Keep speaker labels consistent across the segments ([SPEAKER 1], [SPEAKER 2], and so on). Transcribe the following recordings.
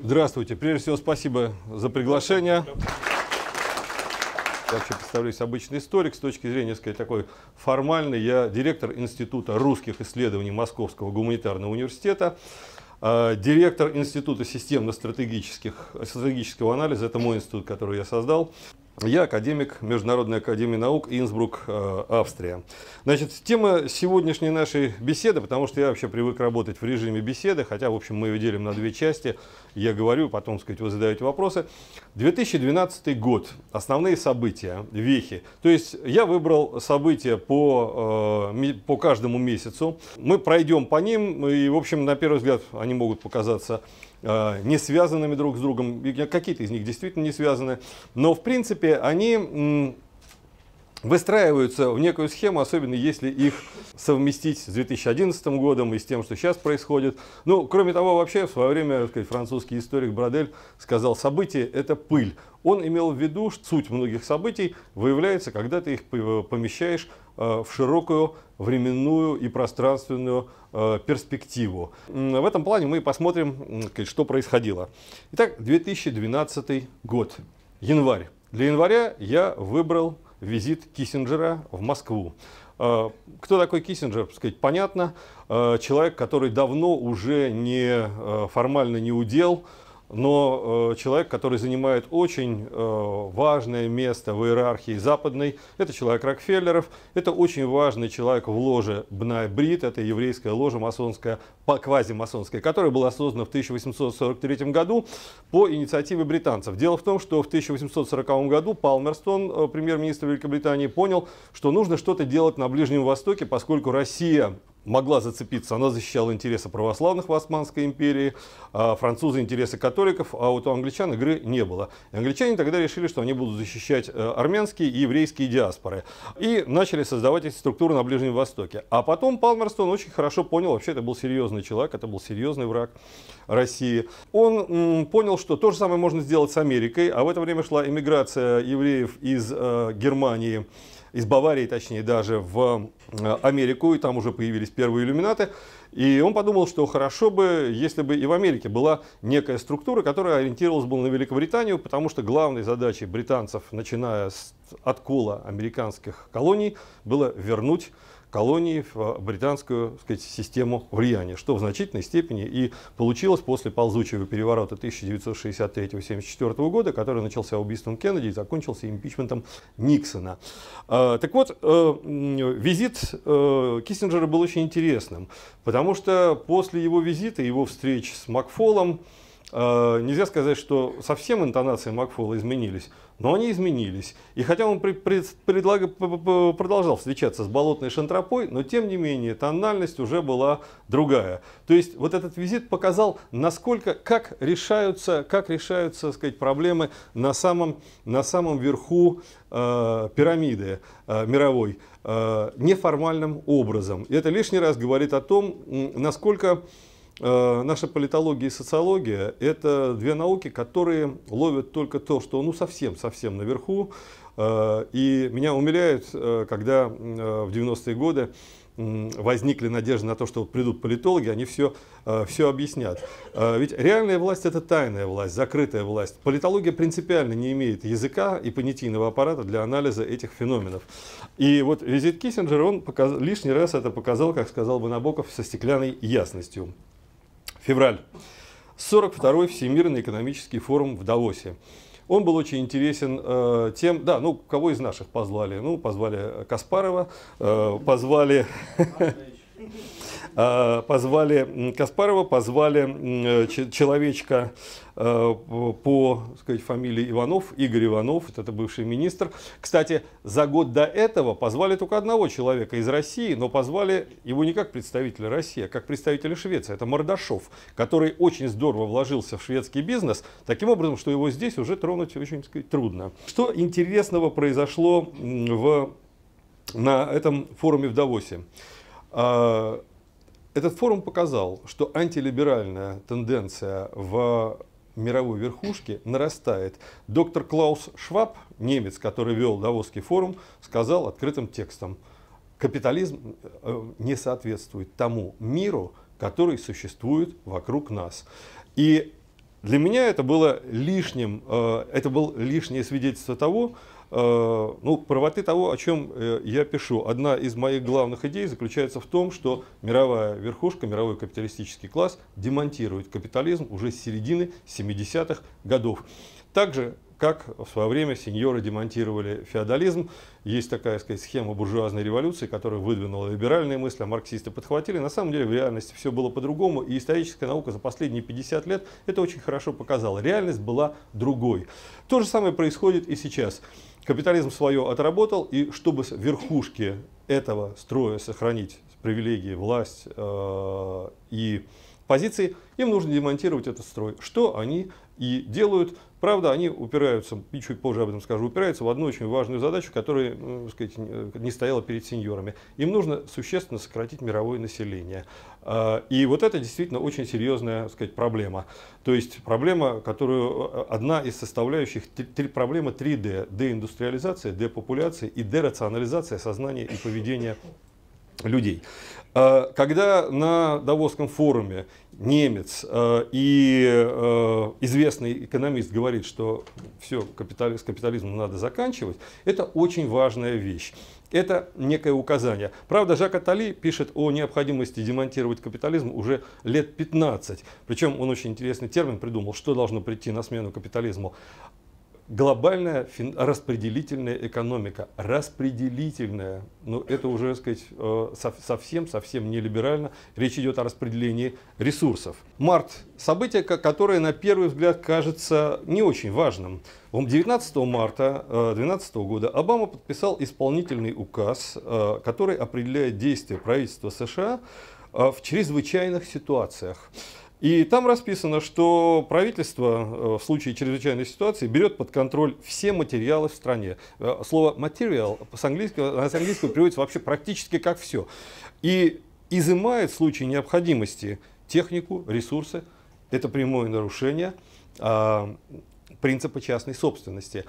[SPEAKER 1] Здравствуйте. Прежде всего, спасибо за приглашение. Я вообще представляюсь обычный историк. С точки зрения, сказать, такой формальной, я директор Института русских исследований Московского гуманитарного университета, директор Института системно-стратегического анализа. Это мой институт, который я создал. Я академик Международной академии наук, Инсбрук, Австрия. Значит, тема сегодняшней нашей беседы, потому что я вообще привык работать в режиме беседы, хотя, в общем, мы ее делим на две части. Я говорю, потом, сказать, вы задаете вопросы. 2012 год. Основные события, вехи. То есть я выбрал события по каждому месяцу. Мы пройдем по ним, и, в общем, на первый взгляд, они могут показаться не связанными друг с другом, какие-то из них действительно не связаны, но в принципе они выстраиваются в некую схему, особенно если их совместить с 2011 годом и с тем, что сейчас происходит. Ну, кроме того, вообще в свое время, так сказать, французский историк Брадель сказал: события – это пыль. Он имел в виду, что суть многих событий выявляется, когда ты их помещаешь в широкую временную и пространственную перспективу. В этом плане мы посмотрим, что происходило. Итак, 2012 год, январь. Для января я выбрал визит Киссинджера в Москву. Кто такой Киссинджер, сказать, понятно. Человек, который давно уже формально не удел, но человек, который занимает очень важное место в иерархии западной. Это человек Рокфеллеров, это очень важный человек в ложе Бнай Брит, это еврейская ложа масонская, квазимасонская, которая была создана в 1843 году по инициативе британцев. Дело в том, что в 1840 году Палмерстон, премьер-министр Великобритании, понял, что нужно что-то делать на Ближнем Востоке, поскольку Россия могла зацепиться, она защищала интересы православных в Османской империи, французы интересы католиков, а вот у англичан игры не было. И англичане тогда решили, что они будут защищать армянские и еврейские диаспоры. И начали создавать эти структуры на Ближнем Востоке. А потом Палмерстон очень хорошо понял, вообще это был серьезный человек, это был серьезный враг России. Он понял, что то же самое можно сделать с Америкой, а в это время шла эмиграция евреев из Германии, из Баварии, точнее, даже в Америку, и там уже появились первые иллюминаты. И он подумал, что хорошо бы, если бы и в Америке была некая структура, которая ориентировалась бы на Великобританию, потому что главной задачей британцев, начиная с откола американских колоний, было вернуть колонии в британскую, так сказать, систему влияния, что в значительной степени и получилось после ползучего переворота 1963-1974 года, который начался убийством Кеннеди и закончился импичментом Никсона. Так вот, визит Киссинджера был очень интересным, потому что после его визита, его встреч с Макфолом, нельзя сказать, что совсем интонации Макфола изменились, но они изменились. И хотя он продолжал встречаться с болотной шантропой, но тем не менее тональность уже была другая. То есть вот этот визит показал, насколько, как решаются, так сказать, проблемы на самом верху пирамиды мировой неформальным образом. И это лишний раз говорит о том, насколько наша политология и социология – это две науки, которые ловят только то, что совсем наверху. И меня умиляет, когда в 90-е годы возникли надежды на то, что придут политологи, они все объяснят. Ведь реальная власть – это тайная власть, закрытая власть. Политология принципиально не имеет языка и понятийного аппарата для анализа этих феноменов. И вот визит Киссинджера, он лишний раз это показал, как сказал бы Набоков, со стеклянной ясностью. Февраль. 42-й Всемирный экономический форум в Давосе. Он был очень интересен тем, да, ну, кого из наших позвали? Ну, позвали Каспарова, позвали человечка по, сказать, фамилии Иванов, Игорь Иванов, это бывший министр. Кстати, за год до этого позвали только одного человека из России, но позвали его не как представителя России, а как представителя Швеции. Это Мордашов, который очень здорово вложился в шведский бизнес, таким образом, что его здесь уже тронуть очень, сказать, трудно. Что интересного произошло на этом форуме в Давосе? Этот форум показал, что антилиберальная тенденция в мировой верхушке нарастает. Доктор Клаус Шваб, немец, который вел Давосский форум, сказал открытым текстом: капитализм не соответствует тому миру, который существует вокруг нас. И Для меня это было лишним, это было лишнее свидетельство того, ну, правоты того, о чем я пишу. Одна из моих главных идей заключается в том, что мировая верхушка, мировой капиталистический класс демонтирует капитализм уже с середины 70-х годов. Также, как в свое время сеньоры демонтировали феодализм. Есть такая, сказать, схема буржуазной революции, которая выдвинула либеральные мысли, а марксисты подхватили. На самом деле в реальности все было по-другому, и историческая наука за последние 50 лет это очень хорошо показала. Реальность была другой. То же самое происходит и сейчас. Капитализм свое отработал, и чтобы верхушке этого строя сохранить привилегии, власть и позиции, им нужно демонтировать этот строй, что они и делают. Правда, они упираются, и чуть позже об этом скажу, упираются в одну очень важную задачу, которая, сказать, не стояла перед сеньорами. Им нужно существенно сократить мировое население. И вот это действительно очень серьезная, сказать, проблема. То есть проблема, которую одна из составляющих, проблема 3D. Деиндустриализация, депопуляция и дерационализация сознания и поведения людей. Когда на Давосском форуме немец и известный экономист говорит, что все, с капитализмом надо заканчивать, это очень важная вещь. Это некое указание. Правда, Жак Аттали пишет о необходимости демонтировать капитализм уже лет 15. Причем он очень интересный термин придумал, что должно прийти на смену капитализму. Глобальная распределительная экономика. Распределительная. Но это уже, сказать, совсем не либерально. Речь идет о распределении ресурсов. Март. Событие, которое на первый взгляд кажется не очень важным. 19 марта 2012 года Обама подписал исполнительный указ, который определяет действия правительства США в чрезвычайных ситуациях. И там расписано, что правительство в случае чрезвычайной ситуации берет под контроль все материалы в стране. Слово material с английского переводится вообще практически как все. И изымает в случае необходимости технику, ресурсы. Это прямое нарушение принципа частной собственности.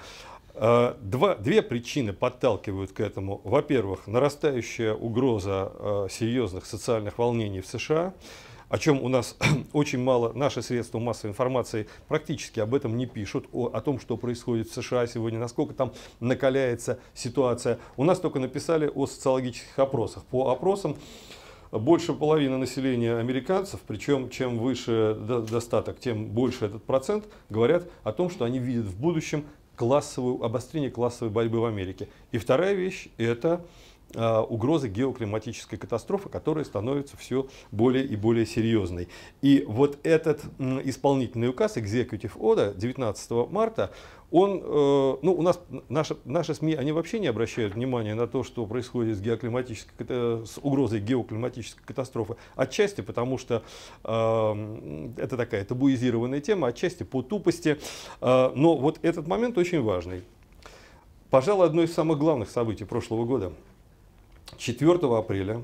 [SPEAKER 1] Две причины подталкивают к этому. Во-первых, нарастающая угроза серьезных социальных волнений в США, о чем у нас очень мало, наши средства массовой информации практически об этом не пишут, о том, что происходит в США сегодня, насколько там накаляется ситуация. У нас только написали о социологических опросах. По опросам больше половины населения американцев, причем чем выше достаток, тем больше этот процент, говорят о том, что они видят в будущем обострение классовой борьбы в Америке. И вторая вещь – это угрозы геоклиматической катастрофы, которая становится все более и более серьезной. И вот этот исполнительный указ, Executive Order 19 марта, он, ну, у нас наши СМИ, они вообще не обращают внимания на то, что происходит с угрозой геоклиматической катастрофы. Отчасти потому, что это такая табуизированная тема, отчасти по тупости. Но вот этот момент очень важный. Пожалуй, одно из самых главных событий прошлого года. 4 апреля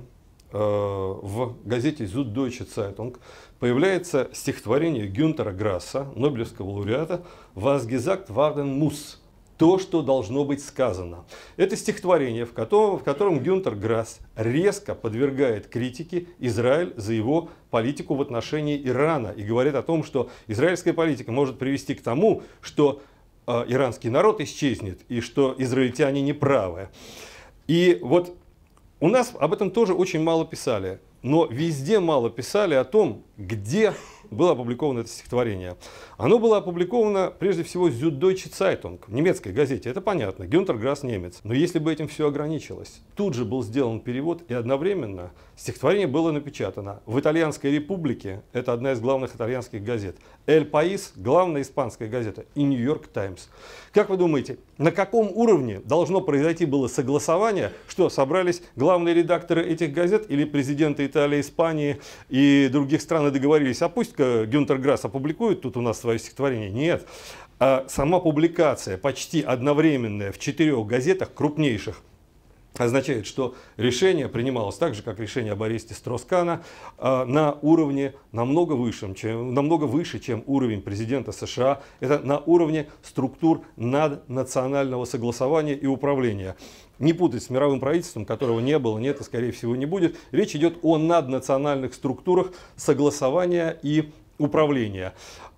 [SPEAKER 1] в газете Süddeutsche Zeitung появляется стихотворение Гюнтера Грасса, Нобелевского лауреата, «Was gesagt werden muss», то, что должно быть сказано. Это стихотворение, в котором Гюнтер Грасс резко подвергает критике Израиль за его политику в отношении Ирана и говорит о том, что израильская политика может привести к тому, что иранский народ исчезнет и что израильтяне неправы. И вот у нас об этом тоже очень мало писали, но везде мало писали о том, где было опубликовано это стихотворение. Оно было опубликовано прежде всего в Süddeutsche Zeitung, в немецкой газете, это понятно, Гюнтер Грасс немец. Но если бы этим все ограничилось, тут же был сделан перевод, и одновременно стихотворение было напечатано в Итальянской Републике, это одна из главных итальянских газет, Эль Паис, главная испанская газета, и Нью-Йорк Таймс. Как вы думаете, на каком уровне должно произойти было согласование, что собрались главные редакторы этих газет или президенты Италии, Испании и других стран и договорились, а пусть-ка Гюнтер Грасс опубликует тут у нас свое стихотворение? Нет. А сама публикация почти одновременная в 4 газетах крупнейших означает, что решение принималось так же, как решение об аресте Строс-Кана, на уровне намного выше, чем уровень президента США. Это на уровне структур наднационального согласования и управления. Не путать с мировым правительством, которого не было, нет и, скорее всего, не будет. Речь идет о наднациональных структурах согласования и управления.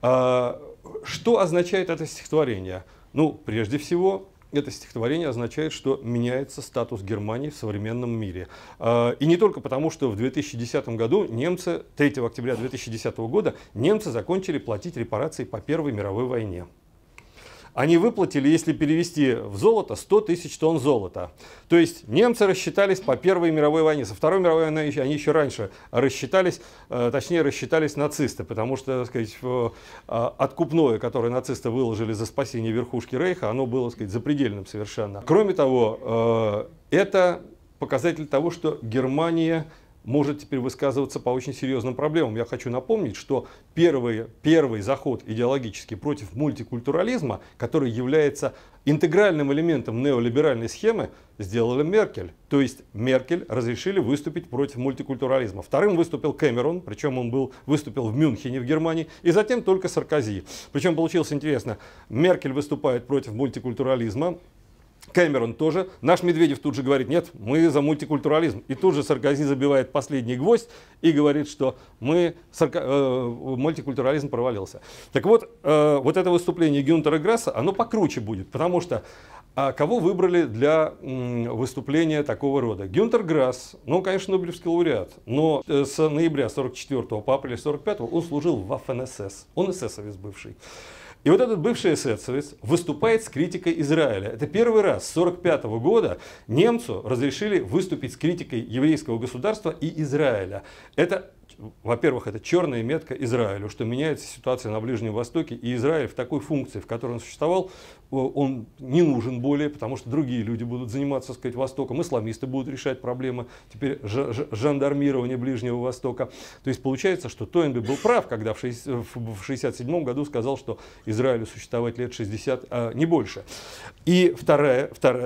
[SPEAKER 1] Что означает это стихотворение? Ну, прежде всего, это стихотворение означает, что меняется статус Германии в современном мире. И не только потому, что в 2010 году немцы, 3 октября 2010 года, немцы закончили платить репарации по Первой мировой войне. Они выплатили, если перевести в золото, 100 тысяч тонн золота. То есть немцы рассчитались по Первой мировой войне. Со Второй мировой войны они еще раньше рассчитались, точнее рассчитались нацисты, потому что, так сказать, откупное, которое нацисты выложили за спасение верхушки Рейха, оно было, так сказать, запредельным совершенно. Кроме того, это показатель того, что Германия может теперь высказываться по очень серьезным проблемам. Я хочу напомнить, что первый заход идеологический против мультикультурализма, который является интегральным элементом неолиберальной схемы, сделала Меркель. То есть Меркель разрешили выступить против мультикультурализма. Вторым выступил Кэмерон, причем он выступил в Мюнхене, в Германии, и затем только Саркози. Причем получилось интересно, Меркель выступает против мультикультурализма, Кэмерон тоже. Наш Медведев тут же говорит: нет, мы за мультикультурализм. И тут же Саркози забивает последний гвоздь и говорит, что мультикультурализм провалился. Так вот, вот это выступление Гюнтера Грасса, оно покруче будет, потому что кого выбрали для выступления такого рода? Гюнтер Грасс, ну, конечно, Нобелевский лауреат, но с ноября 1944 по апрель 1945 он служил в Waffen-СС. Он эсэсовец бывший. И вот этот бывший эсэсовец выступает с критикой Израиля. Это первый раз с 1945 года немцу разрешили выступить с критикой еврейского государства и Израиля. Это, во-первых, это черная метка Израилю, что меняется ситуация на Ближнем Востоке, и Израиль в такой функции, в которой он существовал, он не нужен более, потому что другие люди будут заниматься, так сказать, Востоком, исламисты будут решать проблемы теперь жандармирования Ближнего Востока. То есть получается, что Тойнби был прав, когда в 1967 году сказал, что Израилю существовать лет 60, а не больше. И вторая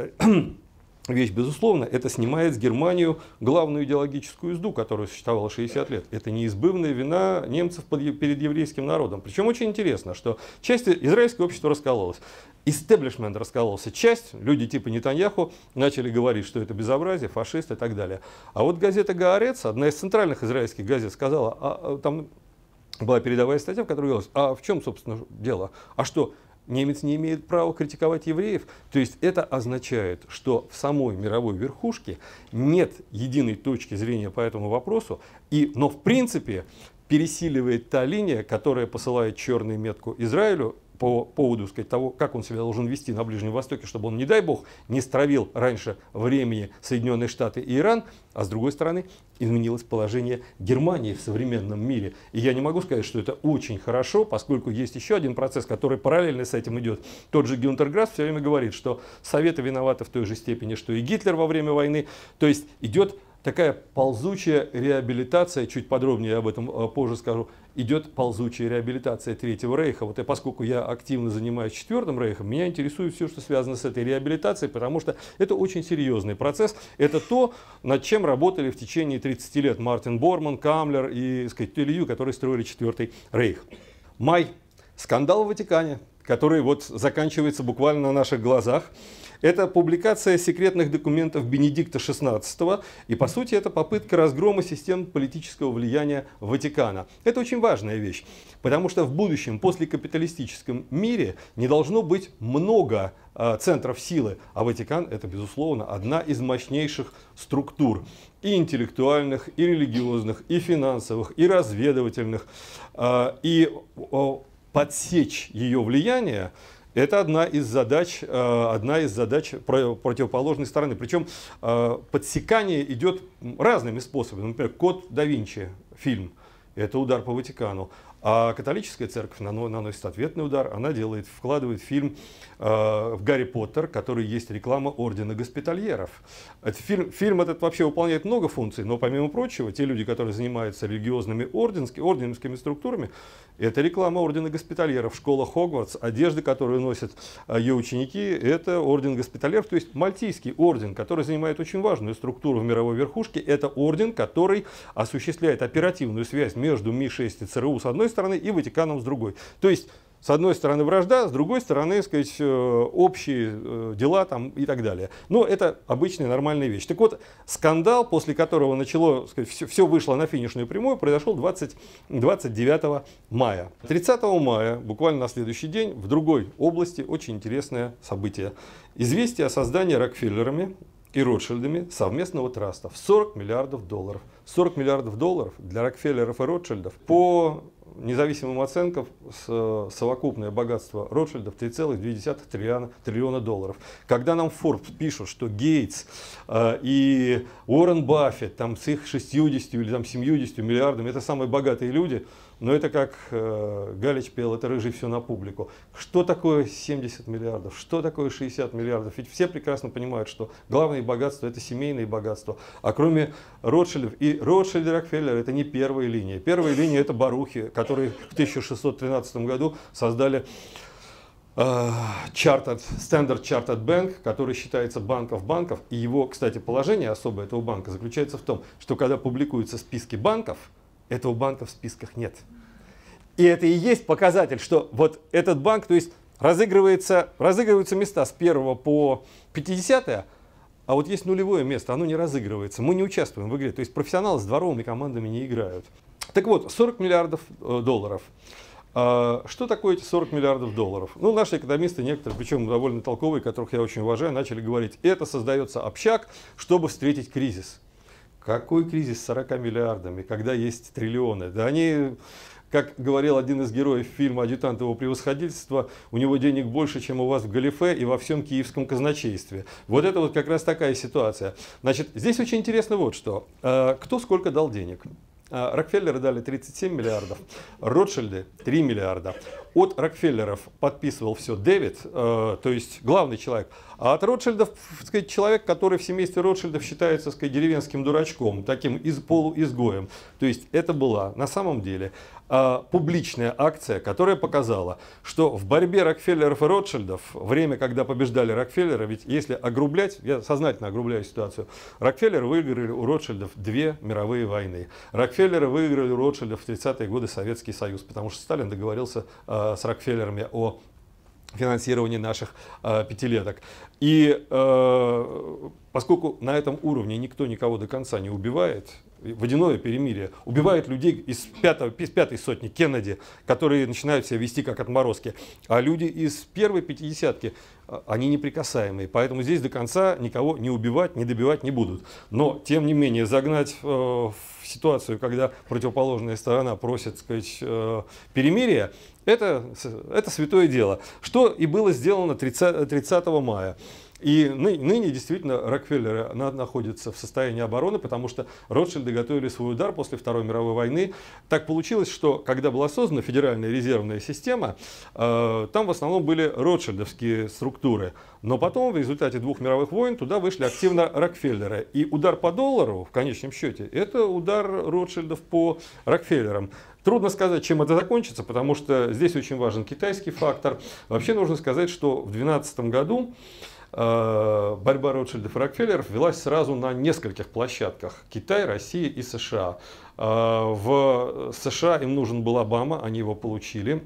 [SPEAKER 1] вещь, безусловно, это снимает с Германию главную идеологическую узду, которая существовала 60 лет. Это неизбывная вина немцев перед еврейским народом. Причем очень интересно, что часть израильского общества раскололась. Истеблишмент раскололся. Часть, люди типа Нетаньяху, начали говорить, что это безобразие, фашисты и так далее. А вот газета «Гаарец», одна из центральных израильских газет, сказала, там была передовая статья, в которой говорилось: а в чем, собственно, дело? А что, немец не имеет права критиковать евреев? То есть это означает, что в самой мировой верхушке нет единой точки зрения по этому вопросу, но в принципе пересиливает та линия, которая посылает черную метку Израилю по поводу, сказать, того, как он себя должен вести на Ближнем Востоке, чтобы он, не дай бог, не стравил раньше времени Соединенные Штаты и Иран, а с другой стороны изменилось положение Германии в современном мире. И я не могу сказать, что это очень хорошо, поскольку есть еще один процесс, который параллельно с этим идет. Тот же Гюнтер Грасс все время говорит, что Советы виноваты в той же степени, что и Гитлер во время войны. То есть идет такая ползучая реабилитация, чуть подробнее об этом позже скажу, идет ползучая реабилитация Третьего Рейха. Вот поскольку я активно занимаюсь Четвертым Рейхом, меня интересует все, что связано с этой реабилитацией, потому что это очень серьезный процесс. Это то, над чем работали в течение 30 лет Мартин Борман, Камлер и, сказать, те люди, которые строили Четвертый Рейх. Май. Скандал в Ватикане, который вот заканчивается буквально на наших глазах. Это публикация секретных документов Бенедикта XVI, и по сути это попытка разгрома систем политического влияния Ватикана. Это очень важная вещь, потому что в будущем, после капиталистическом мире, не должно быть много центров силы, а Ватикан — это, безусловно, одна из мощнейших структур и интеллектуальных, и религиозных, и финансовых, и разведывательных, и подсечь ее влияние — это одна из задач противоположной стороны. Причем подсекание идет разными способами. Например, «Код да Винчи» фильм – это удар по Ватикану. А католическая церковь наносит ответный удар. Она вкладывает в фильм в «Гарри Поттер», который есть реклама ордена госпитальеров. Фильм этот вообще выполняет много функций, но помимо прочего, те люди, которые занимаются религиозными орденскими структурами, это реклама ордена госпитальеров. Школа Хогвартс, одежда, которую носят ее ученики, это орден госпитальеров, то есть мальтийский орден, который занимает очень важную структуру в мировой верхушке. Это орден, который осуществляет оперативную связь между Ми-6 и ЦРУ с одной стороны и Ватиканом с другой. То есть С одной стороны вражда, с другой стороны, сказать, общие дела там и так далее. Но это обычная нормальная вещь. Так вот, скандал, после которого начало, сказать, все вышло на финишную прямую, произошел 29 мая. 30 мая, буквально на следующий день, в другой области очень интересное событие. Известие о создании Рокфеллерами и Ротшильдами совместного траста в 40 миллиардов долларов. 40 миллиардов долларов для Рокфеллеров и Ротшильдов по независимым оценкам совокупное богатство Ротшильдов 3,2 триллиона долларов. Когда нам Forbes пишут, что Гейтс и Уоррен Баффет там, с их 60 или там, 70 миллиардами, это самые богатые люди, но это как Галич пел, это рыжий все на публику. Что такое 70 миллиардов? Что такое 60 миллиардов? Ведь все прекрасно понимают, что главное богатство – это семейные богатства. А кроме Ротшильдов, и Ротшильд и Рокфеллер – это не первая линия. Первая линия – это барухи, которые в 1613 году создали Standard Chartered Bank, который считается банков, и его, кстати, положение особое этого банка заключается в том, что когда публикуются списки банков, этого банка в списках нет. И это и есть показатель, что вот этот банк, то есть разыгрываются места с 1 по 50, а вот есть нулевое место, оно не разыгрывается, мы не участвуем в игре, то есть профессионалы с дворовыми командами не играют. Так вот, 40 миллиардов долларов. Что такое эти 40 миллиардов долларов? Ну, наши экономисты, некоторые, причем довольно толковые, которых я очень уважаю, начали говорить, это создается общак, чтобы встретить кризис. Какой кризис с 40 миллиардами, когда есть триллионы? Да они, как говорил один из героев фильма «Адъютант его превосходительства», у него денег больше, чем у вас в галифе и во всем киевском казначействе. Вот это вот как раз такая ситуация. Значит, здесь очень интересно вот что. Кто сколько дал денег? Рокфеллеры дали 37 миллиардов, Ротшильды 3 миллиарда. От Рокфеллеров подписывал все Дэвид, то есть главный человек, а от Ротшильдов, так сказать, человек, который в семействе Ротшильдов считается, так сказать, деревенским дурачком, таким полуизгоем. То есть это была на самом деле публичная акция, которая показала, что в борьбе Рокфеллеров и Ротшильдов, время, когда побеждали Рокфеллеры, ведь если огрублять, я сознательно огрубляю ситуацию, Рокфеллеры выиграли у Ротшильдов 2 мировые войны. Рокфеллеры выиграли у Ротшильдов в 30-е годы Советский Союз, потому что Сталин договорился с Рокфеллерами о финансировании наших пятилеток. И поскольку на этом уровне никто никого до конца не убивает, водяное перемирие, убивают людей из пятой сотни Кеннеди, которые начинают себя вести как отморозки, а люди из первой пятидесятки, они неприкасаемые, поэтому здесь до конца никого не убивать, не добивать не будут. Но, тем не менее, загнать в ситуацию, когда противоположная сторона просит, так сказать, перемирия, это святое дело. Что и было сделано 30 мая. И ныне действительно Рокфеллеры находятся в состоянии обороны, потому что Ротшильды готовили свой удар после Второй мировой войны. Так получилось, что когда была создана Федеральная резервная система, там в основном были ротшильдовские структуры. Но потом в результате 2 мировых войн туда вышли активно Рокфеллеры. И удар по доллару, в конечном счете, это удар Ротшильдов по Рокфеллерам. Трудно сказать, чем это закончится, потому что здесь очень важен китайский фактор. Вообще нужно сказать, что в 2012 году борьба Ротшильдов и Рокфеллеров велась сразу на нескольких площадках: Китай, Россия и США. В США им нужен был Обама, они его получили.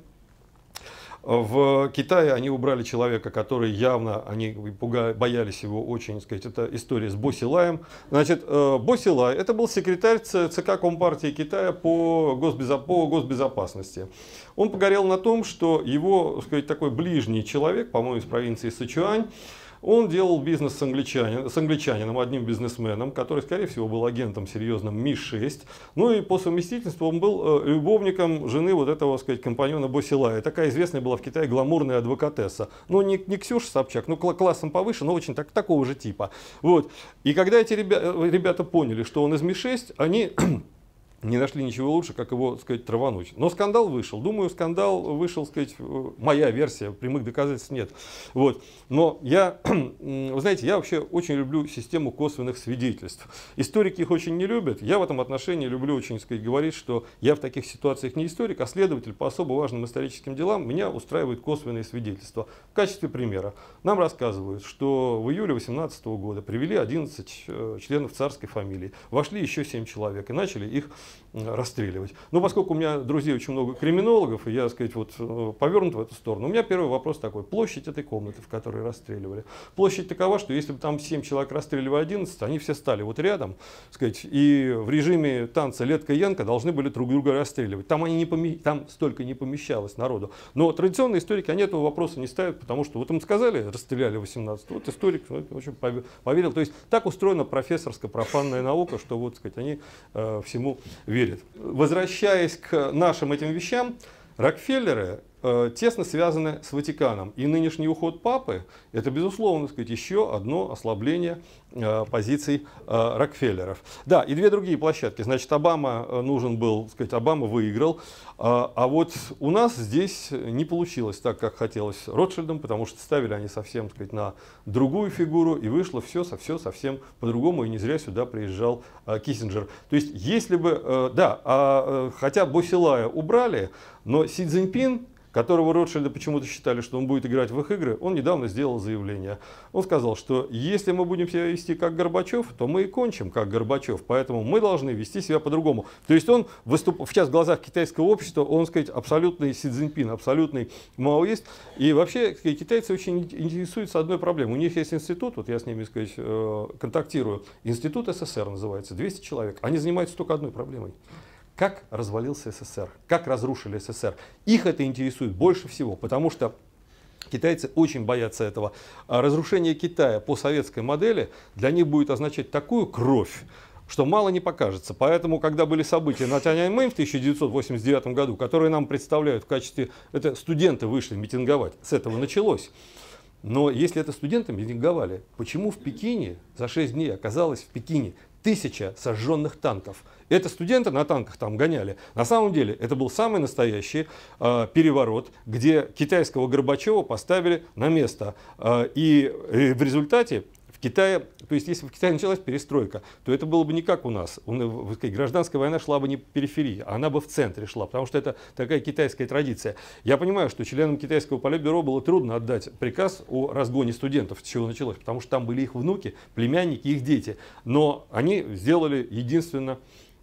[SPEAKER 1] В Китае они убрали человека, который явно, они боялись его очень, сказать, это история с Бо Силаем. Значит, Бо Силай, это был секретарь ЦК Компартии Китая по госбезопасности. Он погорел на том, что его, сказать, такой ближний человек, по-моему, из провинции Сычуань, он делал бизнес с англичанином, одним бизнесменом, который, скорее всего, был агентом серьезным Ми-6. Ну и по совместительству он был любовником жены вот этого, сказать, компаньона Бо Силая. Такая известная была в Китае гламурная адвокатесса. Ну, не Ксюша Собчак, ну, классом повыше, но очень такого же типа. Вот. И когда эти ребята поняли, что он из Ми-6, они не нашли ничего лучше, как его, так сказать, травануть. Но скандал вышел. Думаю, скандал вышел, так сказать, моя версия, прямых доказательств нет. Вот. Но вы знаете, я вообще очень люблю систему косвенных свидетельств. Историки их очень не любят. Я в этом отношении люблю очень, так сказать, говорить, что я в таких ситуациях не историк, а следователь по особо важным историческим делам. Меня устраивают косвенные свидетельства. В качестве примера нам рассказывают, что в июле 2018 года привели 11 членов царской фамилии. Вошли еще 7 человек и начали их расстреливать. Но поскольку у меня друзей очень много криминологов, и я, так сказать, вот, повернут в эту сторону, у меня первый вопрос такой: площадь этой комнаты, в которой расстреливали. Площадь такова, что если бы там 7 человек расстреливали 11, они все стали вот рядом, так сказать, и в режиме танца Летка-Янка должны были друг друга расстреливать. Там, там столько не помещалось народу. Но традиционные историки, они этого вопроса не ставят, потому что вот им сказали, расстреляли 18, вот историк в общем, поверил. То есть так устроена профессорско-профанная наука, что вот, так сказать, они всему верят. Возвращаясь к нашим этим вещам, Рокфеллеры тесно связаны с Ватиканом. И нынешний уход папы – это, безусловно, так сказать, еще одно ослабление позиций Рокфеллеров. Да, и две другие площадки. Значит, Обама нужен был, так сказать, Обама выиграл. А вот у нас здесь не получилось так, как хотелось Ротшильдам, потому что ставили они совсем, так сказать, на другую фигуру, и вышло все совсем по-другому, и не зря сюда приезжал Киссинджер. То есть, если бы, да, хотя Босилая убрали, но Си Цзиньпин, которого Ротшильды почему-то считали, что он будет играть в их игры, он недавно сделал заявление. Он сказал, что если мы будем себя вести как Горбачев, то мы и кончим как Горбачев, поэтому мы должны вести себя по-другому. То есть он сейчас в глазах китайского общества, он, сказать, абсолютный Си Цзиньпин, абсолютный маоист. И вообще, сказать, китайцы очень интересуются одной проблемой. У них есть институт, вот я с ними, сказать, контактирую, институт СССР называется, 200 человек. Они занимаются только одной проблемой. Как развалился СССР, как разрушили СССР. Их это интересует больше всего, потому что китайцы очень боятся этого. Разрушение Китая по советской модели для них будет означать такую кровь, что мало не покажется. Поэтому, когда были события на Тяньаньмэнь в 1989 году, которые нам представляют в качестве... Это студенты вышли митинговать, с этого началось. Но если это студенты митинговали, почему в Пекине за 6 дней оказалось в Пекине 1000 сожженных танков? Это студенты на танках там гоняли. На самом деле это был самый настоящий переворот, где китайского Горбачева поставили на место. И в результате в Китае, то есть если в Китае началась перестройка, то это было бы не как у нас. Гражданская война шла бы не по периферии, она бы в центре шла, потому что это такая китайская традиция. Я понимаю, что членам китайского политбюро было трудно отдать приказ о разгоне студентов, с чего началось, потому что там были их внуки, племянники, их дети. Но они сделали единственно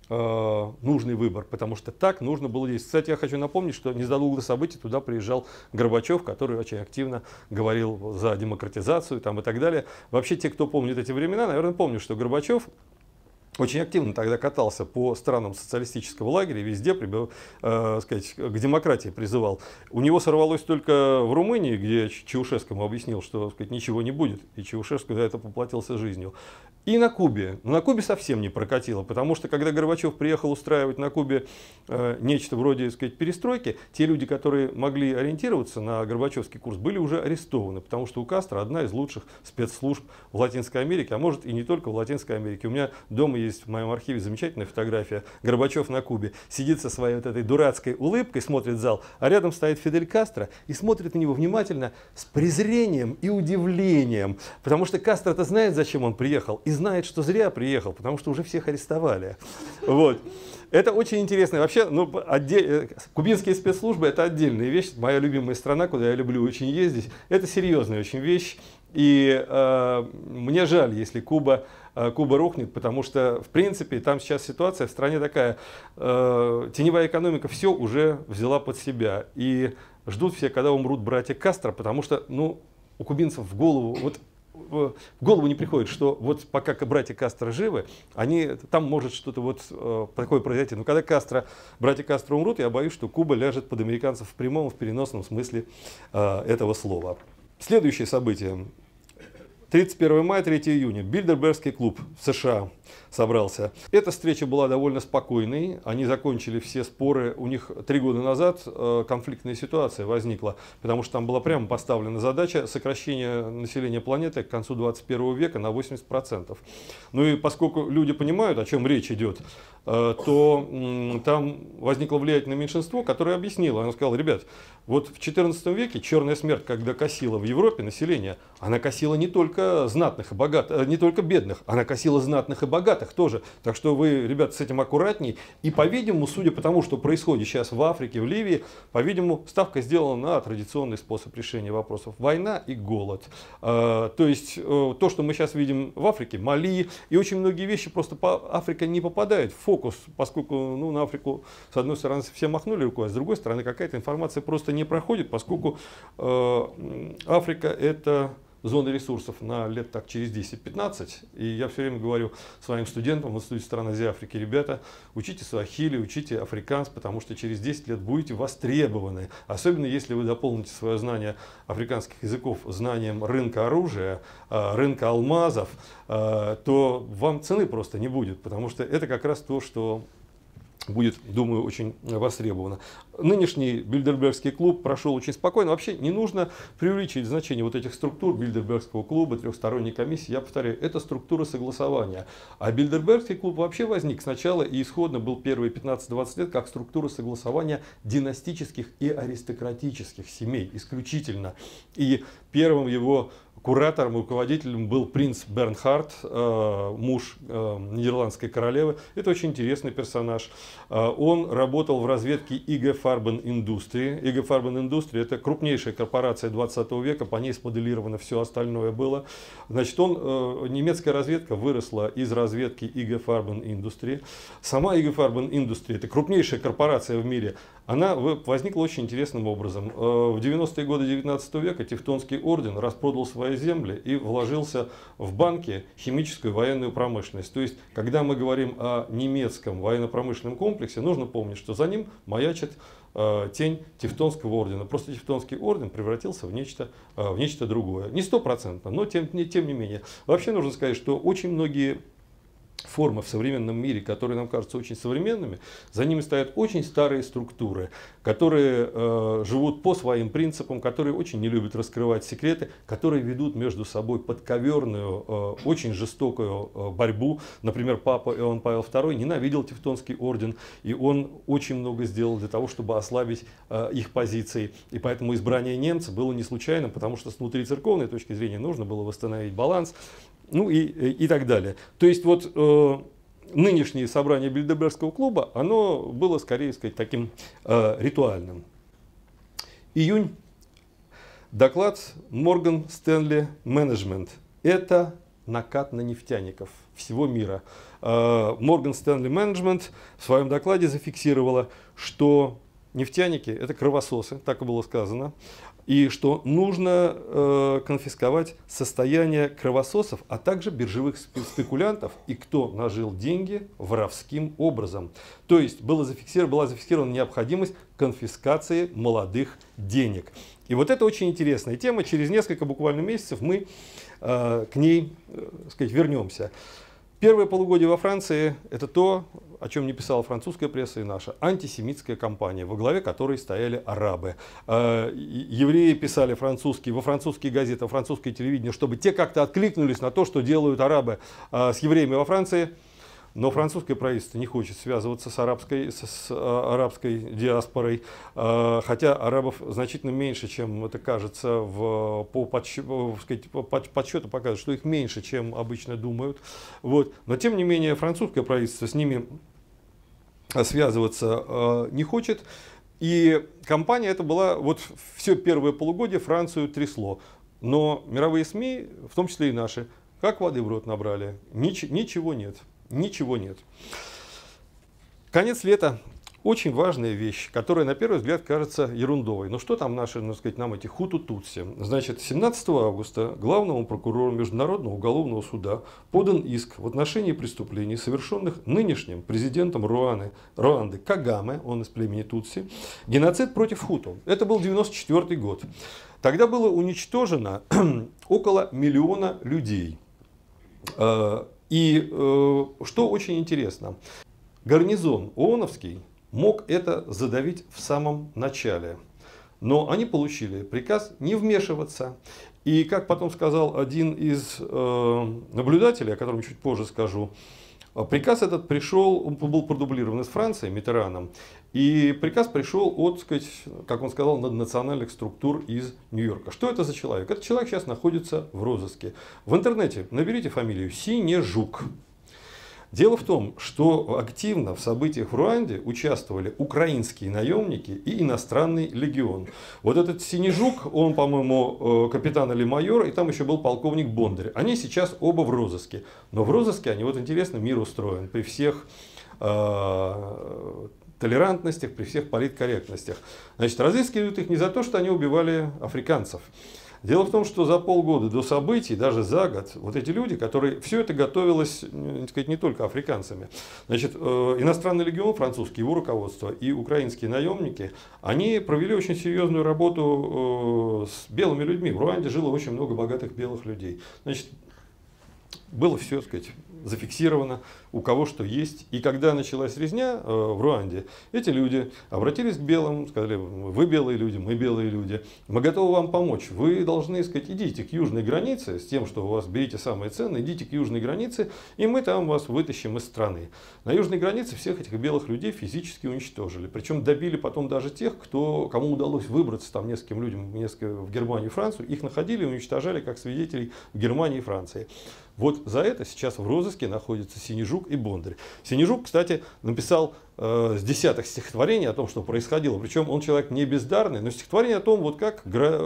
[SPEAKER 1] нужный выбор, потому что так нужно было действовать. Кстати, я хочу напомнить, что незадолго до событий туда приезжал Горбачев, который очень активно говорил за демократизацию там, и так далее. Вообще, те, кто помнит эти времена, наверное, помнят, что Горбачев очень активно тогда катался по странам социалистического лагеря, везде сказать, к демократии призывал. У него сорвалось только в Румынии, где Чаушеску ему объяснил, что, сказать, ничего не будет, и Чаушеску за это поплатился жизнью. И на Кубе. Но на Кубе совсем не прокатило, потому что когда Горбачев приехал устраивать на Кубе нечто вроде, сказать, перестройки, те люди, которые могли ориентироваться на горбачевский курс, были уже арестованы, потому что у Кастро одна из лучших спецслужб в Латинской Америке, а может и не только в Латинской Америке. У меня дома есть в моем архиве замечательная фотография. Горбачев на Кубе сидит со своей вот этой дурацкой улыбкой, смотрит в зал, а рядом стоит Фидель Кастро и смотрит на него внимательно с презрением и удивлением, потому что Кастро-то знает, зачем он приехал, и знает, что зря приехал, потому что уже всех арестовали. Вот. Это очень интересно. Вообще, ну, кубинские спецслужбы – это отдельная вещь. Моя любимая страна, куда я люблю очень ездить. Это серьезная очень вещь. И мне жаль, если Куба рухнет, потому что, в принципе, там сейчас ситуация в стране такая. Теневая экономика все уже взяла под себя. И ждут все, когда умрут братья Кастро, потому что, ну, у кубинцев в голову не приходит, что вот пока братья Кастро живы, там может что-то вот такое произойти. Но когда братья Кастро умрут, я боюсь, что Куба ляжет под американцев в прямом и в переносном смысле этого слова. Следующее событие. 31 мая, 3 июня. Бильдербергский клуб в США собрался. Эта встреча была довольно спокойной. Они закончили все споры. У них 3 года назад конфликтная ситуация возникла, потому что там была прямо поставлена задача сокращения населения планеты к концу 21 века на 80%. Ну и поскольку люди понимают, о чем речь идет, то там возникло влиятельное меньшинство, которое объяснило. Оно сказало: ребят, вот в XIV веке черная смерть, когда косила в Европе население, она косила не только знатных и богатых, не только бедных, она косила знатных и богатых. богатых тоже. Так что вы, ребята, с этим аккуратней. И, по-видимому, судя по тому, что происходит сейчас в Африке, в Ливии, по-видимому, ставка сделана на традиционный способ решения вопросов. Война и голод. То есть, то, что мы сейчас видим в Африке, Мали, и очень многие вещи просто Африка не попадает в фокус, поскольку на Африку, с одной стороны, все махнули рукой, а с другой стороны, какая-то информация просто не проходит, поскольку Африка — это зоны ресурсов на лет так через 10-15. И я все время говорю своим студентам в Институте стран Азии и Африки: ребята, учите суахили, учите африканс, потому что через 10 лет будете востребованы. Особенно если вы дополните свое знание африканских языков знанием рынка оружия, рынка алмазов, то вам цены просто не будет, потому что это как раз то, что будет, думаю, очень востребовано. Нынешний Бильдербергский клуб прошел очень спокойно. Вообще не нужно преувеличивать значение вот этих структур Бильдербергского клуба, трехсторонней комиссии. Я повторяю, это структура согласования. А Бильдербергский клуб вообще возник сначала и исходно был первые 15-20 лет как структура согласования династических и аристократических семей исключительно. И первым его куратором и руководителем был принц Бернхард, муж нидерландской королевы. Это очень интересный персонаж. Он работал в разведке IG Farben Industrie. IG Farben Industrie — это крупнейшая корпорация 20 века, по ней смоделировано все остальное было. Значит, немецкая разведка выросла из разведки IG Farben Industrie. Сама IG Farben Industrie — это крупнейшая корпорация в мире. Она возникла очень интересным образом. В 90-е годы 19 века Тевтонский орден распродал свои земли и вложился в банки, химическую и военную промышленность. То есть, когда мы говорим о немецком военно-промышленном комплексе, нужно помнить, что за ним маячит тень Тевтонского ордена. Просто Тевтонский орден превратился в нечто другое. Не стопроцентно, но тем не менее. Вообще нужно сказать, что очень многие формы в современном мире, которые нам кажутся очень современными, за ними стоят очень старые структуры, которые живут по своим принципам, которые очень не любят раскрывать секреты, которые ведут между собой подковерную, очень жестокую борьбу. Например, папа Иоанн Павел II ненавидел Тевтонский орден, и он очень много сделал для того, чтобы ослабить их позиции. И поэтому избрание немца было не случайным, потому что с внутрицерковной точки зрения нужно было восстановить баланс. Ну и так далее. То есть вот нынешнее собрание Бильдербергского клуба, оно было скорее сказать таким ритуальным. Июнь. Доклад Morgan Stanley Management. Это накат на нефтяников всего мира. Morgan Stanley Management в своем докладе зафиксировала, что нефтяники — это кровососы, так и было сказано. И что нужно конфисковать состояние кровососов, а также биржевых спекулянтов и кто нажил деньги воровским образом. То есть была зафиксирована необходимость конфискации молодых денег. И вот это очень интересная тема. Через несколько буквально месяцев мы к ней вернемся. Первое полугодие во Франции – это то, о чем не писала французская пресса и наша, антисемитская кампания, во главе которой стояли арабы. Евреи писали во французские газеты, французское телевидение, чтобы те как-то откликнулись на то, что делают арабы с евреями во Франции. Но французское правительство не хочет связываться с арабской диаспорой, хотя арабов значительно меньше, чем это кажется, по подсчету показывают, что их меньше, чем обычно думают. Вот. Но тем не менее французское правительство с ними связываться не хочет. И кампания эта была, вот все первое полугодие Францию трясло. Но мировые СМИ, в том числе и наши, как воды в рот набрали, ничего нет. Ничего нет. Конец лета. Очень важная вещь, которая на первый взгляд кажется ерундовой. Но что там наши, нам эти хуту-тутси? Значит, 17 августа главному прокурору Международного уголовного суда подан иск в отношении преступлений, совершенных нынешним президентом Руанды Кагаме, он из племени Тутси, геноцид против хуту. Это был 1994 год. Тогда было уничтожено около 1 миллиона людей. И что очень интересно, гарнизон ООНовский мог это задавить в самом начале, но они получили приказ не вмешиваться. И как потом сказал один из наблюдателей, о котором чуть позже скажу, приказ этот пришел, он был продублирован из Франции Миттераном, и приказ пришел от, как он сказал, наднациональных структур из Нью-Йорка. Что это за человек? Этот человек сейчас находится в розыске. В интернете наберите фамилию Синежук. Дело в том, что активно в событиях в Руанде участвовали украинские наемники и иностранный легион. Вот этот Синежук, он, по-моему, капитан или майор, и там еще был полковник Бондарь. Они сейчас оба в розыске. Но в розыске они, вот интересно, мир устроен при всех толерантностях, при всех политкорректностях. Значит, разыскивают их не за то, что они убивали африканцев. Дело в том, что за полгода до событий, даже за год, вот эти люди, которые все это готовилось, так сказать, не только африканцами. Значит, иностранный легион французский, его руководство и украинские наемники, они провели очень серьезную работу с белыми людьми. В Руанде жило очень много богатых белых людей. Значит, было все, так сказать, зафиксировано, у кого что есть. И когда началась резня в Руанде, эти люди обратились к белым, сказали: вы белые люди, мы белые люди, мы готовы вам помочь. Вы должны, сказать, идите к южной границе с тем, что у вас берите самое ценное, идите к южной границе, и мы там вас вытащим из страны. На южной границе всех этих белых людей физически уничтожили. Причем добили потом даже тех, кому удалось выбраться, там нескольким людям в Германию и Францию, их находили и уничтожали как свидетелей в Германии и Франции. Вот за это сейчас в розыске находятся Синежук и Бондарь. Синежук, кстати, написал с десяток стихотворений о том, что происходило. Причем он человек не бездарный, но стихотворение о том, вот как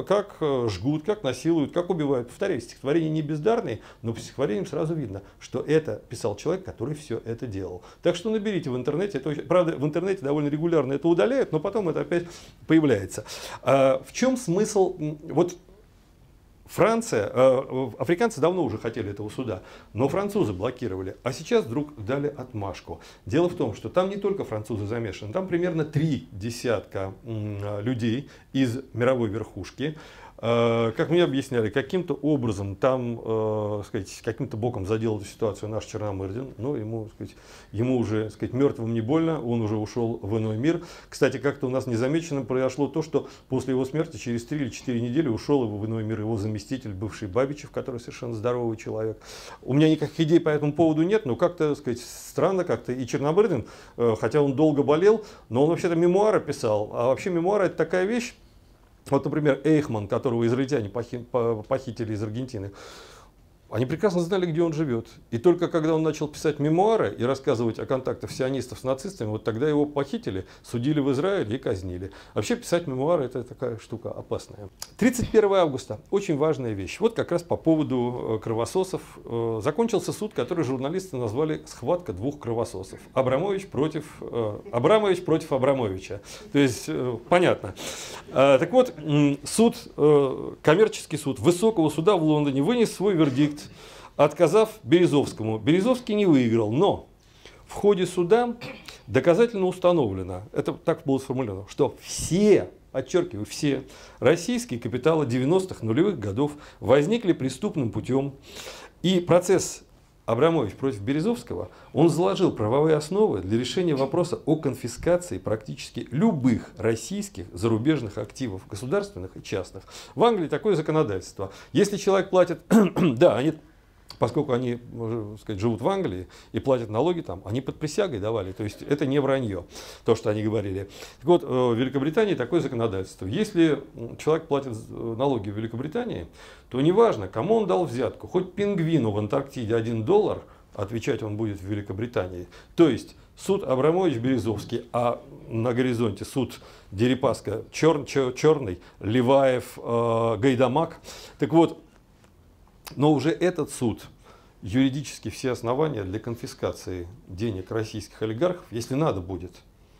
[SPEAKER 1] жгут, как насилуют, как убивают. Повторяю, стихотворения не бездарные, но по стихотворениям сразу видно, что это писал человек, который все это делал. Так что наберите в интернете. Правда, в интернете довольно регулярно это удаляют, но потом это опять появляется. В чем смысл? Вот Франция, африканцы давно уже хотели этого суда, но французы блокировали, а сейчас вдруг дали отмашку. Дело в том, что там не только французы замешаны, там примерно 3 десятка людей из мировой верхушки. Как мне объясняли, каким-то образом там, сказать, каким-то боком задел эту ситуацию наш Черномырдин, но ему уже, сказать, мертвым не больно, он уже ушел в иной мир. Кстати, как-то у нас незамеченным произошло то, что после его смерти через 3 или 4 недели ушел в иной мир его заместитель, бывший Бабичев, который совершенно здоровый человек. У меня никаких идей по этому поводу нет, но как-то, сказать, странно как-то. И Черномырдин, хотя он долго болел, но он вообще-то мемуары писал, а вообще мемуары — это такая вещь. Вот, например, Эйхман, которого израильтяне похитили из Аргентины, они прекрасно знали, где он живет. И только когда он начал писать мемуары и рассказывать о контактах сионистов с нацистами, вот тогда его похитили, судили в Израиле и казнили. Вообще писать мемуары — это такая штука опасная. 31 августа. Очень важная вещь. Вот как раз по поводу кровососов. Закончился суд, который журналисты назвали «Схватка двух кровососов». Абрамович против Абрамовича. То есть, понятно. Так вот, суд, коммерческий суд Высокого суда в Лондоне вынес свой вердикт, отказав Березовскому. Березовский не выиграл, но в ходе суда доказательно установлено, это так было сформулировано, что все, подчеркиваю, все российские капиталы 90-х нулевых годов возникли преступным путем. И процесс Абрамович против Березовского, он заложил правовые основы для решения вопроса о конфискации практически любых российских зарубежных активов, государственных и частных. В Англии такое законодательство. Если человек платит, да, поскольку они, можно сказать, живут в Англии и платят налоги там, они под присягой давали, то есть это не вранье, то, что они говорили. Так вот, в Великобритании такое законодательство. Если человек платит налоги в Великобритании, то неважно, кому он дал взятку, хоть пингвину в Антарктиде $1, отвечать он будет в Великобритании. То есть суд Абрамович-Березовский, а на горизонте суд Дерипаска Черный, Леваев, Гайдамак. Так вот, но уже этот суд, юридически все основания для конфискации денег российских олигархов, если надо будет,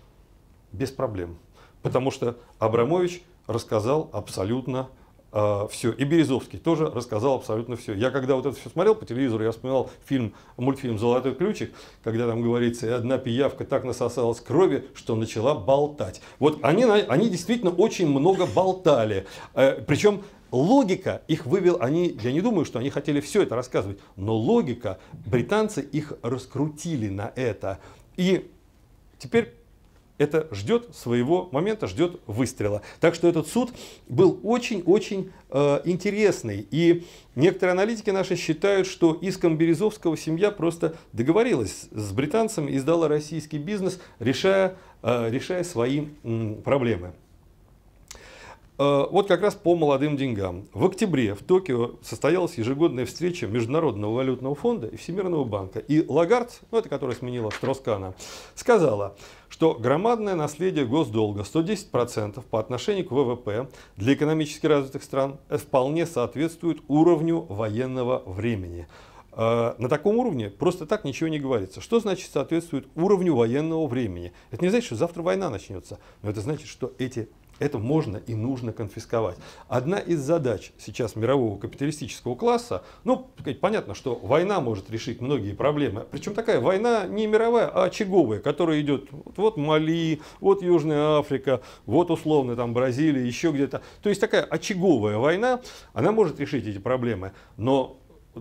[SPEAKER 1] без проблем. Потому что Абрамович рассказал абсолютно все. И Березовский тоже рассказал абсолютно все. Я когда вот это все смотрел по телевизору, я вспоминал мультфильм «Золотой ключик», когда там говорится: и одна пиявка так насосалась крови, что начала болтать. Вот они действительно очень много болтали. Причем логика их вывела, я не думаю, что они хотели все это рассказывать, но логика, британцы их раскрутили на это. И теперь это ждет своего момента, ждет выстрела. Так что этот суд был очень-очень интересный. И некоторые аналитики наши считают, что иском Березовского семья просто договорилась с британцами и сдала российский бизнес, решая свои проблемы. вот как раз по молодым деньгам. В октябре в Токио состоялась ежегодная встреча Международного валютного фонда и Всемирного банка. И Лагард, ну, это которая сменила Строскана, сказала, что громадное наследие госдолга 110% по отношению к ВВП для экономически развитых стран вполне соответствует уровню военного времени. На таком уровне просто так ничего не говорится. Что значит соответствует уровню военного времени? Это не значит, что завтра война начнется, но это значит, что это можно и нужно конфисковать. Одна из задач сейчас мирового капиталистического класса, ну, понятно, что война может решить многие проблемы. Причем такая война не мировая, а очаговая, которая идет вот Мали, вот Южная Африка, вот условно там Бразилия, еще где-то. То есть такая очаговая война, она может решить эти проблемы. Но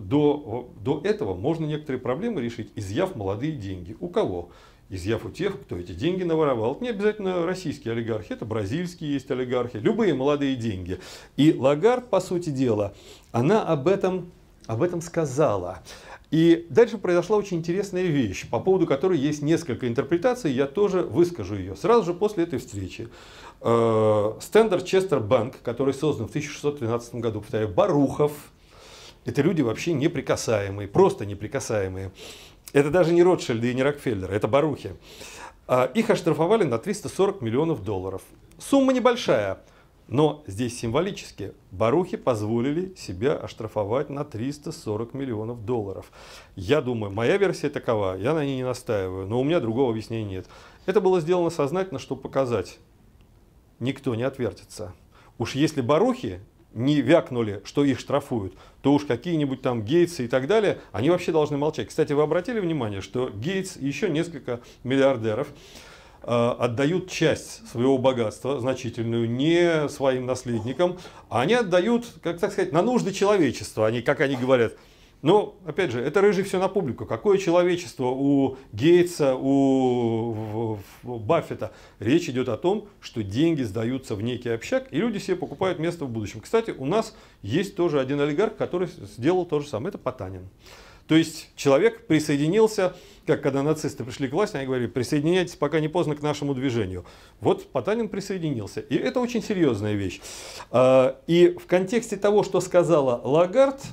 [SPEAKER 1] до этого можно некоторые проблемы решить, изъяв молодые деньги. У кого? Изъяв у тех, кто эти деньги наворовал. Это не обязательно российские олигархи, это бразильские есть олигархи, любые молодые деньги. И Лагард, по сути дела, она об этом сказала. И дальше произошла очень интересная вещь, по поводу которой есть несколько интерпретаций, я тоже выскажу ее. Сразу же после этой встречи Standard Chartered Bank, который создан в 1613 году, повторяю, Барухов, это люди вообще неприкасаемые, просто неприкасаемые. Это даже не Ротшильды и не Рокфеллеры, это барухи. Их оштрафовали на $340 миллионов. Сумма небольшая, но здесь символически барухи позволили себя оштрафовать на $340 миллионов. Я думаю, моя версия такова, я на ней не настаиваю, но у меня другого объяснения нет. Это было сделано сознательно, чтобы показать, никто не отвертится. Уж если барухи не вякнули, что их штрафуют, то уж какие-нибудь там Гейтсы и так далее, они вообще должны молчать. Кстати, вы обратили внимание, что Гейтс и еще несколько миллиардеров отдают часть своего богатства, значительную, не своим наследникам, а они отдают, как так сказать, на нужды человечества, они, как они говорят. Но, опять же, это рыжий все на публику. Какое человечество у Гейтса, у Баффета? Речь идет о том, что деньги сдаются в некий общак, и люди себе покупают место в будущем. Кстати, у нас есть тоже один олигарх, который сделал то же самое. Это Потанин. То есть человек присоединился, как когда нацисты пришли к власти, они говорили, присоединяйтесь, пока не поздно, к нашему движению. Вот Потанин присоединился. И это очень серьезная вещь. И в контексте того, что сказала Лагард,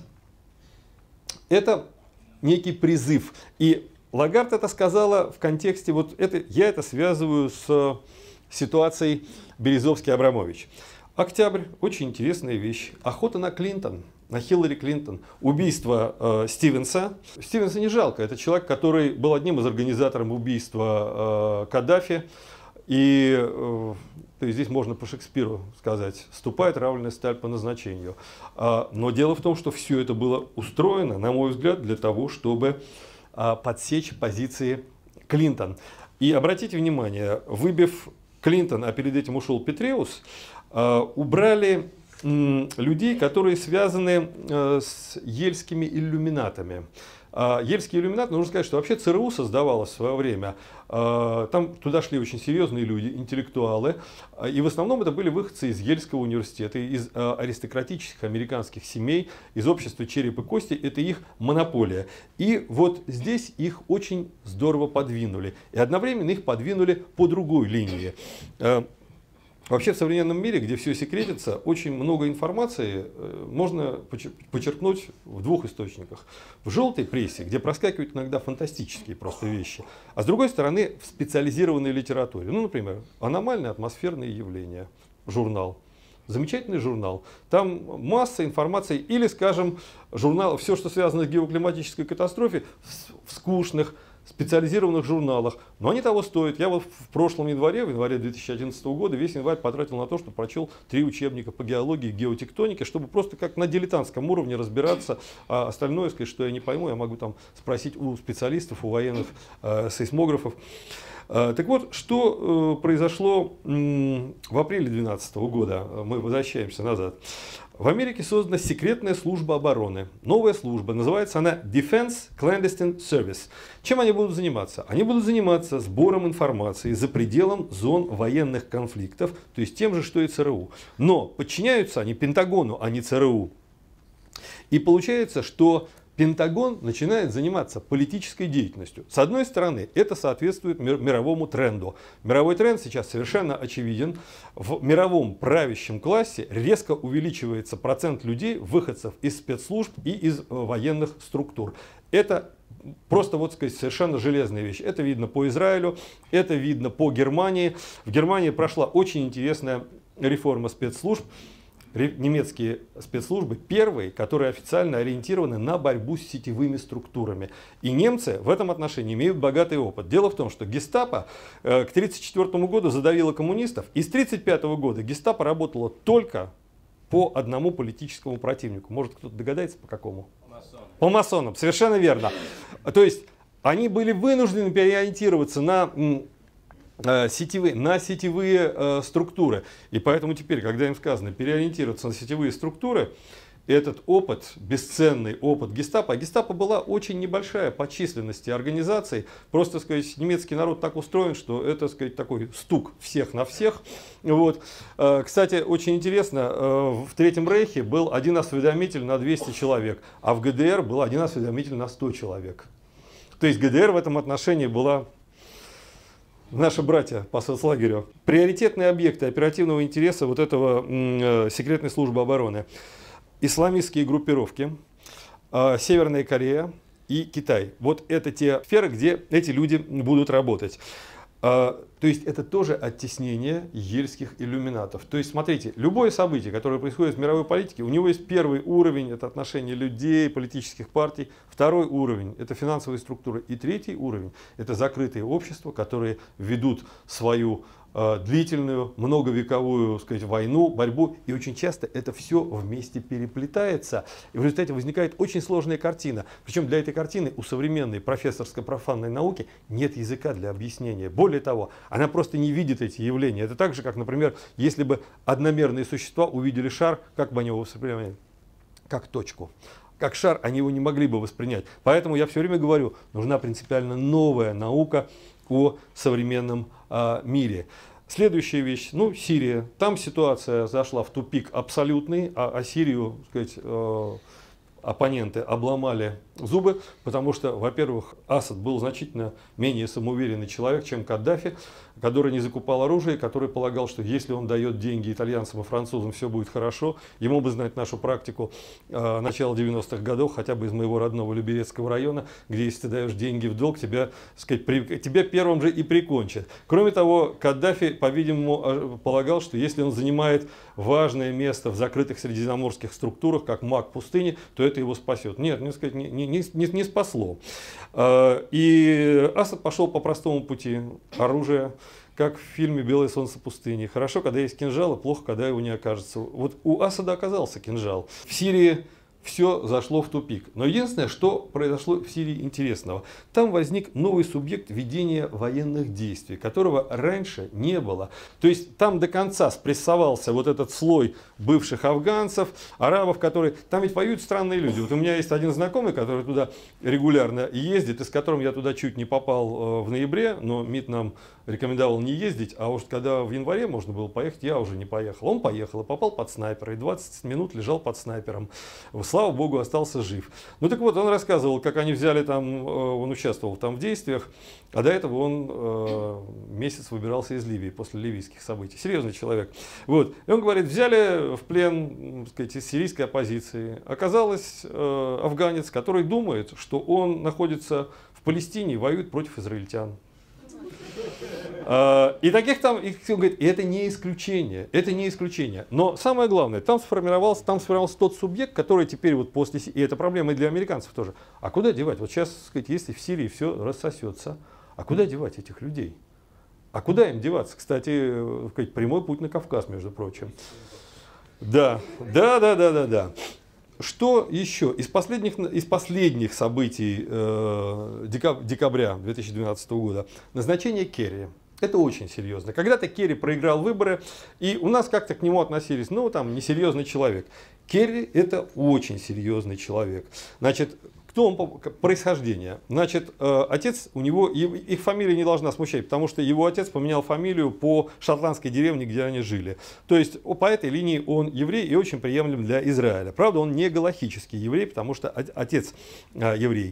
[SPEAKER 1] это некий призыв. И Лагард это сказала в контексте, я это связываю с ситуацией Березовский-Абрамович. Октябрь, очень интересная вещь. Охота на Клинтон, на Хиллари Клинтон. Убийство Стивенса. Стивенса не жалко, это человек, который был одним из организаторов убийства Каддафи. И то есть здесь можно по Шекспиру сказать, ступает равная сталь по назначению. Но дело в том, что все это было устроено, на мой взгляд, для того, чтобы подсечь позиции Клинтон. И обратите внимание, выбив Клинтон, а перед этим ушел Петреус, убрали людей, которые связаны с ельскими иллюминатами. Ельские иллюминаты, нужно сказать, что вообще ЦРУ создавалось в свое время. Там туда шли очень серьезные люди, интеллектуалы. И в основном это были выходцы из Ельского университета, из аристократических американских семей, из общества череп и кости. Это их монополия. И вот здесь их очень здорово подвинули. И одновременно их подвинули по другой линии. Вообще в современном мире, где все секретится, очень много информации можно почерпнуть в двух источниках. В желтой прессе, где проскакивают иногда фантастические просто вещи, а с другой стороны в специализированной литературе. Ну, например, «Аномальные атмосферные явления», журнал. Замечательный журнал. Там масса информации. Или, скажем, журнал, все, что связано с геоклиматической катастрофой, в скучных, специализированных журналах. Но они того стоят. Я вот в прошлом январе, в январе 2011 года, весь январь потратил на то, что прочел 3 учебника по геологии и геотектонике, чтобы просто как на дилетантском уровне разбираться. А остальное, сказать, что я не пойму, я могу там спросить у специалистов, у военных сейсмографов. Так вот, что произошло в апреле 2012 года, мы возвращаемся назад. В Америке создана секретная служба обороны. Новая служба, называется она Defense Clandestine Service. Чем они будут заниматься? Они будут заниматься сбором информации за пределом зон военных конфликтов, то есть тем же, что и ЦРУ. Но подчиняются они Пентагону, а не ЦРУ. И получается, что Пентагон начинает заниматься политической деятельностью. С одной стороны, это соответствует мировому тренду. Мировой тренд сейчас совершенно очевиден. В мировом правящем классе резко увеличивается процент людей, выходцев из спецслужб и из военных структур. Это просто, вот сказать, совершенно железная вещь. Это видно по Израилю, это видно по Германии. В Германии прошла очень интересная реформа спецслужб. Немецкие спецслужбы первые, которые официально ориентированы на борьбу с сетевыми структурами. И немцы в этом отношении имеют богатый опыт. Дело в том, что гестапо к 1934 году задавило коммунистов, и с 1935 года гестапо работало только по одному политическому противнику. Может, кто-то догадается, по какому? По масонам, совершенно верно. То есть они были вынуждены переориентироваться на сетевые структуры. И поэтому теперь, когда им сказано переориентироваться на сетевые структуры, этот опыт, бесценный опыт гестапо, гестапо была очень небольшая по численности организаций, просто, сказать, немецкий народ так устроен, что это, сказать, такой стук всех на всех. Вот. Кстати, очень интересно, в Третьем Рейхе был один осведомитель на 200 человек, а в ГДР был один осведомитель на 100 человек. То есть ГДР в этом отношении была наши братья по соцлагерю. Приоритетные объекты оперативного интереса вот этого секретной службы обороны. Исламистские группировки, Северная Корея и Китай. Вот это те сферы, где эти люди будут работать. То есть это тоже оттеснение ельских иллюминатов. То есть смотрите, любое событие, которое происходит в мировой политике, у него есть первый уровень, это отношение людей, политических партий. Второй уровень – это финансовые структуры. И третий уровень – это закрытые общества, которые ведут свою длительную, многовековую, сказать, войну, борьбу. И очень часто это все вместе переплетается. И в результате возникает очень сложная картина. Причем для этой картины у современной профессорско-профанной науки нет языка для объяснения. Более того, она просто не видит эти явления. Это так же, как, например, если бы одномерные существа увидели шар, как бы они его воспринимали? Как точку. Как шар они его не могли бы воспринять. Поэтому я все время говорю, нужна принципиально новая наука о современном мире. Следующая вещь, ну, Сирия. Там ситуация зашла в тупик абсолютный, а Сирию, так сказать, оппоненты обломали зубы, потому что, во-первых, Асад был значительно менее самоуверенный человек, чем Каддафи, который не закупал оружие, который полагал, что если он дает деньги итальянцам и французам, все будет хорошо. Ему бы знать нашу практику начала 90-х годов, хотя бы из моего родного Люберецкого района, где если ты даешь деньги в долг, тебя, сказать, тебя первым же и прикончат. Кроме того, Каддафи, по-видимому, полагал, что если он занимает важное место в закрытых средиземноморских структурах, как маг пустыни, то это его спасет. Нет, не спасло. И Асад пошел по простому пути. Оружие, как в фильме «Белое солнце пустыни». Хорошо, когда есть кинжал, и плохо, когда его не окажется. Вот у Асада оказался кинжал. В Сирии все зашло в тупик. Но единственное, что произошло в Сирии интересного. Там возник новый субъект ведения военных действий, которого раньше не было. То есть там до конца спрессовался вот этот слой бывших афганцев, арабов, которые... Там ведь воюют странные люди. Вот у меня есть один знакомый, который туда регулярно ездит, и с которым я туда чуть не попал в ноябре, но МИД нам рекомендовал не ездить, а уж когда в январе можно было поехать, я уже не поехал. Он поехал и попал под снайпера, и 20 минут лежал под снайпером. Слава богу, остался жив. Ну так вот, он рассказывал, как они взяли там, он участвовал там в действиях, а до этого он месяц выбирался из Ливии после ливийских событий. Серьезный человек. Вот. И он говорит, взяли в плен, так сказать, из сирийской оппозиции. Оказалось, афганец, который думает, что он находится в Палестине и воюет против израильтян. И таких там, и это не исключение, это не исключение. Но самое главное, там сформировался тот субъект, который теперь вот после, и это проблема и для американцев тоже. А куда девать? Вот сейчас, сказать, если в Сирии все рассосется, а куда девать этих людей? А куда им деваться? Кстати, сказать, прямой путь на Кавказ, между прочим. Да. Что еще? Из последних событий декабря 2012 года назначение Керри. Это очень серьезно. Когда-то Керри проиграл выборы, и у нас как-то к нему относились, ну, там, несерьезный человек. Керри – это очень серьезный человек. Значит, Кто он по происхождению? Значит, отец у него, их фамилия не должна смущать, потому что его отец поменял фамилию по шотландской деревне, где они жили. То есть по этой линии он еврей и очень приемлем для Израиля. Правда, он не галахический еврей, потому что отец еврей.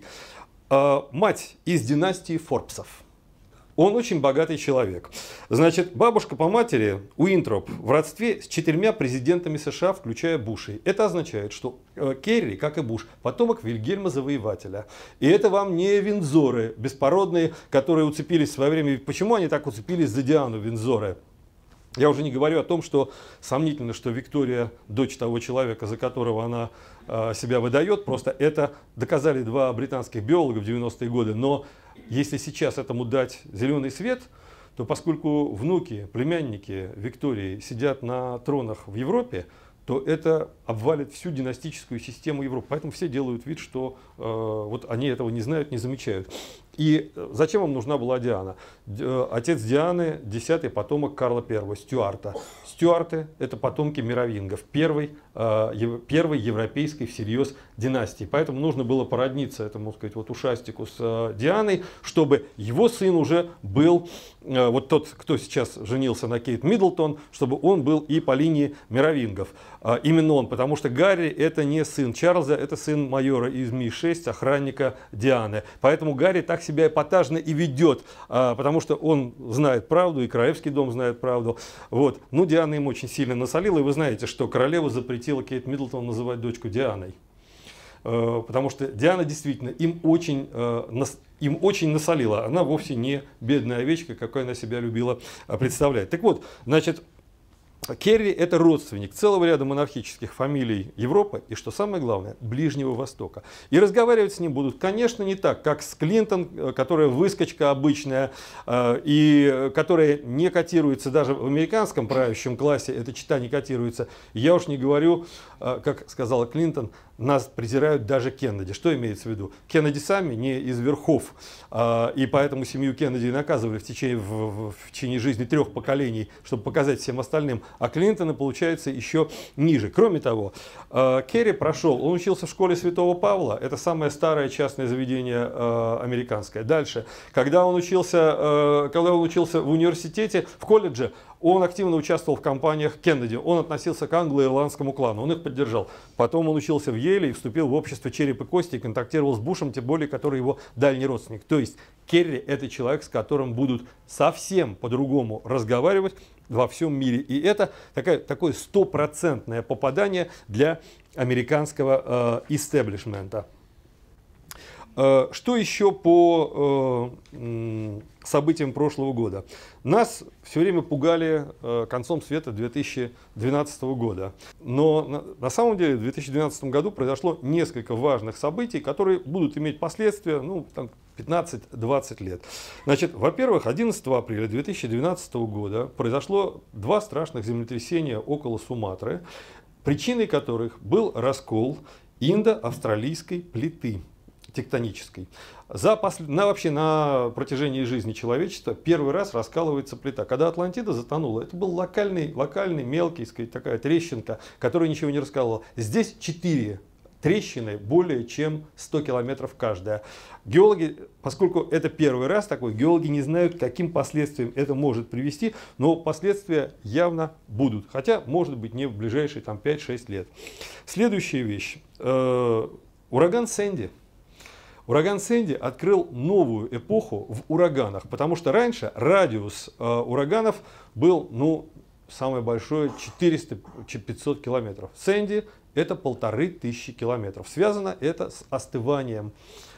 [SPEAKER 1] Мать из династии Форбсов. Он очень богатый человек. Значит, бабушка по матери Уинтроп в родстве с 4 президентами США, включая Бушей. Это означает, что Керри, как и Буш, потомок Вильгельма Завоевателя. И это вам не Виндзоры беспородные, которые уцепились в свое время. Почему они так уцепились за Диану Виндзоры? Я уже не говорю о том, что сомнительно, что Виктория, дочь того человека, за которого она себя выдает. Просто это доказали 2 британских биолога в 90-е годы. Но если сейчас этому дать зеленый свет, то поскольку внуки, племянники Виктории сидят на тронах в Европе, то это обвалит всю династическую систему Европы. Поэтому все делают вид, что вот они этого не знают, не замечают. И зачем вам нужна была Диана? Отец Дианы, 10-й потомок Карла I, Стюарта. Стюарты – это потомки мировингов, первой европейской всерьез династии. Поэтому нужно было породниться этому, сказать, вот ушастику с Дианой, чтобы его сын уже был, вот тот, кто сейчас женился на Кейт Миддлтон, чтобы он был и по линии мировингов. Именно он, потому что Гарри – это не сын Чарльза, это сын майора из Ми-6, охранника Дианы. Поэтому Гарри так себя эпатажно и ведет, потому что он знает правду, и Королевский дом знает правду. Вот. Ну, Диана им очень сильно насолила, и вы знаете, что королева запретила Кейт Миддлтон называть дочку Дианой. Потому что Диана действительно им очень насолила. Она вовсе не бедная овечка, какой она себя любила представлять. Так вот, значит, Керри – это родственник целого ряда монархических фамилий Европы и, что самое главное, Ближнего Востока. И разговаривать с ним будут, конечно, не так, как с Клинтон, которая выскочка обычная и которая не котируется даже в американском правящем классе, эта чета не котируется. Я уж не говорю, как сказала Клинтон, нас презирают даже Кеннеди. Что имеется в виду? Кеннеди сами не из верхов, и поэтому семью Кеннеди наказывали в течение жизни 3 поколений, чтобы показать всем остальным. А Клинтона, получается, еще ниже. Кроме того, Керри прошел, он учился в школе Святого Павла, это самое старое частное заведение американское. Дальше, когда он учился в университете, в колледже, он активно участвовал в кампаниях Кеннеди, он относился к англо-ирландскому клану, он их поддержал. Потом он учился в Йеле и вступил в общество череп и кости и контактировал с Бушем, тем более, который его дальний родственник. То есть Керри – это человек, с которым будут совсем по-другому разговаривать во всем мире. И это такое стопроцентное попадание для американского истеблишмента. Что еще по событиям прошлого года? Нас все время пугали концом света 2012 года. Но на самом деле в 2012 году произошло несколько важных событий, которые будут иметь последствия 15-20 лет. Значит, во-первых, 11 апреля 2012 года произошло 2 страшных землетрясения около Суматры, причиной которых был раскол индо-австралийской плиты тектонической. Вообще на протяжении жизни человечества первый раз раскалывается плита. Когда Атлантида затонула, это был локальный мелкий, сказать, такая трещинка, которая ничего не раскалывала. Здесь 4 трещины, более чем 100 километров каждая. Геологи, поскольку это первый раз такой, геологи не знают, к каким последствиям это может привести, но последствия явно будут. Хотя, может быть, не в ближайшие 5-6 лет. Следующая вещь. Ураган Сэнди. Ураган Сэнди открыл новую эпоху в ураганах, потому что раньше радиус ураганов был, самое большое, 400-500 километров. Сэнди – это 1500 километров. Связано это с остыванием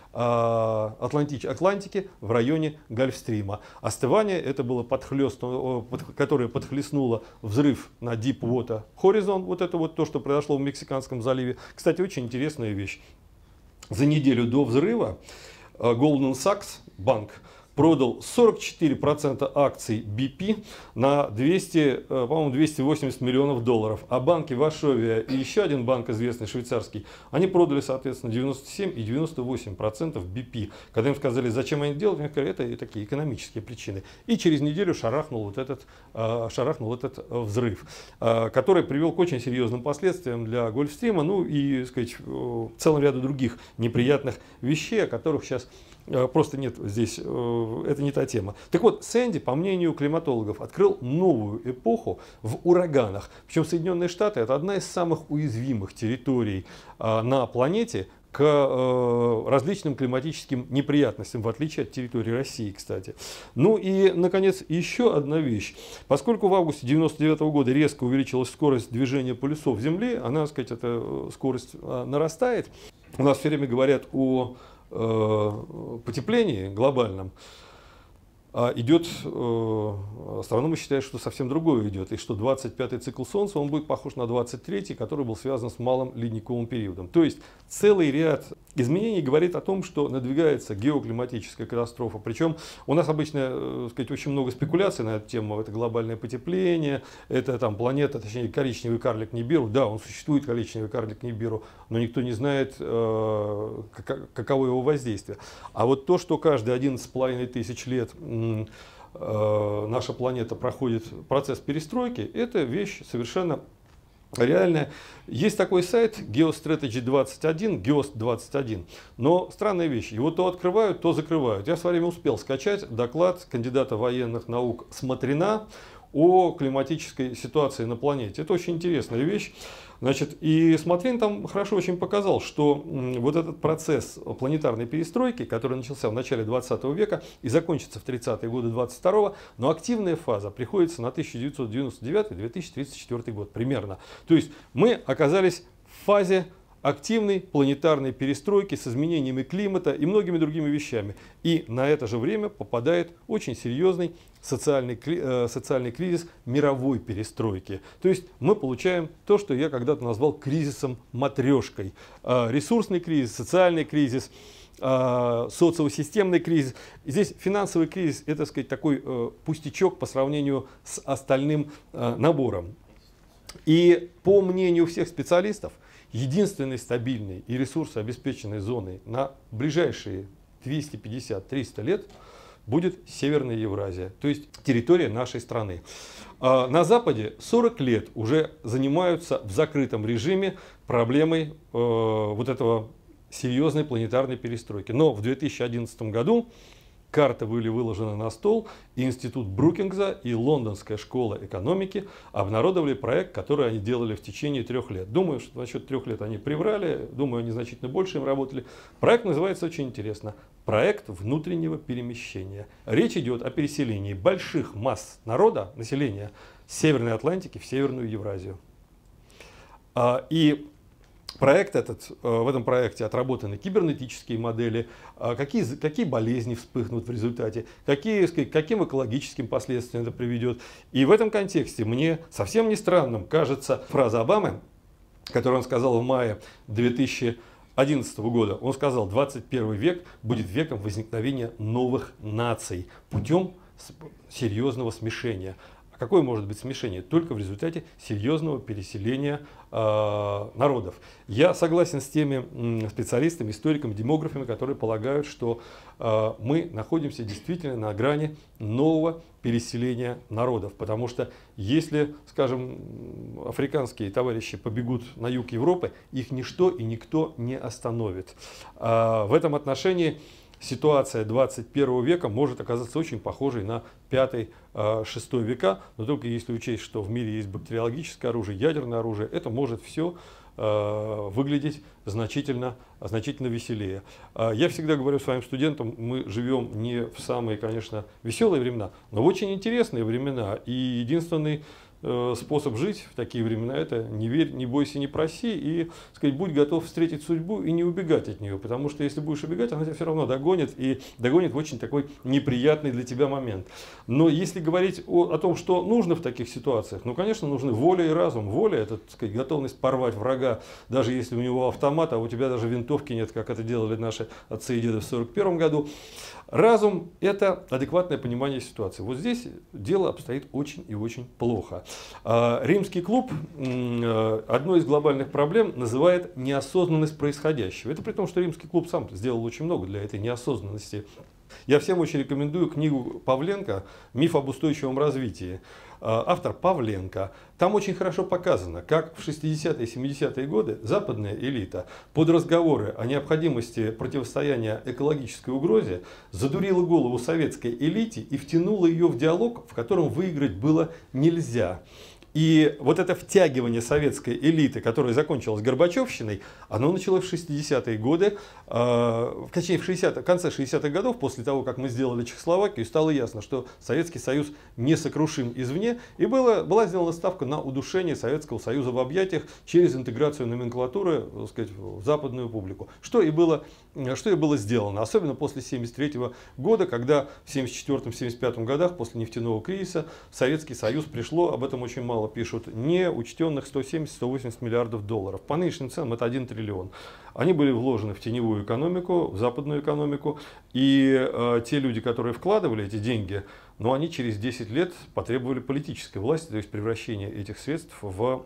[SPEAKER 1] Атлантики в районе Гольфстрима. Остывание это было которое подхлестнуло взрыв на Deepwater Horizon, вот это вот то, что произошло в Мексиканском заливе. Кстати, очень интересная вещь. За неделю до взрыва Goldman Sachs банк продал 44% акций BP на 200, по-моему, 280 миллионов долларов. А банки Варшавия и еще один банк известный, швейцарский, они продали, соответственно, 97 и 98% BP. Когда им сказали, зачем они делают, они сказали, это такие экономические причины. И через неделю шарахнул этот взрыв, который привел к очень серьезным последствиям для Гольфстрима, ну и, так сказать, целому ряду других неприятных вещей, о которых сейчас просто нет здесь, это не та тема. Так вот, Сэнди, по мнению климатологов, открыл новую эпоху в ураганах. Причем Соединенные Штаты – это одна из самых уязвимых территорий на планете к различным климатическим неприятностям, в отличие от территории России, кстати. Ну и, наконец, еще одна вещь. Поскольку в августе 1999 года резко увеличилась скорость движения полюсов Земли, она, так сказать, эта скорость нарастает. У нас все время говорят о потеплении глобальном. Идет, астрономы считают, что совсем другое идет, и что 25-й цикл Солнца, он будет похож на 23-й, который был связан с малым ледниковым периодом. То есть целый ряд изменений говорит о том, что надвигается геоклиматическая катастрофа. Причем у нас обычно, сказать, очень много спекуляций на эту тему. Это глобальное потепление, это там планета, точнее коричневый карлик Нибиру. Да, он существует, коричневый карлик Нибиру, но никто не знает, каково его воздействие. А вот то, что каждые 11,5 тысяч лет наша планета проходит процесс перестройки, это вещь совершенно реальная. Есть такой сайт Geostrategy 21, Geost 21, но странная вещь, его то открывают, то закрывают. Я в свое время успел скачать доклад кандидата военных наук Смотрина о климатической ситуации на планете. Это очень интересная вещь. Значит, и Смотрин там хорошо очень показал, что вот этот процесс планетарной перестройки, который начался в начале 20 века и закончится в 30-е годы 22-го, но активная фаза приходится на 1999-2034 год примерно. То есть мы оказались в фазе активной планетарной перестройки с изменениями климата и многими другими вещами. И на это же время попадает очень серьезный социальный кризис мировой перестройки. То есть мы получаем то, что я когда-то назвал кризисом-матрешкой. Ресурсный кризис, социальный кризис, социосистемный кризис. И здесь финансовый кризис – это, так сказать, такой пустячок по сравнению с остальным набором. И по мнению всех специалистов, единственной стабильной и ресурсообеспеченной зоной на ближайшие 250-300 лет будет Северная Евразия, то есть территория нашей страны. На Западе 40 лет уже занимаются в закрытом режиме проблемой вот этого серьезной планетарной перестройки. Но в 2011 году карта были выложены на стол, и Институт Брукингса и Лондонская школа экономики обнародовали проект, который они делали в течение 3 лет. Думаю, что насчет 3 лет они приврали, думаю, они значительно больше им работали. Проект называется очень интересно. Проект внутреннего перемещения. Речь идет о переселении больших масс народа, населения с Северной Атлантики в Северную Евразию. И проект этот, в этом проекте отработаны кибернетические модели, какие болезни вспыхнут в результате, каким экологическим последствиям это приведет. И в этом контексте мне совсем не странным кажется фраза Обамы, которую он сказал в мае 2011 года. Он сказал, 21 век будет веком возникновения новых наций путем серьезного смешения. Какое может быть смешение? Только в результате серьезного переселения народов. Я согласен с теми специалистами, историками, демографами, которые полагают, что мы находимся действительно на грани нового переселения народов. Потому что если, скажем, африканские товарищи побегут на юг Европы, их ничто и никто не остановит. В этом отношении ситуация 21 века может оказаться очень похожей на 5-6 века, но только если учесть, что в мире есть бактериологическое оружие, ядерное оружие, это может все выглядеть значительно веселее. Я всегда говорю своим студентам, мы живем не в самые, конечно, веселые времена, но в очень интересные времена. И единственный способ жить в такие времена — это не верь, не бойся, не проси, и, сказать, будь готов встретить судьбу и не убегать от нее, потому что если будешь убегать, она тебя все равно догонит, и догонит в очень такой неприятный для тебя момент. Но если говорить о том, что нужно в таких ситуациях, ну, конечно, нужны воля и разум. Воля — это, так сказать, готовность порвать врага, даже если у него автомат, а у тебя даже винтовки нет, как это делали наши отцы и деды в 1941 году. Разум – это адекватное понимание ситуации. Вот здесь дело обстоит очень и очень плохо. Римский клуб одной из глобальных проблем называет неосознанность происходящего. Это при том, что Римский клуб сам сделал очень много для этой неосознанности. Я всем очень рекомендую книгу Павленко «Миф об устойчивом развитии». Автор Павленко. Там очень хорошо показано, как в 60-е и 70-е годы западная элита под разговоры о необходимости противостояния экологической угрозе задурила голову советской элите и втянула ее в диалог, в котором выиграть было нельзя. И вот это втягивание советской элиты, которое закончилось Горбачевщиной, оно началось в 60-е годы, в конце 60-х годов, после того, как мы сделали Чехословакию, стало ясно, что Советский Союз несокрушим извне, и была сделана ставка на удушение Советского Союза в объятиях через интеграцию номенклатуры, так сказать, в западную публику. Что и было сделано, особенно после 1973 года, когда в 1974-1975 годах, после нефтяного кризиса, в Советский Союз пришло, об этом очень мало пишут, неучтенных 170-180 миллиардов долларов. По нынешним ценам это 1 триллион. Они были вложены в теневую экономику, в западную экономику, и те люди, которые вкладывали эти деньги, но они через 10 лет потребовали политической власти, то есть превращения этих средств во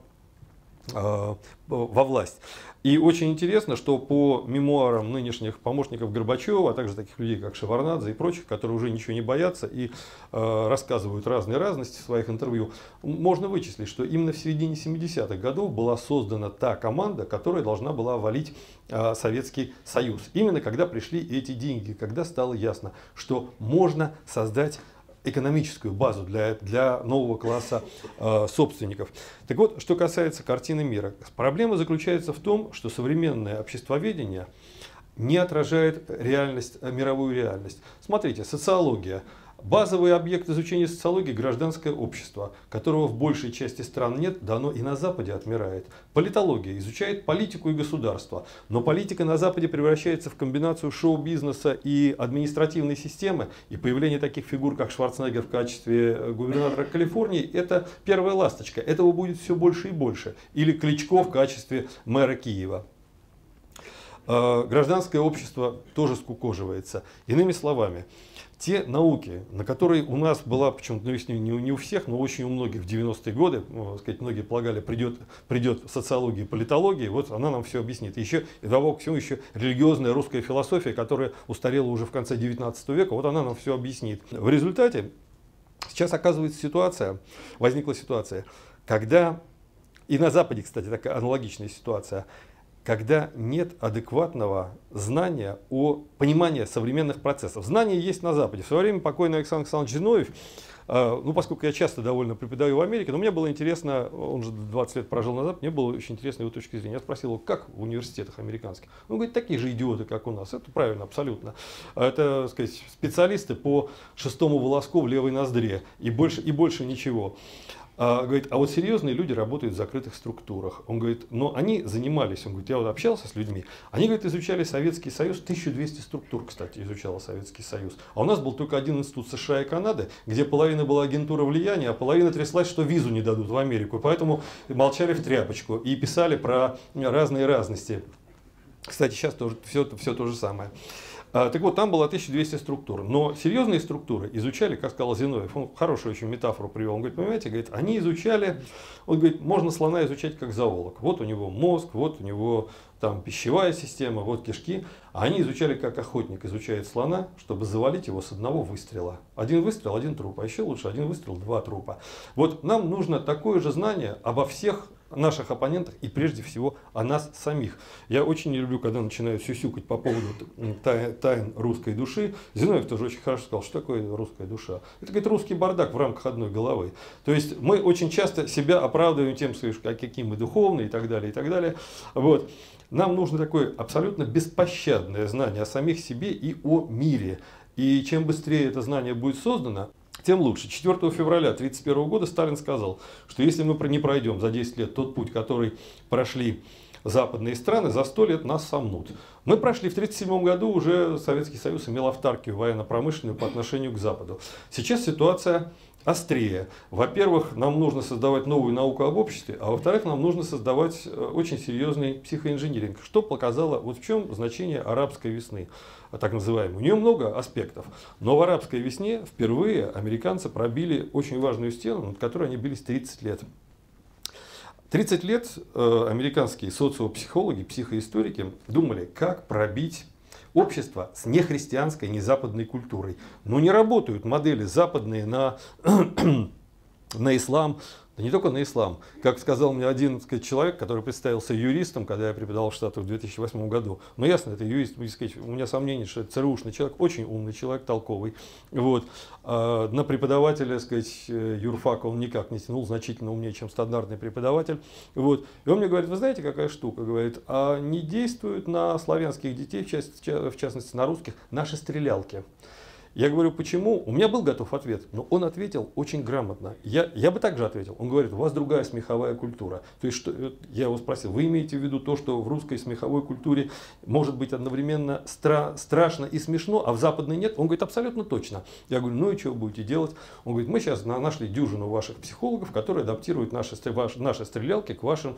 [SPEAKER 1] власть. И очень интересно, что по мемуарам нынешних помощников Горбачева, а также таких людей, как Шеварнадзе и прочих, которые уже ничего не боятся и рассказывают разные разности в своих интервью, можно вычислить, что именно в середине 70-х годов была создана та команда, которая должна была валить Советский Союз. Именно когда пришли эти деньги, когда стало ясно, что можно создать экономическую базу для нового класса собственников. Так вот, что касается картины мира. Проблема заключается в том, что современное обществоведение не отражает мировую реальность. Смотрите, социология. Базовый объект изучения социологии – гражданское общество, которого в большей части стран нет, да оно и на Западе отмирает. Политология изучает политику и государство, но политика на Западе превращается в комбинацию шоу-бизнеса и административной системы, и появление таких фигур, как Шварценеггер в качестве губернатора Калифорнии – это первая ласточка. Этого будет все больше и больше. Или Кличко в качестве мэра Киева. Гражданское общество тоже скукоживается. Иными словами, те науки, на которые у нас была, почему-то не у всех, но очень у многих в 90-е годы, сказать, многие полагали, придет социология, политология, вот она нам все объяснит. Еще, и добавок к всему, еще религиозная русская философия, которая устарела уже в конце 19 века, вот она нам все объяснит. В результате сейчас оказывается возникла ситуация, когда, и на Западе, кстати, такая аналогичная ситуация, когда нет адекватного знания понимания современных процессов. Знания есть на Западе. В свое время покойный Александр Александрович Зиновьев, поскольку я часто довольно преподаю в Америке, но мне было интересно, он же 20 лет прожил на Западе, мне было очень интересно его точки зрения. Я спросил его, как в университетах американских? Он говорит, такие же идиоты, как у нас. Это правильно, абсолютно. Это, так сказать, специалисты по шестому волоску в левой ноздре и больше ничего. Говорит, а вот серьезные люди работают в закрытых структурах. Он говорит, но они занимались, он говорит, я вот общался с людьми, они, говорит, изучали Советский Союз, 1200 структур, кстати, изучал Советский Союз. А у нас был только один институт США и Канады, где половина была агентура влияния, а половина тряслась, что визу не дадут в Америку. Поэтому молчали в тряпочку и писали про разные разности. Кстати, сейчас тоже, все то же самое. Так вот, там было 1200 структур, но серьезные структуры изучали, как сказал Зиновьев, он хорошую очень метафору привел, он говорит, понимаете, говорит, они изучали, он говорит, можно слона изучать как зоолог, вот у него мозг, вот у него там пищевая система, вот кишки, а они изучали как охотник изучает слона, чтобы завалить его с одного выстрела. Один выстрел, один труп, а еще лучше один выстрел, два трупа. Вот нам нужно такое же знание обо всех наших оппонентах и прежде всего о нас самих. Я очень не люблю, когда начинают сюсюкать по поводу тайн русской души. Зиновьев тоже очень хорошо сказал, что такое русская душа. Это, говорит, русский бардак в рамках одной головы. То есть мы очень часто себя оправдываем тем, какие мы духовные и так далее, и так далее. Вот. Нам нужно такое абсолютно беспощадное знание о самих себе и о мире. И чем быстрее это знание будет создано, тем лучше. 4 февраля 1931 года Сталин сказал, что если мы не пройдем за 10 лет тот путь, который прошли западные страны, за 100 лет нас сомнут. Мы прошли в 1937 году, уже Советский Союз имел автаркию военно-промышленную по отношению к Западу. Сейчас ситуация острее. Во-первых, нам нужно создавать новую науку об обществе, а во-вторых, нам нужно создавать очень серьезный психоинжиниринг. Что показало, вот в чем значение арабской весны, так называемой. У нее много аспектов, но в арабской весне впервые американцы пробили очень важную стену, над которой они бились 30 лет. 30 лет американские социопсихологи, психоисторики думали, как пробить общество с нехристианской, незападной культурой. Но не работают модели западные на ислам, да не только на ислам. Как сказал мне один, так сказать, человек, который представился юристом, когда я преподавал в Штатах в 2008 году. Но ясно, это юрист, сказать, у меня сомнений, что это ЦРУшный человек, очень умный человек, толковый. Вот. На преподавателя, так сказать, юрфака он никак не тянул, значительно умнее, чем стандартный преподаватель. Вот. И он мне говорит, вы знаете, какая штука? Говорит, а не действуют на славянских детей, в частности на русских, наши стрелялки. Я говорю, почему? У меня был готов ответ, но он ответил очень грамотно. Я бы также ответил. Он говорит, у вас другая смеховая культура. То есть, что, я его спросил, вы имеете в виду то, что в русской смеховой культуре может быть одновременно страшно и смешно, а в западной нет? Он говорит, абсолютно точно. Я говорю, ну и что вы будете делать? Он говорит, мы сейчас нашли дюжину ваших психологов, которые адаптируют наши стрелялки к вашим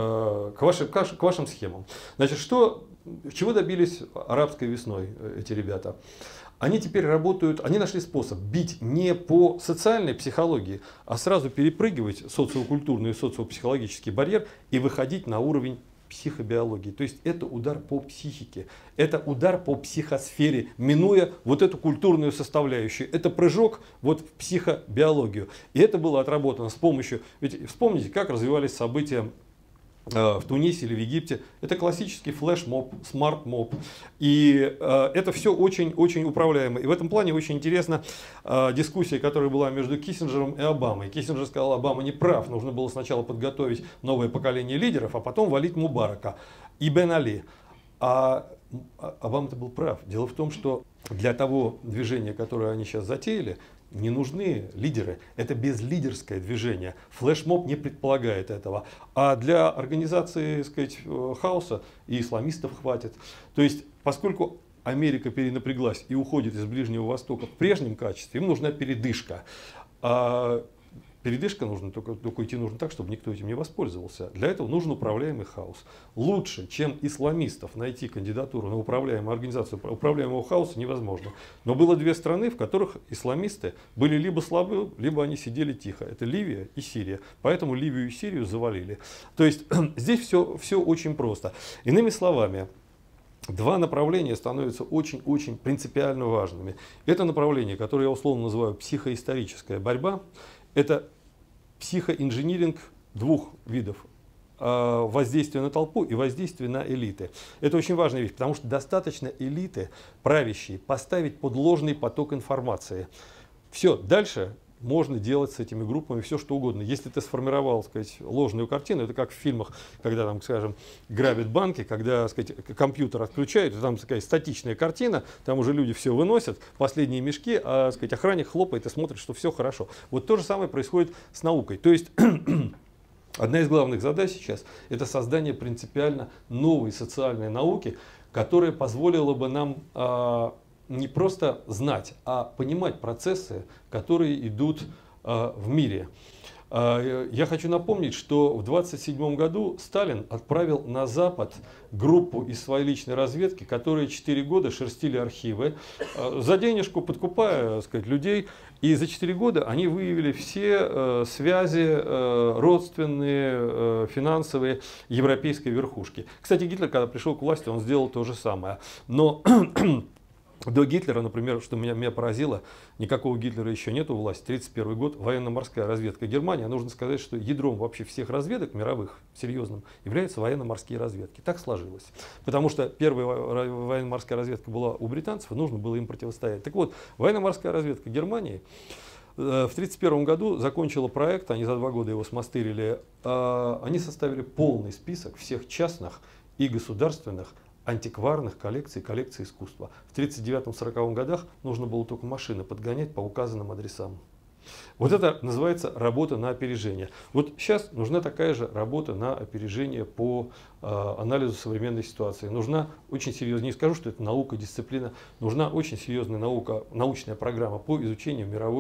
[SPEAKER 1] схемам. Значит, чего добились арабской весной эти ребята? Они теперь работают, они нашли способ бить не по социальной психологии, а сразу перепрыгивать социокультурный и социопсихологический барьер и выходить на уровень психобиологии. То есть это удар по психике, это удар по психосфере, минуя вот эту культурную составляющую. Это прыжок вот в психобиологию. И это было отработано с помощью, ведь вспомните, как развивались события в Тунисе или в Египте. Это классический флеш-моб, смарт-моб. И это все очень-очень управляемо. И в этом плане очень интересна дискуссия, которая была между Киссинджером и Обамой. Киссинджер сказал, Обама не прав, нужно было сначала подготовить новое поколение лидеров, а потом валить Мубарака и Бен Али. А Обама-то был прав. Дело в том, что для того движения, которое они сейчас затеяли, не нужны лидеры. Это безлидерское движение. Флешмоб не предполагает этого. А для организации, так сказать, хаоса и исламистов хватит. То есть, поскольку Америка перенапряглась и уходит из Ближнего Востока в прежнем качестве, им нужна передышка. Передышка нужна, только идти нужно так, чтобы никто этим не воспользовался. Для этого нужен управляемый хаос. Лучше, чем исламистов, найти кандидатуру на управляемую организацию управляемого хаоса невозможно. Но было две страны, в которых исламисты были либо слабы, либо они сидели тихо. Это Ливия и Сирия. Поэтому Ливию и Сирию завалили. То есть здесь все очень просто. Иными словами, два направления становятся очень-очень принципиально важными. Это направление, которое я условно называю психоисторическая борьба, это психоинжиниринг двух видов. Воздействие на толпу и воздействие на элиты. Это очень важная вещь, потому что достаточно элиты, правящие, поставить под ложный поток информации. Все, дальше можно делать с этими группами все, что угодно. Если ты сформировал, так сказать, ложную картину, это как в фильмах, когда, там, скажем, грабят банки, когда, так сказать, компьютер отключают, там такая статичная картина, там уже люди все выносят, последние мешки, а, так сказать, охранник хлопает и смотрит, что все хорошо. Вот то же самое происходит с наукой. То есть одна из главных задач сейчас – это создание принципиально новой социальной науки, которая позволила бы нам не просто знать, а понимать процессы, которые идут в мире. Я хочу напомнить, что в 1927 году Сталин отправил на Запад группу из своей личной разведки, которые 4 года шерстили архивы, за денежку подкупая, так сказать, людей. И за 4 года они выявили все связи родственные, финансовые европейской верхушки. Кстати, Гитлер, когда пришел к власти, он сделал то же самое. Но до Гитлера, например, что меня поразило, никакого Гитлера еще нету у власти, 1931 год, военно-морская разведка Германии. Нужно сказать, что ядром вообще всех разведок мировых, серьезным, являются военно-морские разведки. Так сложилось. Потому что первая военно-морская разведка была у британцев, и нужно было им противостоять. Так вот, военно-морская разведка Германии в 1931 году закончила проект, они за 2 года его смастырили, они составили полный список всех частных и государственных антикварных коллекций искусства. В 1939-1940 годах нужно было только машины подгонять по указанным адресам. Вот это называется работа на опережение. Вот сейчас нужна такая же работа на опережение по анализу современной ситуации. Нужна очень серьезная, не скажу, что это наука, дисциплина, нужна очень серьезная наука, научная программа по изучению мировой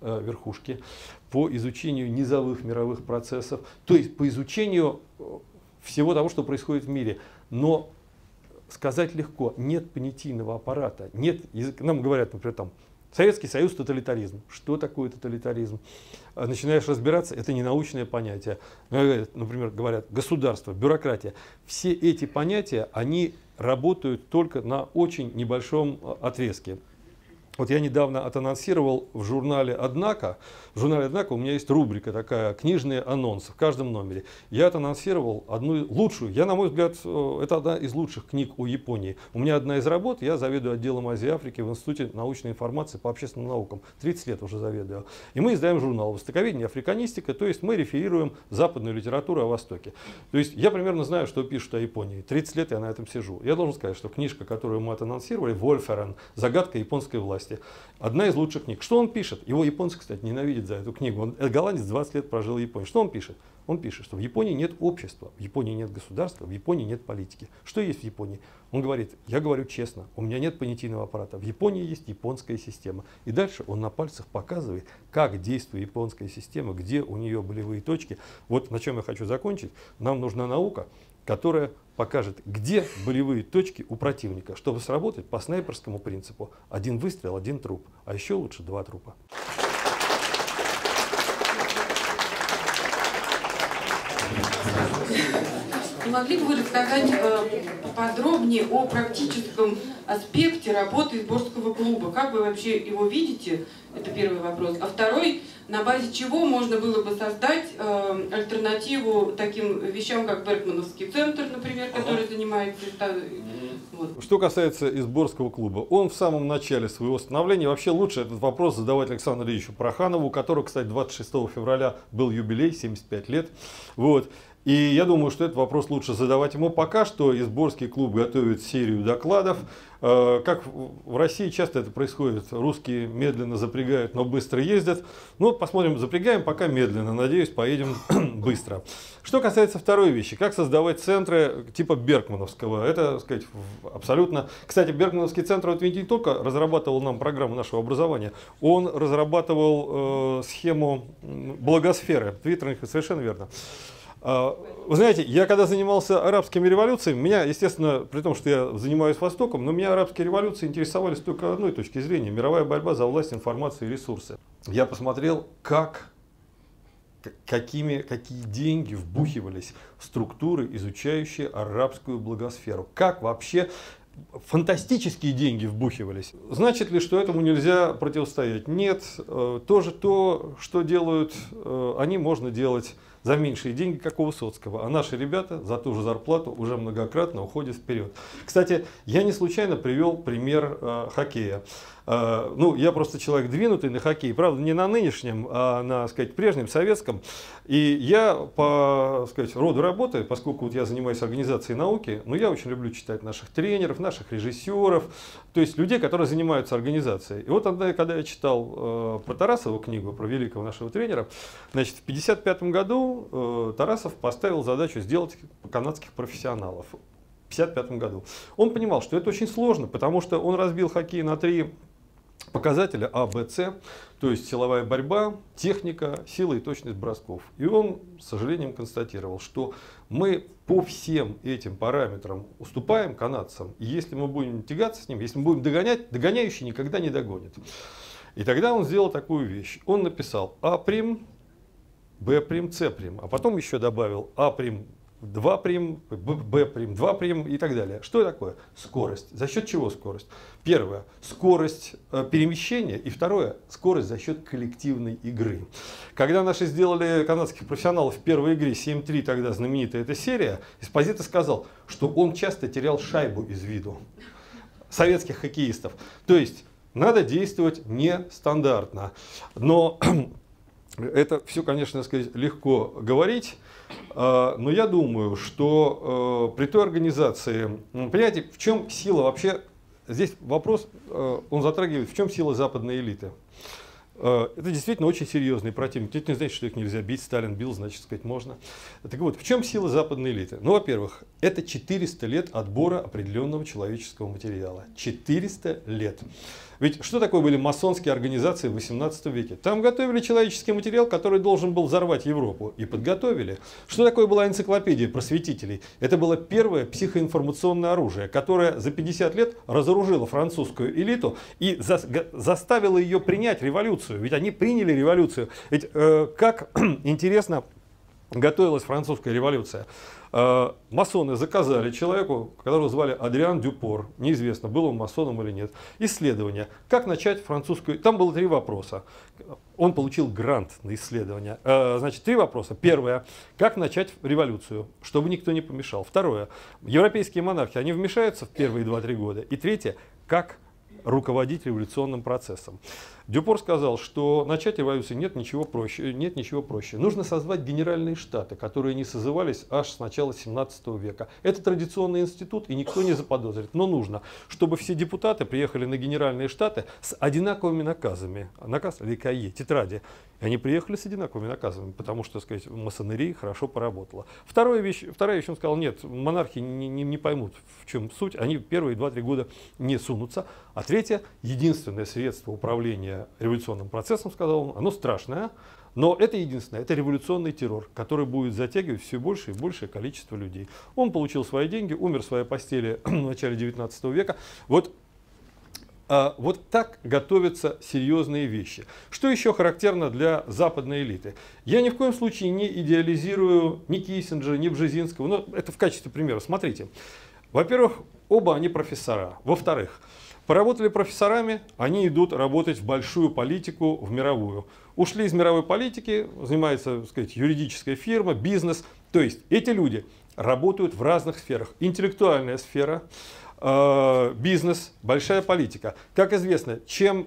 [SPEAKER 1] верхушки, по изучению низовых мировых процессов, то есть по изучению всего того, что происходит в мире. Но сказать легко, нет понятийного аппарата, нет языка. Нам говорят, например, там, Советский Союз, тоталитаризм. Что такое тоталитаризм? Начинаешь разбираться, это не научное понятие. Например, говорят государство, бюрократия. Все эти понятия, они работают только на очень небольшом отрезке. Вот я недавно оtanонсировал в журнале «Однако». В журнале «Однако» у меня есть рубрика такая «Книжные анонсы» в каждом номере. Я оtanонсировал одну лучшую, на мой взгляд, это одна из лучших книг о Японии. У меня одна из работ, я заведую отделом Азии и Африки в Институте научной информации по общественным наукам. 30 лет уже заведую. И мы издаем журнал «Востоковедение, африканистика», то есть мы реферируем западную литературу о Востоке. То есть я примерно знаю, что пишут о Японии. 30 лет я на этом сижу. Я должен сказать, что книжка, которую мы оtanонсировали, «Вольферен. Загадка японской власти», одна из лучших книг. Что он пишет? Его японцы, кстати, ненавидят за эту книгу. Он голландец, 20 лет прожил в Японии. Что он пишет? Он пишет, что в Японии нет общества, в Японии нет государства, в Японии нет политики. Что есть в Японии? Он говорит, я говорю честно, у меня нет понятийного аппарата. В Японии есть японская система. И дальше он на пальцах показывает, как действует японская система, где у нее болевые точки. Вот на чем я хочу закончить. Нам нужна наука, которая покажет, где болевые точки у противника, чтобы сработать по снайперскому принципу. Один выстрел, один труп, а еще лучше 2 трупа.
[SPEAKER 2] Не могли бы вы рассказать подробнее о практическом аспекте работы сборского клуба? Как вы вообще его видите? Это первый вопрос. А второй, на базе чего можно было бы создать альтернативу таким вещам, как Бергмановский центр, например, который занимается... Вот.
[SPEAKER 1] Что касается Изборского клуба, он в самом начале своего становления, вообще лучше этот вопрос задавать Александру Ильичу Пороханову, у которого, кстати, 26 февраля был юбилей, 75 лет. Вот. И я думаю, что этот вопрос лучше задавать ему. Пока что Изборский клуб готовит серию докладов. Как в России часто это происходит, русские медленно запрягают, но быстро ездят. Ну, посмотрим, запрягаем пока медленно, надеюсь, поедем быстро. Что касается второй вещи, как создавать центры типа Бергмановского, это, так сказать, абсолютно... Кстати, Бергмановский центр вот не только разрабатывал нам программу нашего образования, он разрабатывал схему благосферы, твиттерных, совершенно верно. Вы знаете, я когда занимался арабскими революциями, меня, естественно, при том, что я занимаюсь Востоком, но меня арабские революции интересовали с только одной точки зрения – мировая борьба за власть, информацию и ресурсы. Я посмотрел, какие деньги вбухивались в структуры, изучающие арабскую благосферу. Как вообще фантастические деньги вбухивались. Значит ли, что этому нельзя противостоять? Нет. Тоже то, что делают они, можно делать за меньшие деньги, как у Высоцкого. А наши ребята за ту же зарплату уже многократно уходят вперед. Кстати, я не случайно привел пример хоккея. Ну, я просто человек двинутый на хоккей, правда, не на нынешнем, а на, сказать, прежнем советском. И я по, сказать, роду работы, поскольку вот я занимаюсь организацией науки, но я очень люблю читать наших тренеров, наших режиссеров, то есть людей, которые занимаются организацией. И вот когда я читал про Тарасова книгу, про великого нашего тренера, значит, в 1955 году Тарасов поставил задачу сделать канадских профессионалов. В 1955 году. Он понимал, что это очень сложно, потому что он разбил хоккей на 3 показателя А, Б, С, то есть силовая борьба, техника, сила и точность бросков. И он, с сожалением, констатировал, что мы по всем этим параметрам уступаем канадцам, и если мы будем тягаться с ним, если мы будем догонять, догоняющий никогда не догонит. И тогда он сделал такую вещь. Он написал А', Б', С', а потом еще добавил А', 2', Б', 2' и так далее. Что такое? Скорость. За счет чего скорость? Первое, скорость перемещения, и второе, скорость за счет коллективной игры. Когда наши сделали канадских профессионалов в первой игре 7-3, тогда знаменитая эта серия, Эспозито сказал, что он часто терял шайбу из виду советских хоккеистов. То есть надо действовать нестандартно. Но это все, конечно, сказать, легко говорить. Но я думаю, что при той организации, понимаете, в чем сила вообще, здесь вопрос, он затрагивает, в чем сила западной элиты. Это действительно очень серьезные противники. Это не значит, что их нельзя бить. Сталин бил, значит, сказать, можно. Так вот, в чем сила западной элиты? Ну, во-первых, это 400 лет отбора определенного человеческого материала. 400 лет. Ведь что такое были масонские организации в 18 веке? Там готовили человеческий материал, который должен был взорвать Европу. И подготовили. Что такое была энциклопедия просветителей? Это было первое психоинформационное оружие, которое за 50 лет разоружило французскую элиту и заставило ее принять революцию. Ведь они приняли революцию. Ведь как интересно готовилась французская революция. Масоны заказали человеку, которого звали Адриан Дюпор, неизвестно, был он масоном или нет, исследование, как начать французскую... Там было 3 вопроса. Он получил грант на исследование. Значит, 3 вопроса. Первое, как начать революцию, чтобы никто не помешал. Второе, европейские монархи, они вмешаются в первые 2-3 года. И третье, как руководить революционным процессом. Дюпор сказал, что начать революцию нет ничего проще. Нужно созвать генеральные штаты, которые не созывались аж с начала 17 века. Это традиционный институт, и никто не заподозрит. Но нужно, чтобы все депутаты приехали на генеральные штаты с одинаковыми наказами. Наказ Лекайе, тетради. И они приехали с одинаковыми наказами, потому что, так сказать, масонерия хорошо поработала. Вторая вещь, он сказал, нет, монархи не поймут, в чем суть. Они первые 2-3 года не сунутся. А третье, единственное средство управления революционным процессом, сказал он, оно страшное, но это единственное, это революционный террор, который будет затягивать все больше и большее количество людей. Он получил свои деньги, умер в своей постели в начале 19 века. Вот так готовятся серьезные вещи. Что еще характерно для западной элиты? Я ни в коем случае не идеализирую ни Киссинджера, ни Бжезинского, но это в качестве примера. Смотрите, во-первых, оба они профессора. Во-вторых, поработали профессорами, они идут работать в большую политику, в мировую. Ушли из мировой политики, занимается, так сказать, юридическая фирма, бизнес. То есть эти люди работают в разных сферах. Интеллектуальная сфера, бизнес, большая политика. Как известно, чем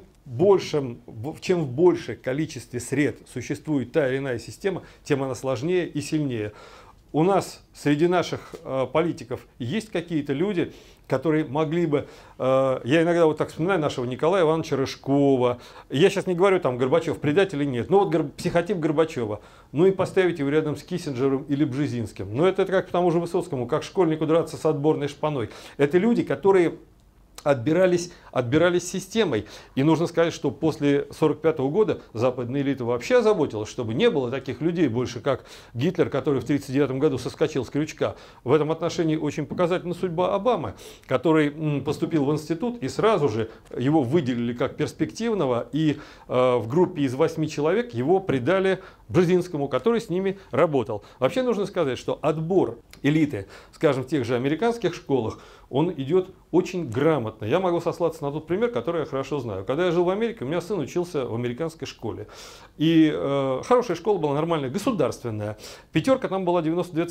[SPEAKER 1] в большем количестве сред существует та или иная система, тем она сложнее и сильнее. У нас среди наших политиков есть какие-то люди, которые могли бы, я иногда вот так вспоминаю нашего Николая Ивановича Рыжкова, я сейчас не говорю, там, Горбачев предатель или нет, но вот психотип Горбачева, ну и поставить его рядом с Киссинджером или Бжезинским. Но это как к тому же Высоцкому, как школьнику драться с отборной шпаной. Это люди, которые отбирались системой. И нужно сказать, что после 1945 года западная элита вообще озаботилась, чтобы не было таких людей больше, как Гитлер, который в 1939 году соскочил с крючка. В этом отношении очень показательна судьба Обамы, который поступил в институт, и сразу же его выделили как перспективного, и в группе из 8 человек его придали Бжезинскому, который с ними работал. Вообще нужно сказать, что отбор элиты, скажем, в тех же американских школах, он идет очень грамотно. Я могу сослаться на тот пример, который я хорошо знаю. Когда я жил в Америке, у меня сын учился в американской школе. И хорошая школа была нормальная, государственная. Пятерка там была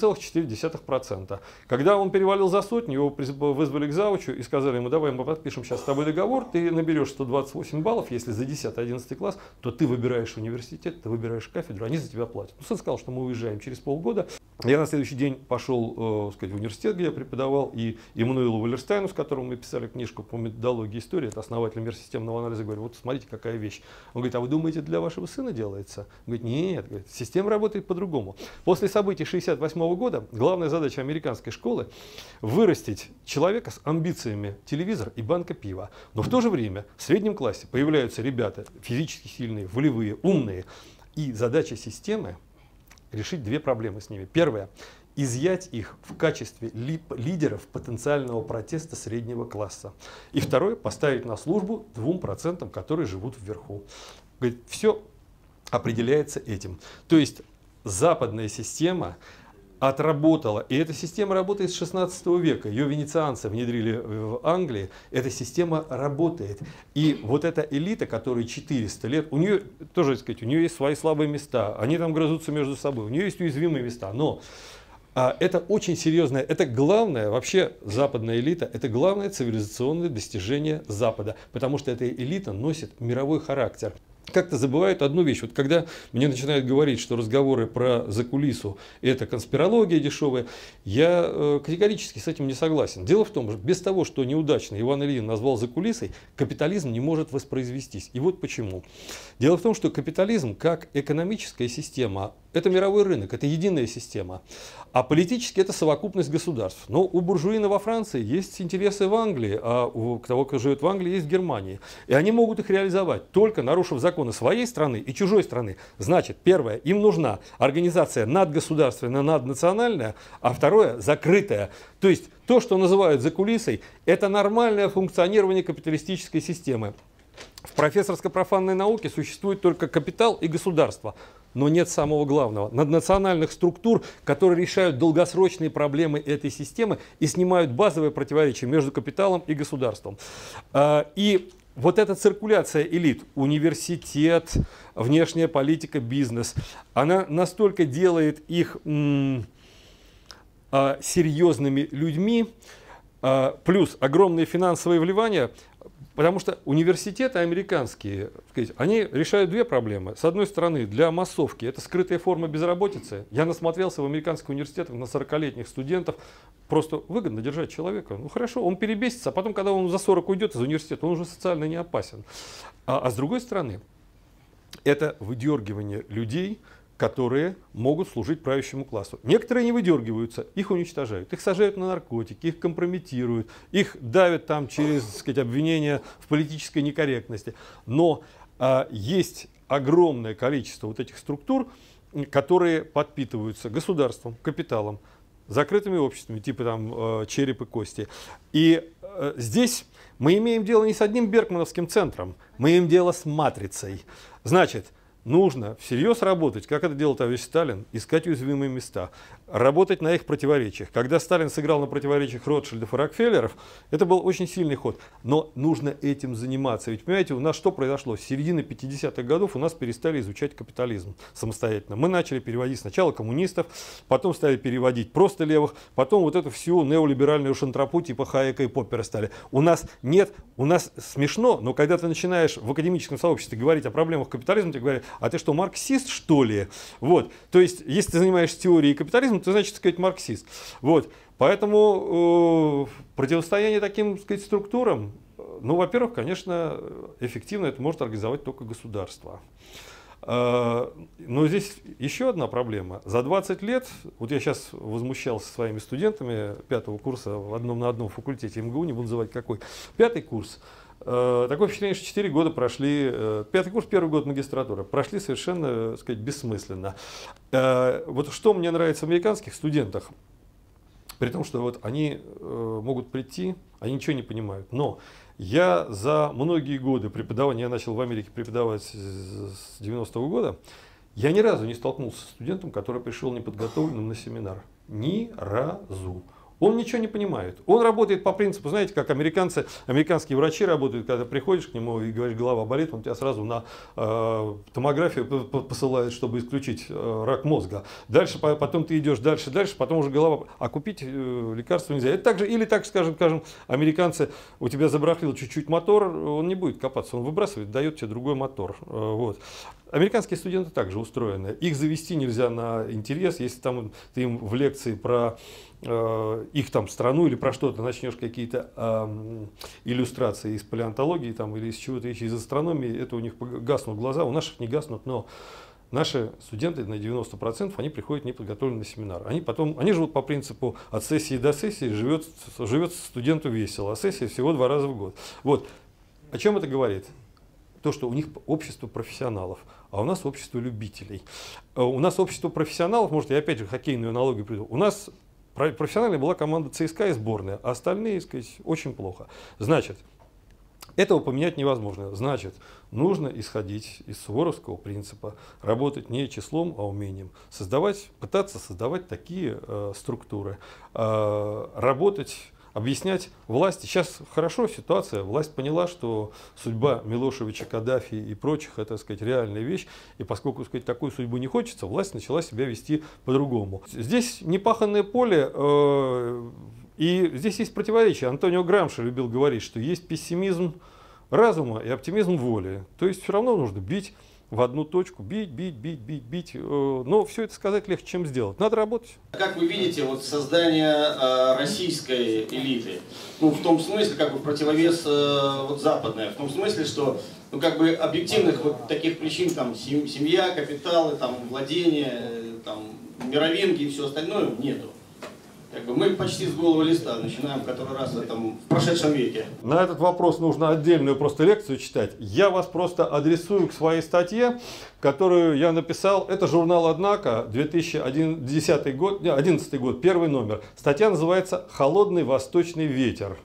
[SPEAKER 1] 92,4%. Когда он перевалил за сотню, его вызвали к заучу и сказали ему, давай мы подпишем сейчас с тобой договор, ты наберешь 128 баллов, если за 10-11 класс, то ты выбираешь университет, ты выбираешь кафедру, они за тебя платят. Ну, сын сказал, что мы уезжаем через полгода. Я на следующий день пошел сказать, в университет, где я преподавал, и Эммануилу Валерстайну, с которым мы писали книжку по методологии истории, это основатель миросистемного анализа, говорю, вот смотрите, какая вещь. Он говорит, а вы думаете, для вашего сына делается? Он говорит, нет, говорит, система работает по-другому. После событий 1968 года главная задача американской школы вырастить человека с амбициями телевизор и банка пива. Но в то же время в среднем классе появляются ребята физически сильные, волевые, умные. И задача системы решить 2 проблемы с ними. Первая – изъять их в качестве лидеров потенциального протеста среднего класса. И второе – поставить на службу 2%, которые живут вверху. Говорит, все определяется этим. То есть западная система отработала, и эта система работает с 16 века, ее венецианцы внедрили в Англии, эта система работает. И вот эта элита, которая 400 лет, у нее тоже, так сказать, у нее есть свои слабые места, они там грызутся между собой, у нее есть уязвимые места, но это очень серьезное, это главное, вообще западная элита, это главное цивилизационное достижение Запада, потому что эта элита носит мировой характер. как-то забывают одну вещь. Вот когда мне начинают говорить, что разговоры про закулису – это конспирология дешевая, я категорически с этим не согласен. Дело в том, что без того, что неудачно Иван Ильин назвал закулисой, капитализм не может воспроизвестись. И вот почему. Дело в том, что капитализм как экономическая система – это мировой рынок, это единая система. А политически это совокупность государств. Но у буржуина во Франции есть интересы в Англии, а у того, кто живет в Англии, есть в Германии. И они могут их реализовать, только нарушив законы своей страны и чужой страны. Значит, первое, им нужна организация надгосударственная, наднациональная, а второе, закрытая. То есть то, что называют закулисой, это нормальное функционирование капиталистической системы. В профессорско-профанной науке существует только капитал и государство. Но нет самого главного – наднациональных структур, которые решают долгосрочные проблемы этой системы и снимают базовые противоречия между капиталом и государством. И вот эта циркуляция элит, университет, внешняя политика, бизнес, она настолько делает их серьезными людьми, плюс огромные финансовые вливания. Потому что университеты американские, они решают две проблемы. С одной стороны, для массовки это скрытая форма безработицы. Я насмотрелся в американских университетах на 40-летних студентов. Просто выгодно держать человека. Ну хорошо, он перебесится, а потом, когда он за 40 уйдет из университета, он уже социально не опасен. А с другой стороны, это выдергивание людей, которые могут служить правящему классу. Некоторые не выдергиваются, их уничтожают, их сажают на наркотики, их компрометируют, их давят там через, так сказать, обвинения в политической некорректности. Но есть огромное количество вот этих структур, которые подпитываются государством, капиталом, закрытыми обществами, типа там череп и кости. И здесь мы имеем дело не с одним Бергмановским центром, мы имеем дело с матрицей. Значит, нужно всерьез работать, как это делал товарищ Сталин, искать уязвимые места, работать на их противоречиях. Когда Сталин сыграл на противоречиях Ротшильдов и Рокфеллеров, это был очень сильный ход. Но нужно этим заниматься. Ведь, понимаете, у нас что произошло? С середины 50-х годов у нас перестали изучать капитализм самостоятельно. Мы начали переводить сначала коммунистов, потом стали переводить просто левых, потом вот эту всю неолиберальную шантропу типа Хайека и Поппера стали. У нас нет, у нас смешно, но когда ты начинаешь в академическом сообществе говорить о проблемах капитализма, тебе говорят: а ты что, марксист, что ли? Вот. То есть, если ты занимаешься теорией капитализма, то значит, так сказать, марксист. Вот. Поэтому противостояние таким, так сказать, структурам, ну, во-первых, конечно, эффективно это может организовать только государство. Но здесь еще одна проблема. За 20 лет, вот я сейчас возмущался своими студентами 5-го курса на одном факультете МГУ, не буду называть какой, 5-й курс. Такое впечатление, что 4 года прошли, 5-й курс, 1-й год магистратуры, прошли совершенно, так сказать, бессмысленно. Вот что мне нравится в американских студентах, при том, что вот они могут прийти, они ничего не понимают, но я за многие годы преподавания, я начал в Америке преподавать с 90-го года, я ни разу не столкнулся с студентом, который пришел неподготовленным на семинар. Ни разу. Он ничего не понимает. Он работает по принципу, знаете, как американские врачи работают, когда приходишь к нему и говоришь, голова болит, он тебя сразу на томографию посылает, чтобы исключить рак мозга. Дальше, потом ты идешь дальше, потом уже голова... А купить лекарства нельзя. Это так же, или так, скажем, американцы, у тебя забарахлил чуть-чуть мотор, он не будет копаться, он выбрасывает, дает тебе другой мотор. Вот. Американские студенты также устроены. Их завести нельзя на интерес, если там ты им в лекции про их там страну или про что-то начнешь какие-то иллюстрации из палеонтологии там, или из чего-то еще, из астрономии, это у них гаснут глаза, у наших не гаснут, но наши студенты на 90% они приходят неподготовленные на семинар. Они живут по принципу от сессии до сессии, живет студенту весело, а сессия всего 2 раза в год. Вот. О чем это говорит? То, что у них общество профессионалов, а у нас общество любителей. У нас общество профессионалов, может, я опять же хоккейную аналогию приведу, у нас профессиональная была команда ЦСКА и сборная, а остальные, так сказать, очень плохо. Значит, этого поменять невозможно. Значит, нужно исходить из суворовского принципа, работать не числом, а умением. Пытаться создавать такие структуры, работать, объяснять власти. Сейчас хорошо ситуация, власть поняла, что судьба Милошевича, Каддафи и прочих, это, так сказать, реальная вещь. И поскольку, так сказать, такую судьбу не хочется, власть начала себя вести по-другому. Здесь непаханное поле, и здесь есть противоречие. Антонио Грамши любил говорить, что есть пессимизм разума и оптимизм воли. То есть все равно нужно бить в одну точку, бить. Но все это сказать легче, чем сделать. Надо работать.
[SPEAKER 3] Как вы видите, вот создание российской элиты, ну, в том смысле, как бы противовес вот западной, в том смысле, что ну, как бы объективных вот таких причин, там, семья, капиталы, там, владение, там, мировинки и все остальное нету. Как бы мы почти с голого листа начинаем который раз в прошедшем веке.
[SPEAKER 1] На этот вопрос нужно отдельную просто лекцию читать. Я вас просто адресую к своей статье, которую я написал. Это журнал «Однако», 2011 год, первый номер. Статья называется «Холодный восточный ветер».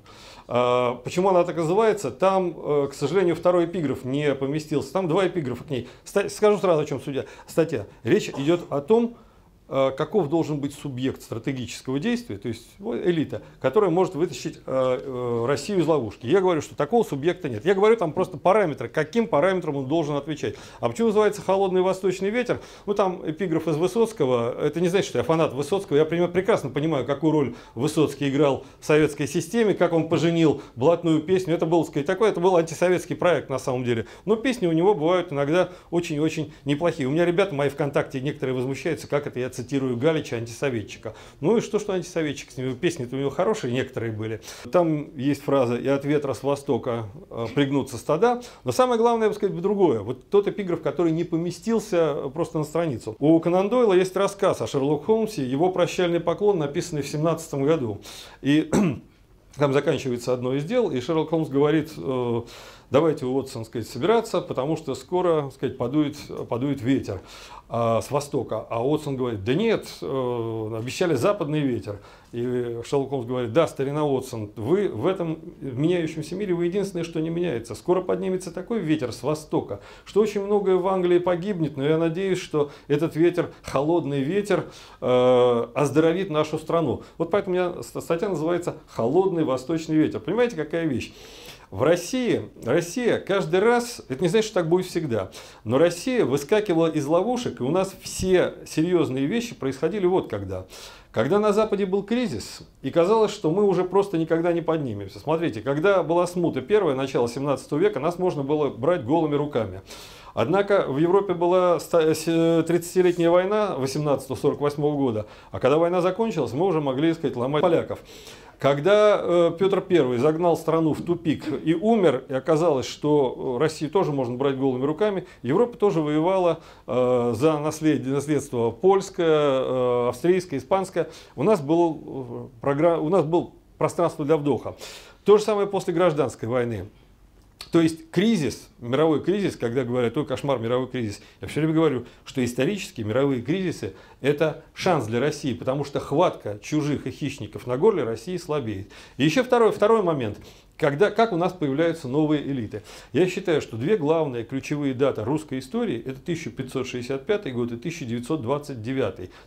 [SPEAKER 1] Почему она так называется? Там, к сожалению, второй эпиграф не поместился. Там два эпиграфа к ней. Скажу сразу, о чем статья. Речь идет о том, каков должен быть субъект стратегического действия, то есть элита, которая может вытащить Россию из ловушки. Я говорю, что такого субъекта нет. Я говорю там просто параметры, каким параметрам он должен отвечать. А почему называется «Холодный восточный ветер»? Ну там эпиграф из Высоцкого. Это не значит, что я фанат Высоцкого. Я прекрасно понимаю, какую роль Высоцкий играл в советской системе, как он поженил блатную песню. Это был, сказать, это был антисоветский проект на самом деле. Но песни у него бывают иногда очень-очень неплохие. У меня ребята мои ВКонтакте некоторые возмущаются, как это я цитирую Галича, антисоветчика. Ну и что антисоветчик с него? Песни-то у него хорошие некоторые были. Там есть фраза «И от ветра с востока пригнутся стада». Но самое главное, я бы сказать, другое. Вот тот эпиграф, который не поместился просто на страницу. У Конан Дойла есть рассказ о Шерлоке Холмсе, его «Прощальный поклон», написанный в 1917 году. И там заканчивается одно из дел, и Шерлок Холмс говорит: давайте, Уотсон, собираться, потому что скоро, подует ветер с востока. А Уотсон говорит: да нет, обещали западный ветер. И Шерлок Холмс говорит: да, старина Уотсон, вы в этом меняющемся мире, вы единственное, что не меняется. Скоро поднимется такой ветер с востока, что очень многое в Англии погибнет, но я надеюсь, что этот ветер, холодный ветер, оздоровит нашу страну. Вот поэтому у меня статья называется «Холодный восточный ветер». Понимаете, какая вещь? В Россия каждый раз, это не значит, что так будет всегда, но Россия выскакивала из ловушек, и у нас все серьезные вещи происходили вот когда. Когда на Западе был кризис, и казалось, что мы уже просто никогда не поднимемся. Смотрите, когда была смута первая, начало 17 века, нас можно было брать голыми руками. Однако в Европе была 30-летняя война 1848 года, а когда война закончилась, мы уже могли, ломать поляков. Когда Петр I загнал страну в тупик и умер, и оказалось, что Россию тоже можно брать голыми руками, Европа тоже воевала за наследство польское, австрийское, испанское. У нас было пространство для вдоха. То же самое после гражданской войны. То есть кризис, мировой кризис, когда говорят: ой, кошмар, мировой кризис, я все время говорю, что исторически мировые кризисы – это шанс для России, потому что хватка чужих и хищников на горле России слабеет. И еще второй момент. Как у нас появляются новые элиты. Я считаю, что две главные ключевые даты русской истории – это 1565 год и 1929.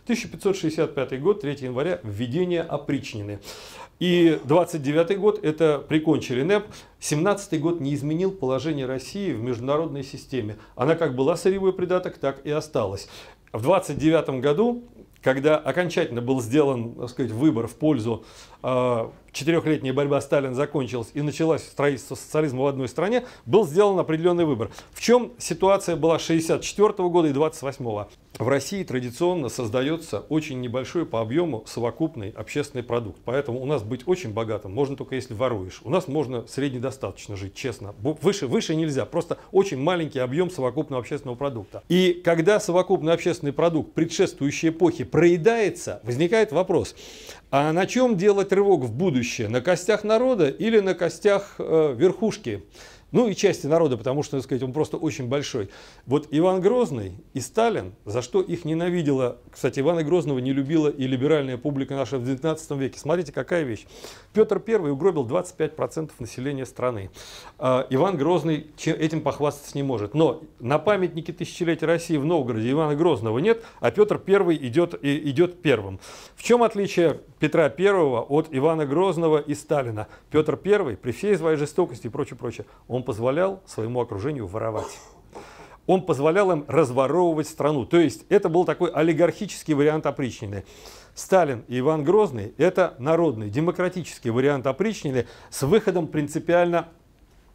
[SPEAKER 1] 1565 год, 3 января, введение опричнины. И 29 год – это прикончили НЭП. 17 год не изменил положение России в международной системе. Она как была сырьевой придаток, так и осталась. В 29 году, когда окончательно был сделан, выбор в пользу четырехлетняя борьба Сталина закончилась и началось строительство социализма в одной стране, был сделан определенный выбор. В чем ситуация была 1964 года и 1928? В России традиционно создается очень небольшой по объему совокупный общественный продукт. Поэтому у нас быть очень богатым можно только если воруешь. У нас можно среднедостаточно жить, честно. Выше нельзя. Просто очень маленький объем совокупного общественного продукта. И когда совокупный общественный продукт предшествующей эпохи проедается, возникает вопрос: а на чем делать рывок в будущее? На костях народа или на костях верхушки? Ну и части народа, потому что, он просто очень большой. Вот Иван Грозный и Сталин, за что их ненавидела, кстати, Ивана Грозного не любила и либеральная публика наша в 19 веке. Смотрите, какая вещь. Петр I угробил 25% населения страны. Иван Грозный этим похвастаться не может. Но на памятнике тысячелетия России в Новгороде Ивана Грозного нет, а Петр I идет первым. В чем отличие Петра I от Ивана Грозного и Сталина? Петр I при всей своей жестокости и прочее, он позволял своему окружению воровать. Он позволял им разворовывать страну. То есть это был такой олигархический вариант опричнины. Сталин и Иван Грозный – это народный, демократический вариант опричнины с выходом принципиально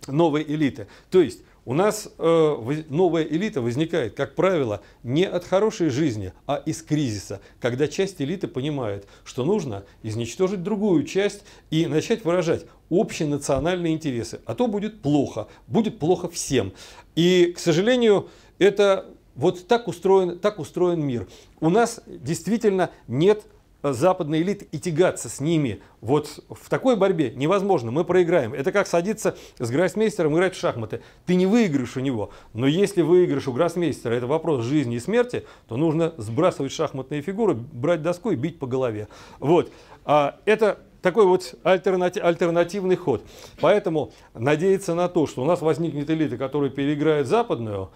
[SPEAKER 1] новой элиты. То есть у нас новая элита возникает, как правило, не от хорошей жизни, а из кризиса, когда часть элиты понимает, что нужно изничтожить другую часть и начать выражать общие национальные интересы. А то будет плохо всем. И, к сожалению, это вот так устроен мир. У нас действительно нет западной элиты, и тягаться с ними вот в такой борьбе невозможно, мы проиграем. Это как садиться с гроссмейстером играть в шахматы. Ты не выиграешь у него, но если выиграешь у гроссмейстера, это вопрос жизни и смерти, то нужно сбрасывать шахматные фигуры, брать доску и бить по голове. Вот. Это такой вот альтернативный ход. Поэтому надеяться на то, что у нас возникнет элита, которая переиграет западную,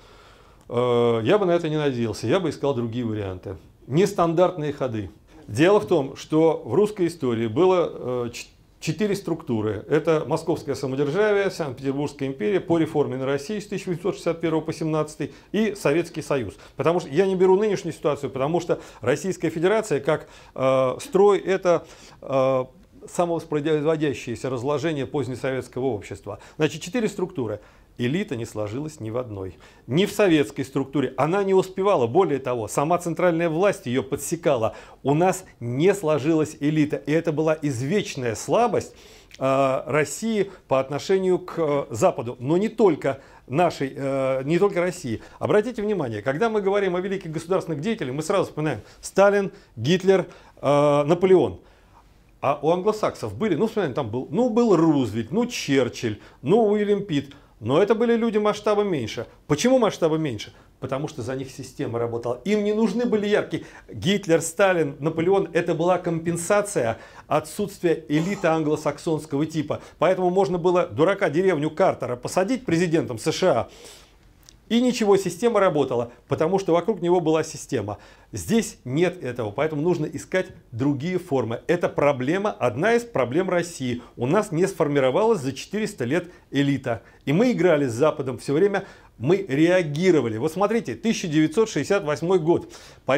[SPEAKER 1] я бы на это не надеялся, я бы искал другие варианты. Нестандартные ходы. Дело в том, что в русской истории было 4 структуры. Это Московское самодержавие, Санкт-Петербургская империя, по реформе на России с 1861 по 17 и Советский Союз. Потому что я не беру нынешнюю ситуацию, потому что Российская Федерация как строй это самовоспроизводящееся разложение позднесоветского общества. Значит, 4 структуры. Элита не сложилась ни в одной. Ни в советской структуре. Она не успевала. Более того, сама центральная власть ее подсекала. У нас не сложилась элита. И это была извечная слабость России по отношению к Западу. Но не только не только России. Обратите внимание, когда мы говорим о великих государственных деятелях, мы сразу вспоминаем Сталин, Гитлер, Наполеон. А у англосаксов были, там был Рузвельт, Черчилль, Уильям Питт. Но это были люди масштаба меньше. Почему масштаба меньше? Потому что за них система работала. Им не нужны были яркие. Гитлер, Сталин, Наполеон – это была компенсация отсутствия элиты англосаксонского типа. Поэтому можно было дурака деревню Картера посадить президентом США, и ничего, система работала, потому что вокруг него была система. Здесь нет этого, поэтому нужно искать другие формы. Это проблема, одна из проблем России. У нас не сформировалась за 400 лет элита. И мы играли с Западом все время, мы реагировали. Вот смотрите, 1968 год.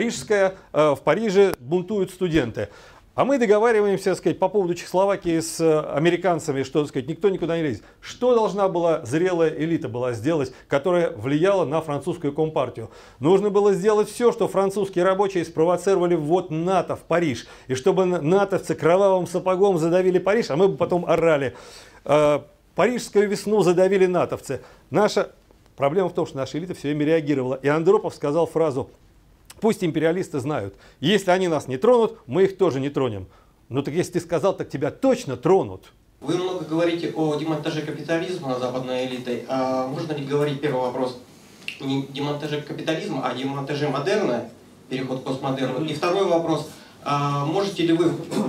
[SPEAKER 1] В Париже бунтуют студенты. А мы договариваемся, так сказать, по поводу Чехословакии с американцами, что, так сказать, никто никуда не лезет. Что должна была зрелая элита сделать, которая влияла на французскую компартию? Нужно было сделать все, что французские рабочие спровоцировали ввод НАТО в Париж. И чтобы натовцы кровавым сапогом задавили Париж, а мы бы потом орали. Парижскую весну задавили натовцы. Наша проблема в том, что наша элита все время реагировала. И Андропов сказал фразу: пусть империалисты знают, если они нас не тронут, мы их тоже не тронем. Ну так если ты сказал, так тебя точно тронут.
[SPEAKER 4] Вы много говорите о демонтаже капитализма западной элитой. А можно ли говорить, первый вопрос, не демонтаже капитализма, а демонтаже модерна, переход к постмодерну? И второй вопрос, можете ли вы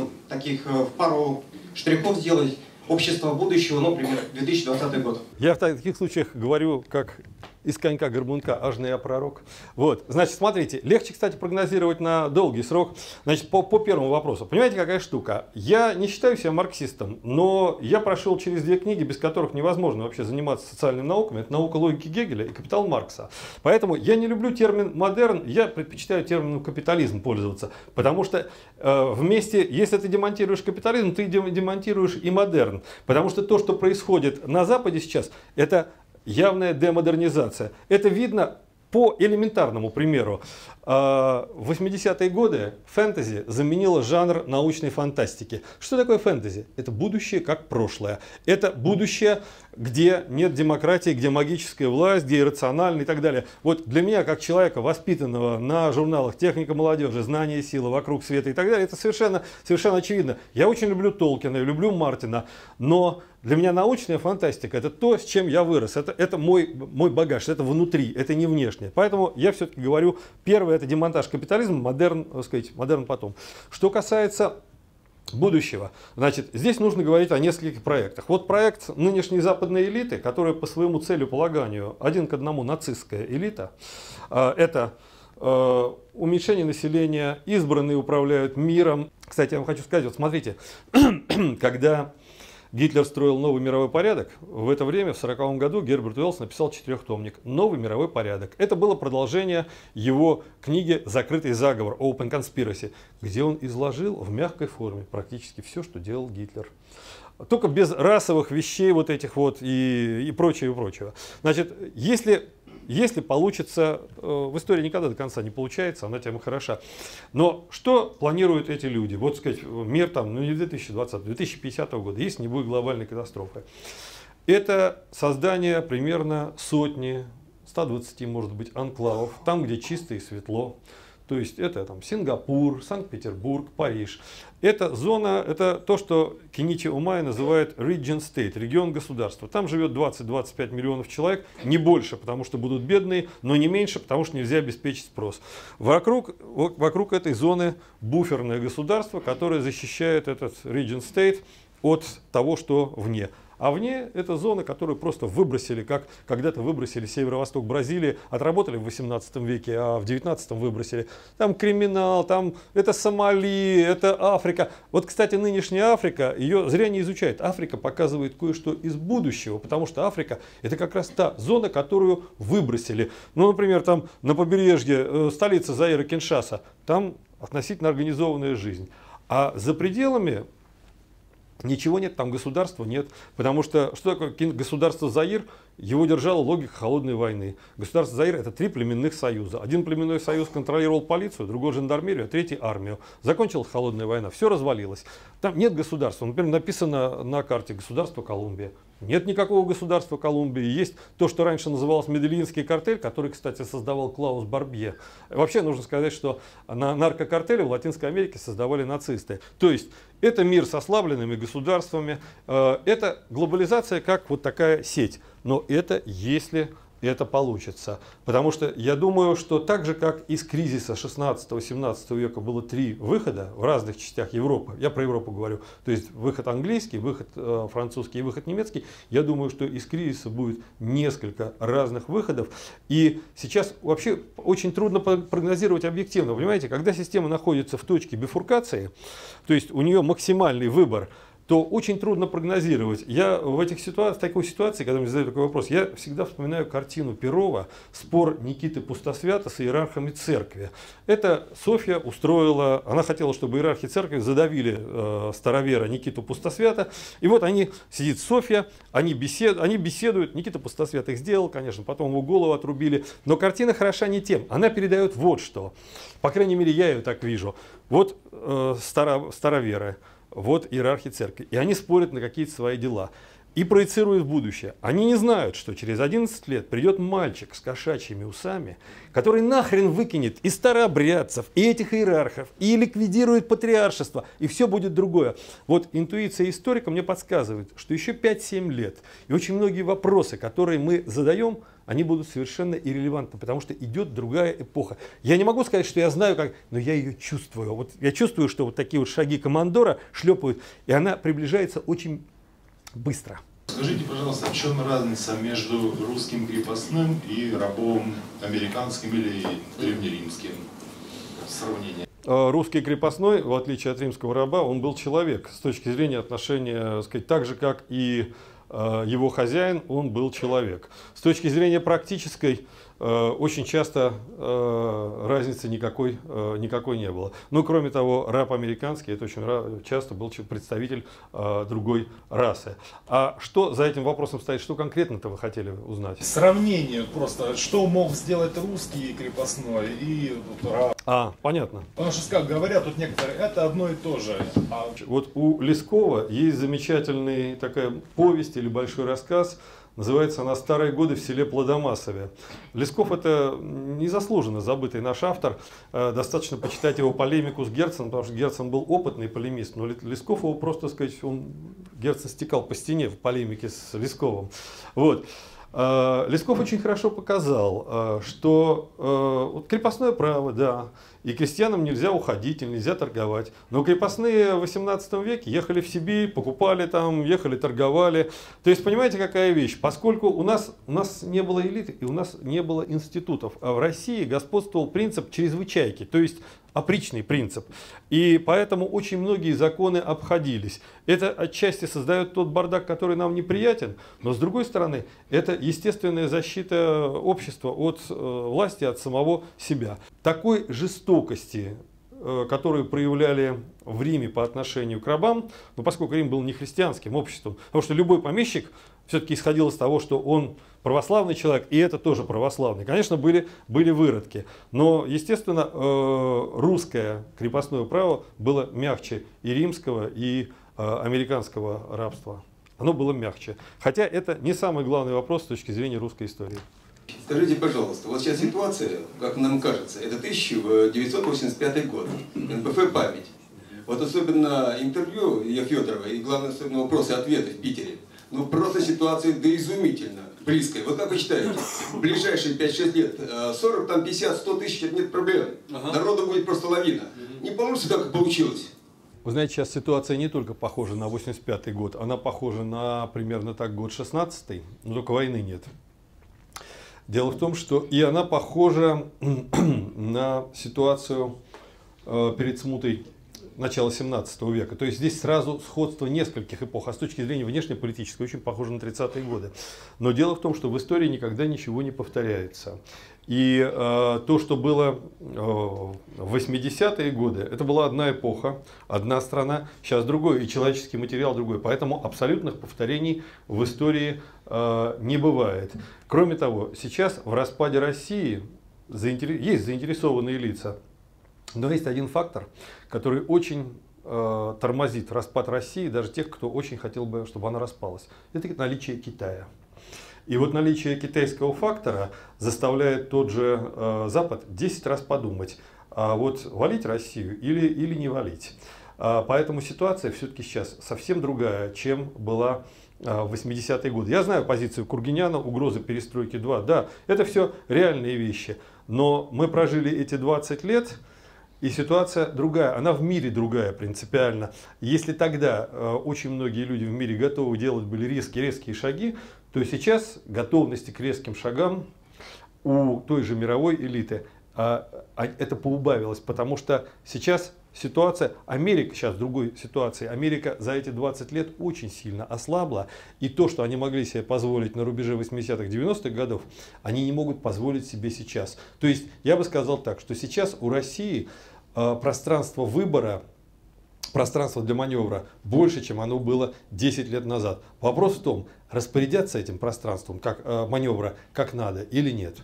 [SPEAKER 4] в пару штрихов сделать общество будущего, например, 2020 год?
[SPEAKER 1] Я в таких случаях говорю, как из конька-горбунка, ажный я пророк. Вот, значит, смотрите, легче, кстати, прогнозировать на долгий срок. Значит, по первому вопросу. Понимаете, какая штука? Я не считаю себя марксистом, но я прошел через 2 книги, без которых невозможно вообще заниматься социальными науками. Это «Наука логики Гегеля» и «Капитал Маркса». Поэтому я не люблю термин «модерн», я предпочитаю термином «капитализм» пользоваться. Потому что вместе, если ты демонтируешь капитализм, ты демонтируешь и модерн. Потому что то, что происходит на Западе сейчас, это явная демодернизация. Это видно по элементарному примеру. В 80-е годы фэнтези заменило жанр научной фантастики. Что такое фэнтези? Это будущее как прошлое. Это будущее, где нет демократии, где магическая власть, где иррационально и так далее. Вот для меня, как человека, воспитанного на журналах «Техника молодежи», «Знание и сила», «Вокруг света» и так далее, это совершенно очевидно. Я очень люблю Толкина, люблю Мартина, но для меня научная фантастика – это то, с чем я вырос. Это мой багаж, это внутри, это не внешне. Поэтому я все-таки говорю, первое – это демонтаж капитализма, модерн, так сказать, модерн потом. Что касается будущего, значит, здесь нужно говорить о нескольких проектах. Вот проект нынешней западной элиты, которая по своему целеполаганию 1 к 1 нацистская элита, это уменьшение населения, избранные управляют миром. Кстати, я вам хочу сказать, вот смотрите, когда Гитлер строил новый мировой порядок, в это время, в 1940 году, Герберт Уэллс написал 4-томник «Новый мировой порядок». Это было продолжение его книги «Закрытый заговор» Open Conspiracy, где он изложил в мягкой форме практически все, что делал Гитлер. только без расовых вещей вот этих вот и прочего, и прочего. Значит, если получится, в истории никогда до конца не получается, она тем и хороша. Но что планируют эти люди? Вот, сказать, мир там, ну не 2020, 2050 года, если не будет глобальной катастрофы. Это создание примерно сотни, 120, может быть, анклавов, там, где чисто и светло. То есть это там Сингапур, Санкт-Петербург, Париж. Эта зона, это то, что Кеничи Умай называет region state, регион государства. Там живет 20-25 миллионов человек, не больше, потому что будут бедные, но не меньше, потому что нельзя обеспечить спрос. Вокруг этой зоны буферное государство, которое защищает этот region state от того, что вне. А вне это зона, которую просто выбросили, как когда-то выбросили северо-восток Бразилии, отработали в 18 веке, а в 19 выбросили. Там криминал, там это Сомали, это Африка. Вот, кстати, нынешняя Африка, ее зря не изучают. Африка показывает кое-что из будущего, потому что Африка это как раз та зона, которую выбросили. Ну, например, там на побережье столица Заира Киншаса, там относительно организованная жизнь. А за пределами ничего нет, там государства нет. Потому что такое государство Заир? Его держала логика холодной войны. Государство Заир это 3 племенных союза. Один племенной союз контролировал полицию, другой жандармерию, а третий армию. Закончилась холодная война, все развалилось. Там нет государства. Например, написано на карте государство Колумбия. Нет никакого государства Колумбии. Есть то, что раньше называлось Медельинский картель, который, кстати, создавал Клаус Барбье. Вообще нужно сказать, что на наркокартеле в Латинской Америке создавали нацисты. То есть это мир с ослабленными государствами, это глобализация как вот такая сеть. Но это если это получится. Потому что я думаю, что так же, как из кризиса 16-17 века было 3 выхода в разных частях Европы, я про Европу говорю, то есть выход английский, выход французский и выход немецкий, я думаю, что из кризиса будет несколько разных выходов. И сейчас вообще очень трудно прогнозировать объективно. Понимаете, когда система находится в точке бифуркации, то есть у нее максимальный выбор, то очень трудно прогнозировать. Я в такой ситуации, когда мне задают такой вопрос, я всегда вспоминаю картину Перова «Спор Никиты Пустосвята с иерархами церкви». Это Софья устроила, она хотела, чтобы иерархи церкви задавили старовера Никиту Пустосвята. И вот сидит Софья, они беседуют, Никита Пустосвят их сделал, конечно, потом его голову отрубили. Но картина хороша не тем, она передает вот что. По крайней мере, я ее так вижу. Вот староверы. Вот иерархи церкви. И они спорят на какие-то свои дела. И проецируют в будущее. Они не знают, что через 11 лет придет мальчик с кошачьими усами, который нахрен выкинет и старообрядцев, и этих иерархов, и ликвидирует патриаршество, и все будет другое. Вот интуиция историка мне подсказывает, что еще 5-7 лет, и очень многие вопросы, которые мы задаем, они будут совершенно иррелевантны, потому что идет другая эпоха. Я не могу сказать, что я знаю, как, но я ее чувствую. Вот я чувствую, что вот такие вот шаги командора шлепают, и она приближается очень быстро.
[SPEAKER 5] Скажите, пожалуйста, в чем разница между русским крепостным и рабом американским или древнеримским? Сравнение.
[SPEAKER 1] Русский крепостной, в отличие от римского раба, он был человек. С точки зрения отношения, так сказать, так же, как и его хозяин, он был человек. С точки зрения практической, очень часто разницы никакой не было. Ну, кроме того, раб американский, это очень часто был представитель другой расы. А что за этим вопросом стоит? Что конкретно-то вы хотели узнать?
[SPEAKER 5] Сравнение просто, что мог сделать русский крепостной и раб.
[SPEAKER 1] Понятно.
[SPEAKER 5] Потому что, как говорят тут некоторые, это одно и то же.
[SPEAKER 1] Вот у Лескова есть замечательная такая повесть или большой рассказ. Называется она «Старые годы в селе Плодомасове». Лесков – это незаслуженно забытый наш автор. Достаточно почитать его полемику с Герценом, потому что Герцен был опытный полемист. Но Лесков его просто, сказать, Герцен стекал по стене в полемике с Лесковым. Вот. Лесков очень хорошо показал, что крепостное право, да, и крестьянам нельзя уходить, нельзя торговать. Но крепостные в 18 веке ехали в Сибирь, покупали там, ехали, торговали. То есть, понимаете, какая вещь? Поскольку у нас не было элиты и у нас не было институтов, а в России господствовал принцип чрезвычайки, то есть опричный принцип. И поэтому очень многие законы обходились. Это отчасти создает тот бардак, который нам неприятен, но с другой стороны, это естественная защита общества от власти, от самого себя. Такой жестокости которую проявляли в Риме по отношению к рабам, но поскольку Рим был не христианским обществом, потому что любой помещик все-таки исходил из того, что он православный человек, и это тоже православный. Конечно, были выродки, но, естественно, русское крепостное право было мягче и римского, и американского рабства. Оно было мягче. Хотя это не самый главный вопрос с точки зрения русской истории.
[SPEAKER 6] Скажите, пожалуйста, вот сейчас ситуация, как нам кажется, это 1985 год, НПФ «Память». Вот особенно интервью Федорова и, главное, особенно вопросы и ответы в Питере. Ну, просто ситуация да изумительно близкая. Вот как вы считаете, в ближайшие 5-6 лет 40, там 50, 100 тысяч, это нет проблем. Народу будет просто лавина. Не получится так, как получилось.
[SPEAKER 1] Вы знаете, сейчас ситуация не только похожа на 85 год, она похожа на примерно так год 16-й, но только войны нет. Дело в том, что и она похожа на ситуацию перед смутой начала 17 века. То есть здесь сразу сходство нескольких эпох, а с точки зрения внешнеполитической очень похоже на 30-е годы. Но дело в том, что в истории никогда ничего не повторяется. И то, что было в 80-е годы, это была одна эпоха, одна страна, сейчас другой, и человеческий материал другой. Поэтому абсолютных повторений в истории не бывает. Кроме того, сейчас в распаде России есть заинтересованные лица. Но есть один фактор, который очень тормозит распад России, даже тех, кто очень хотел бы, чтобы она распалась. Это наличие Китая. И вот наличие китайского фактора заставляет тот же Запад 10 раз подумать, а вот валить Россию или не валить. Поэтому ситуация все-таки сейчас совсем другая, чем была в 80-е годы. Я знаю позицию Кургиняна, угроза перестройки 2. Да, это все реальные вещи. Но мы прожили эти 20 лет, и ситуация другая, она в мире другая принципиально. Если тогда очень многие люди в мире готовы делать были резкие шаги, то сейчас готовности к резким шагам у той же мировой элиты это поубавилось, потому что сейчас ситуация, Америка сейчас в другой ситуации, Америка за эти 20 лет очень сильно ослабла, и то, что они могли себе позволить на рубеже 80-х, 90-х годов, они не могут позволить себе сейчас. То есть я бы сказал так, что сейчас у России пространство выбора, пространство для маневра больше, чем оно было 10 лет назад. Вопрос в том, распорядятся этим пространством как маневра как надо или нет.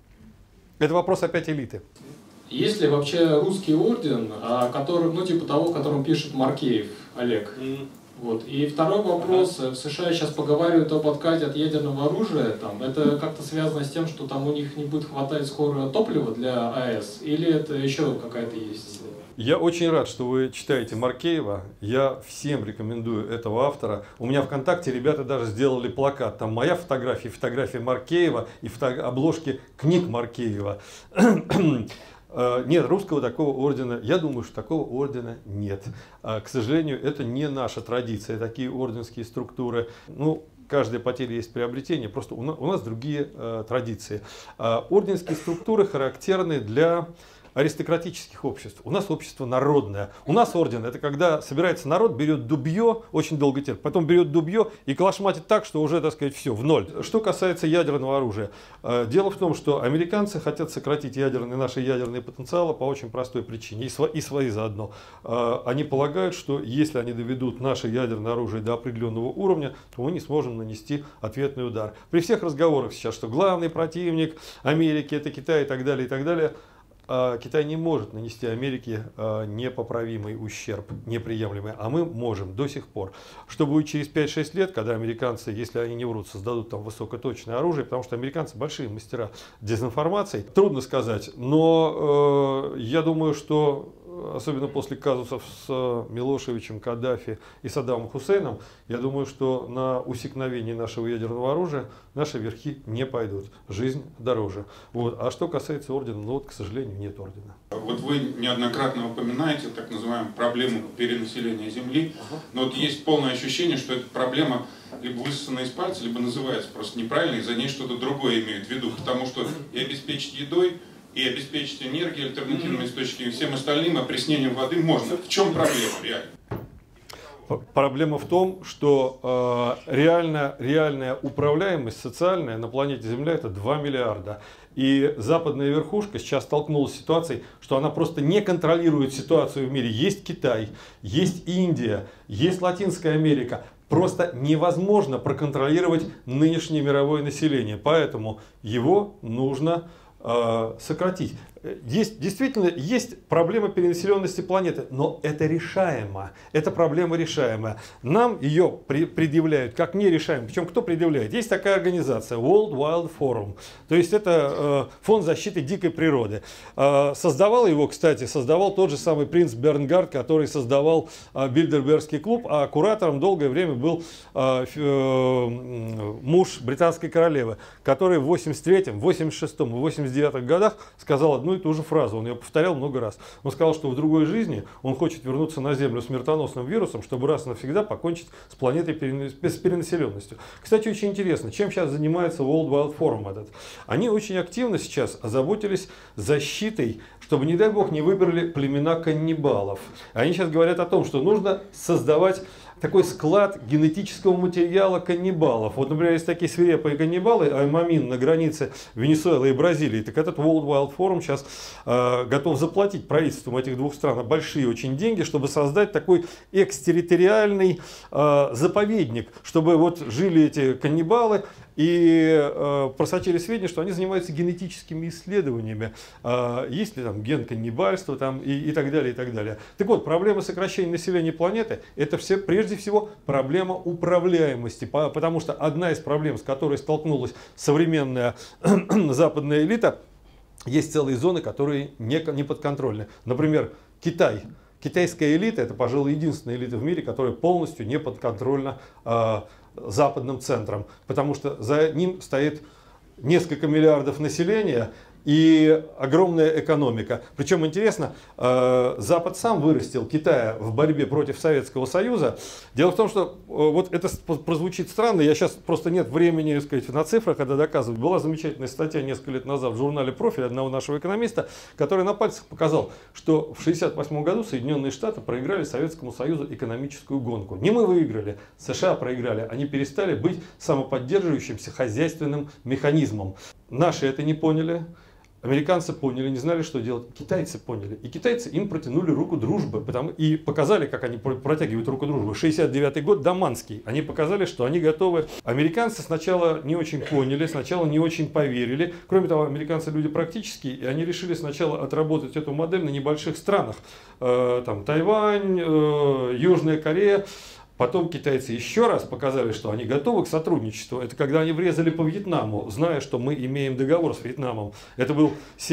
[SPEAKER 1] Это вопрос опять элиты.
[SPEAKER 7] Есть ли вообще русский орден, который, ну, типа того, о котором пишет Маркеев Олег? Вот. И второй вопрос. В США сейчас поговаривают об отказе от ядерного оружия. Там. Это как-то связано с тем, что там у них не будет хватать скоро топлива для АЭС? Или это еще какая-то есть?
[SPEAKER 1] Я очень рад, что вы читаете Маркеева. Я всем рекомендую этого автора. У меня ВКонтакте ребята даже сделали плакат. Там моя фотография, фотография Маркеева и обложки книг Маркеева. Нет, русского такого ордена, я думаю, что такого ордена нет. К сожалению, это не наша традиция, такие орденские структуры. Ну, каждая потеря есть приобретение, просто у нас другие традиции. Орденские структуры характерны для аристократических обществ. У нас общество народное. У нас орден — это когда собирается народ, берет дубье, очень долго терпит, потом берет дубье и калашматит так, что уже, так сказать, все, в ноль. Что касается ядерного оружия. Дело в том, что американцы хотят сократить наши ядерные потенциалы по очень простой причине, и свои заодно. Они полагают, что если они доведут наше ядерное оружие до определенного уровня, то мы не сможем нанести ответный удар. При всех разговорах сейчас, что главный противник Америки — это Китай и так далее, Китай не может нанести Америке непоправимый ущерб, неприемлемый, а мы можем до сих пор. Что будет через 5-6 лет, когда американцы, если они не врут, создадут там высокоточное оружие, потому что американцы большие мастера дезинформации, трудно сказать, но я думаю, что особенно после казусов с Милошевичем, Каддафи и Саддамом Хусейном, я думаю, что на усекновение нашего ядерного оружия наши верхи не пойдут. Жизнь дороже. Вот. А что касается ордена, ну вот, к сожалению, нет ордена.
[SPEAKER 8] Вот вы неоднократно упоминаете так называемую проблему перенаселения Земли, но вот есть полное ощущение, что эта проблема либо высосана из пальца, либо называется просто неправильно, и за ней что-то другое имеют в виду, потому что и обеспечить едой, и обеспечить энергией, альтернативными источниками, всем остальным, опреснением воды можно. В чем проблема реально?
[SPEAKER 1] Проблема в том, что реальная управляемость социальная на планете Земля это 2 миллиарда. И западная верхушка сейчас столкнулась с ситуацией, что она просто не контролирует ситуацию в мире. Есть Китай, есть Индия, есть Латинская Америка. Просто невозможно проконтролировать нынешнее мировое население. Поэтому его нужно сократить. Действительно, есть проблема перенаселенности планеты, но это решаемо. Эта проблема решаемая. Нам ее предъявляют как нерешаемую. Причем кто предъявляет? Есть такая организация World Wild Forum. То есть это фонд защиты дикой природы. Создавал его, кстати, тот же самый принц Бернгард, который создавал Бильдербергский клуб, а куратором долгое время был муж британской королевы, который в 83-м, 86-м и 89-х годах сказал одну и ту же фразу, он ее повторял много раз. Он сказал, что в другой жизни он хочет вернуться на Землю смертоносным вирусом, чтобы раз и навсегда покончить с планетой с перенаселенностью. Кстати, очень интересно, чем сейчас занимается World Wild Forum этот? Они очень активно сейчас озаботились защитой, чтобы, не дай бог, не выбрали племена каннибалов. Они сейчас говорят о том, что нужно создавать такой склад генетического материала каннибалов. Вот, например, есть такие свирепые каннибалы, Аймамин на границе Венесуэлы и Бразилии. Так этот World Wild Forum сейчас готов заплатить правительствам этих двух стран большие очень деньги, чтобы создать такой экстерриториальный заповедник, чтобы вот жили эти каннибалы и просочили сведения, что они занимаются генетическими исследованиями. Есть ли там ген каннибальства там, и так далее, и так далее. Так вот, проблема сокращения населения планеты – это все, прежде всего проблема управляемости. Потому что одна из проблем, с которой столкнулась современная западная элита, есть целые зоны, которые не подконтрольны. Например, Китай. Китайская элита – это, пожалуй, единственная элита в мире, которая полностью не подконтрольна западным центром, потому что за ним стоит несколько миллиардов населения и огромная экономика. Причем интересно, Запад сам вырастил Китая в борьбе против Советского Союза. Дело в том, что вот это прозвучит странно, я сейчас просто нет времени, так сказать, на цифрах это доказывать. Была замечательная статья несколько лет назад в журнале «Профиль» одного нашего экономиста, который на пальцах показал, что в 1968 году Соединенные Штаты проиграли Советскому Союзу экономическую гонку. Не мы выиграли, США проиграли, они перестали быть самоподдерживающимся хозяйственным механизмом. Наши это не поняли. Американцы поняли, не знали, что делать. Китайцы поняли. И китайцы им протянули руку дружбы. И показали, как они протягивают руку дружбы. 69-й год, Даманский. Они показали, что они готовы. Американцы сначала не очень поняли, сначала не очень поверили. Кроме того, американцы люди практические. И они решили сначала отработать эту модель на небольших странах. Там Тайвань, Южная Корея. Потом китайцы еще раз показали, что они готовы к сотрудничеству. Это когда они врезали по Вьетнаму, зная, что мы имеем договор с Вьетнамом. Это был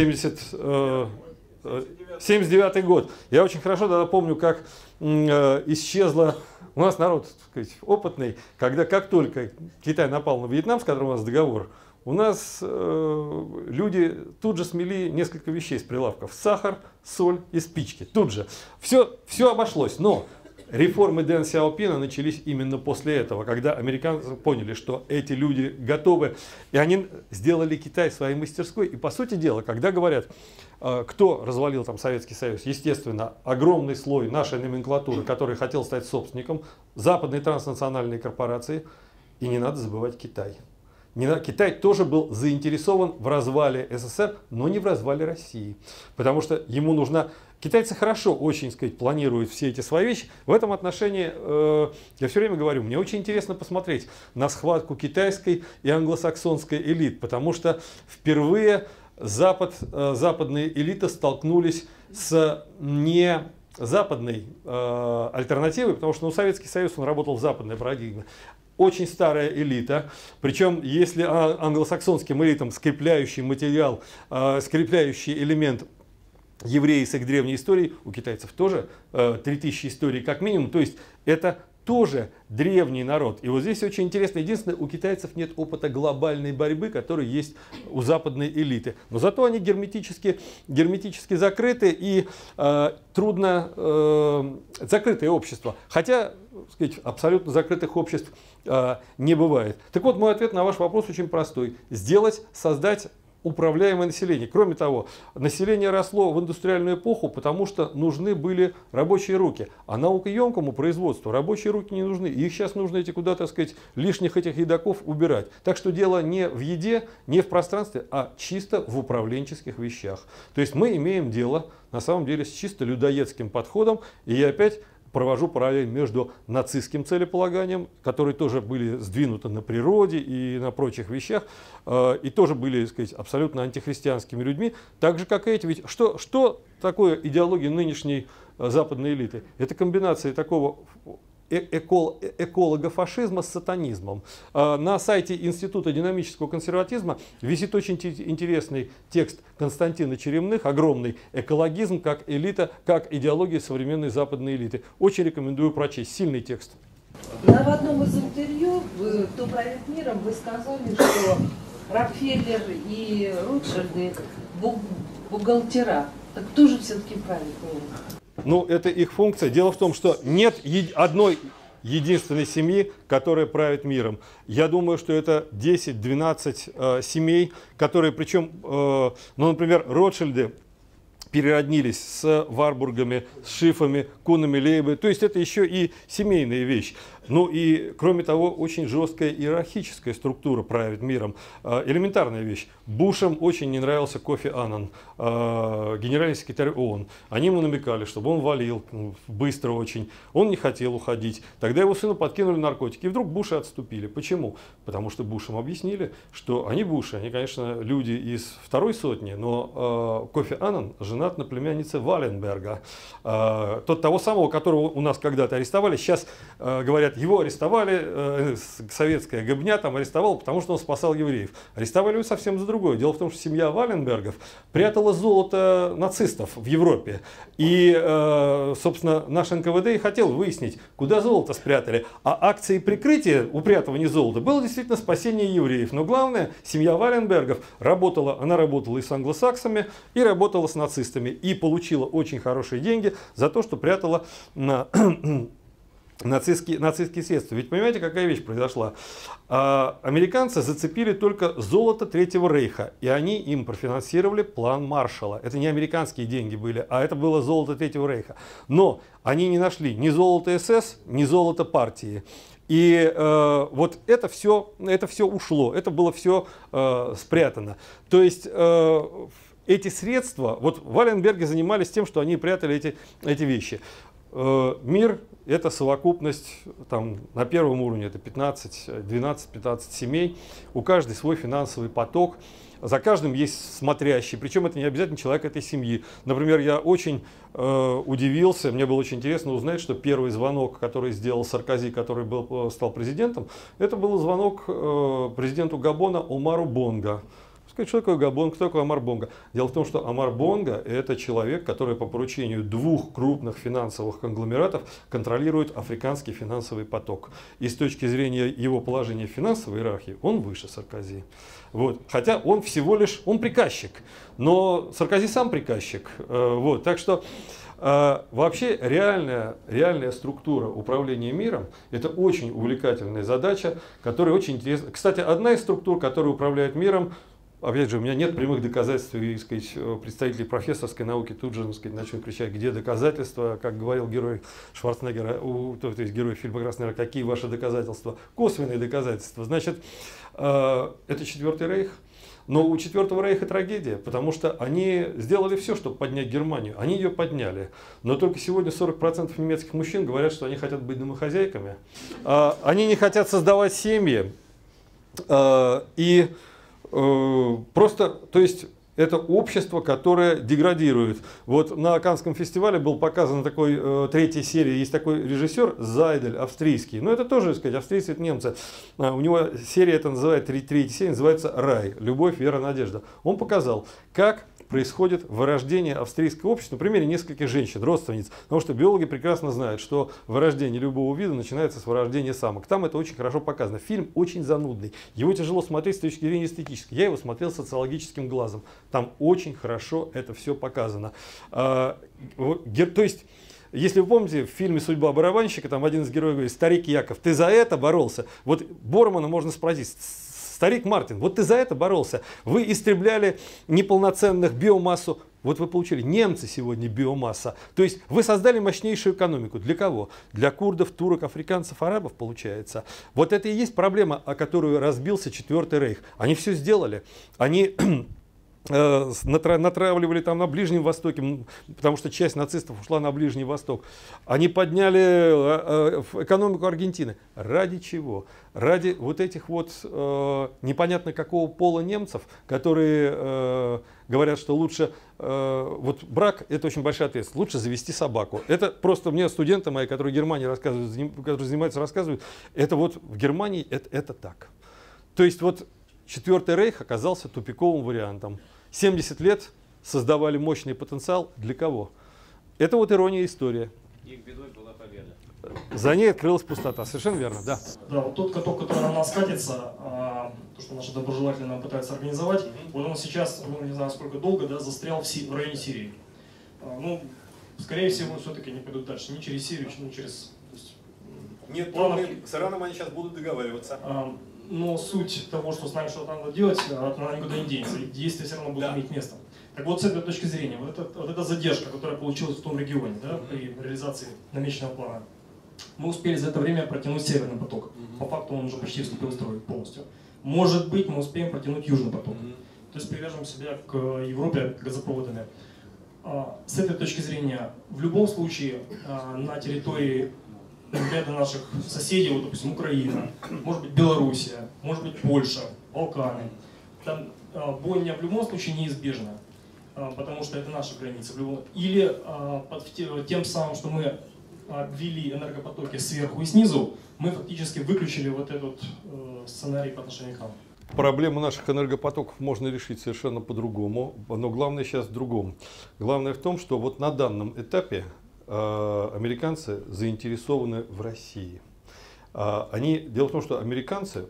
[SPEAKER 1] 79-й год. Я очень хорошо тогда помню, как исчезла... У нас народ, так сказать, опытный, когда как только Китай напал на Вьетнам, с которым у нас договор, у нас люди тут же смели несколько вещей с прилавков. Сахар, соль и спички. Тут же. Все обошлось. Но реформы Дэн Сяопина начались именно после этого, когда американцы поняли, что эти люди готовы, и они сделали Китай своей мастерской. И по сути дела, когда говорят, кто развалил там Советский Союз, естественно, огромный слой нашей номенклатуры, который хотел стать собственником, западные транснациональные корпорации, и не надо забывать Китай. Китай тоже был заинтересован в развале СССР, но не в развале России, потому что ему нужна... Китайцы хорошо, очень, сказать, планируют все эти свои вещи. В этом отношении, я все время говорю, мне очень интересно посмотреть на схватку китайской и англосаксонской элит, потому что впервые западные элиты столкнулись с не западной альтернативой, потому что Советский Союз он работал в западной парадигме. Очень старая элита, причем если англосаксонским элитам скрепляющий материал, скрепляющий элемент евреи с их древней историей, у китайцев тоже 3000 историй как минимум, то есть это тоже древний народ. И вот здесь очень интересно, единственное, у китайцев нет опыта глобальной борьбы, который есть у западной элиты. Но зато они герметически закрыты и закрытое общество. Хотя, так сказать, абсолютно закрытых обществ не бывает. Так вот, мой ответ на ваш вопрос очень простой. Создать управляемое население. Кроме того, население росло в индустриальную эпоху, потому что нужны были рабочие руки. А наукоемкому производству рабочие руки не нужны. Их сейчас нужно идти куда-то, так сказать, лишних этих едоков убирать. Так что дело не в еде, не в пространстве, а чисто в управленческих вещах. То есть мы имеем дело, на самом деле, с чисто людоедским подходом. И я опять провожу параллель между нацистским целеполаганием, которые тоже были сдвинуты на природе и на прочих вещах, и тоже были, так сказать, абсолютно антихристианскими людьми, так же, как и эти. Ведь что такое идеология нынешней западной элиты? Это комбинация такого эколого-фашизма с сатанизмом. На сайте Института динамического консерватизма висит очень интересный текст Константина Черемных, огромный «Экологизм как элита, как идеология современной западной элиты». Очень рекомендую прочесть. Сильный текст.
[SPEAKER 9] В одном из интервью «Кто правит миром» вы сказали, что Рокфеллер и Ротшильды бухгалтера. Так кто же все-таки правит миром?
[SPEAKER 1] Ну, это их функция. Дело в том, что нет одной единственной семьи, которая правит миром. Я думаю, что это 10-12 семей, которые, причем, ну, например, Ротшильды перероднились с Варбургами, с Шифами, Кунами, Лейбой. То есть это еще и семейная вещь. Ну и, кроме того, очень жесткая иерархическая структура правит миром. Элементарная вещь. Бушам очень не нравился Кофи Аннан, генеральный секретарь ООН. Они ему намекали, чтобы он валил быстро очень. Он не хотел уходить. Тогда его сыну подкинули наркотики. И вдруг Буши отступили. Почему? Потому что Бушам объяснили, что они Буши. Они, конечно, люди из второй сотни, но Кофи Аннан женат на племяннице Валенберга. Того самого, которого у нас когда-то арестовали. Сейчас говорят, его арестовали, советская гыбня там арестовала, потому что он спасал евреев. Арестовали его совсем за другое. Дело в том, что семья Валенбергов прятала золото нацистов в Европе. И, собственно, наш НКВД и хотел выяснить, куда золото спрятали. А акцией прикрытия упрятывания золота было действительно спасение евреев. Но главное, семья Валенбергов она работала и с англосаксами, и работала с нацистами. И получила очень хорошие деньги за то, что прятала нацистские средства. Ведь понимаете, какая вещь произошла? Американцы зацепили только золото Третьего Рейха, и они им профинансировали план Маршалла. Это не американские деньги были, а это было золото Третьего Рейха. Но они не нашли ни золото СС, ни золото партии. И вот это все ушло, это было все спрятано. То есть эти средства, вот Валенберги занимались тем, что они прятали эти вещи. Мир – это совокупность, там, на первом уровне это 12-15 семей, у каждой свой финансовый поток, за каждым есть смотрящий, причем это не обязательно человек этой семьи. Например, я очень удивился, мне было очень интересно узнать, что первый звонок, который сделал Саркози, который стал президентом, это был звонок президенту Габона Омару Бонго. Что такое Габон, кто такой Омар Бонго? Дело в том, что Омар Бонго – это человек, который по поручению двух крупных финансовых конгломератов контролирует африканский финансовый поток. И с точки зрения его положения в финансовой иерархии, он выше Саркози. Вот. Хотя он всего лишь, он приказчик, но Саркози сам приказчик. Вот. Так что вообще реальная структура управления миром – это очень увлекательная задача, которая очень интересна. Кстати, одна из структур, которая управляет миром, опять же, у меня нет прямых доказательств, и, сказать, представители профессорской науки тут же, сказать, начнут кричать, где доказательства, как говорил герой Шварценеггера, то есть герой фильма «Красный рак», какие ваши доказательства? Косвенные доказательства. Значит, это Четвертый Рейх. Но у Четвертого Рейха трагедия, потому что они сделали все, чтобы поднять Германию. Они ее подняли. Но только сегодня 40% немецких мужчин говорят, что они хотят быть домохозяйками. Они не хотят создавать семьи. И просто, то есть, это общество, которое деградирует. Вот на Каннском фестивале был показан такой, третьей серии, есть такой режиссер Зайдель, австрийский. Но это тоже, так сказать, австрийцы, это немцы. У него серия, это называется, третья серия, называется «Рай. Любовь, вера, надежда». Он показал, как происходит вырождение австрийского общества на примере нескольких женщин, родственниц. Потому что биологи прекрасно знают, что вырождение любого вида начинается с вырождения самок. Там это очень хорошо показано. Фильм очень занудный. Его тяжело смотреть с точки зрения эстетической. Я его смотрел социологическим глазом. Там очень хорошо это все показано. То есть, если вы помните, в фильме «Судьба барабанщика», там один из героев говорит: «Старик Яков, ты за это боролся?» Вот Бормана можно спросить: Старик Мартин, вот ты за это боролся. Вы истребляли неполноценных, биомассу. Вот вы получили, немцы сегодня биомасса. То есть вы создали мощнейшую экономику. Для кого? Для курдов, турок, африканцев, арабов, получается. Вот это и есть проблема, о которую разбился Четвертый Рейх. Они все сделали. Они натравливали там на Ближнем Востоке, потому что часть нацистов ушла на Ближний Восток. Они подняли экономику Аргентины. Ради чего? Ради вот этих вот непонятно какого пола немцев, которые говорят, что лучше, вот брак — это очень большая ответственность, лучше завести собаку. Это просто мне студенты мои, которые в Германии рассказывают, которые занимаются, рассказывают, это вот в Германии это так. То есть вот Четвертый Рейх оказался тупиковым вариантом. 70 лет создавали мощный потенциал. Для кого? Это вот ирония истории.
[SPEAKER 10] Их бедой была победа.
[SPEAKER 1] За ней открылась пустота. Совершенно верно, да.
[SPEAKER 11] Да, вот тот каток, который на нас катится, то, что наши доброжелатели нам пытаются организовать, вот он сейчас, ну, не знаю, сколько долго, да, застрял в районе Сирии. Ну, скорее всего, все-таки не пойдут дальше, не через Сирию, не через...
[SPEAKER 1] Нет, с Ираном они сейчас будут договариваться.
[SPEAKER 11] Но суть того, что с нами что-то надо делать, она никуда не денется, и действия все равно будут иметь место. Так вот, с этой точки зрения, вот эта задержка, которая получилась в том регионе, да, при реализации намеченного плана, мы успели за это время протянуть Северный поток. По факту он уже почти вступил в строй полностью. Может быть, мы успеем протянуть Южный поток. То есть привяжем себя к Европе газопроводами. С этой точки зрения, в любом случае, на территории ряда наших соседей, вот, допустим, Украина, может быть, Белоруссия, может быть, Польша, Балканы. Там бойня в любом случае неизбежна, потому что это наши границы. Или под тем самым, что мы обвели энергопотоки сверху и снизу, мы фактически выключили вот этот сценарий по отношению к нам.
[SPEAKER 1] Проблему наших энергопотоков можно решить совершенно по-другому, но главное сейчас в другом. Главное в том, что вот на данном этапе американцы заинтересованы в России. Дело в том, что американцы,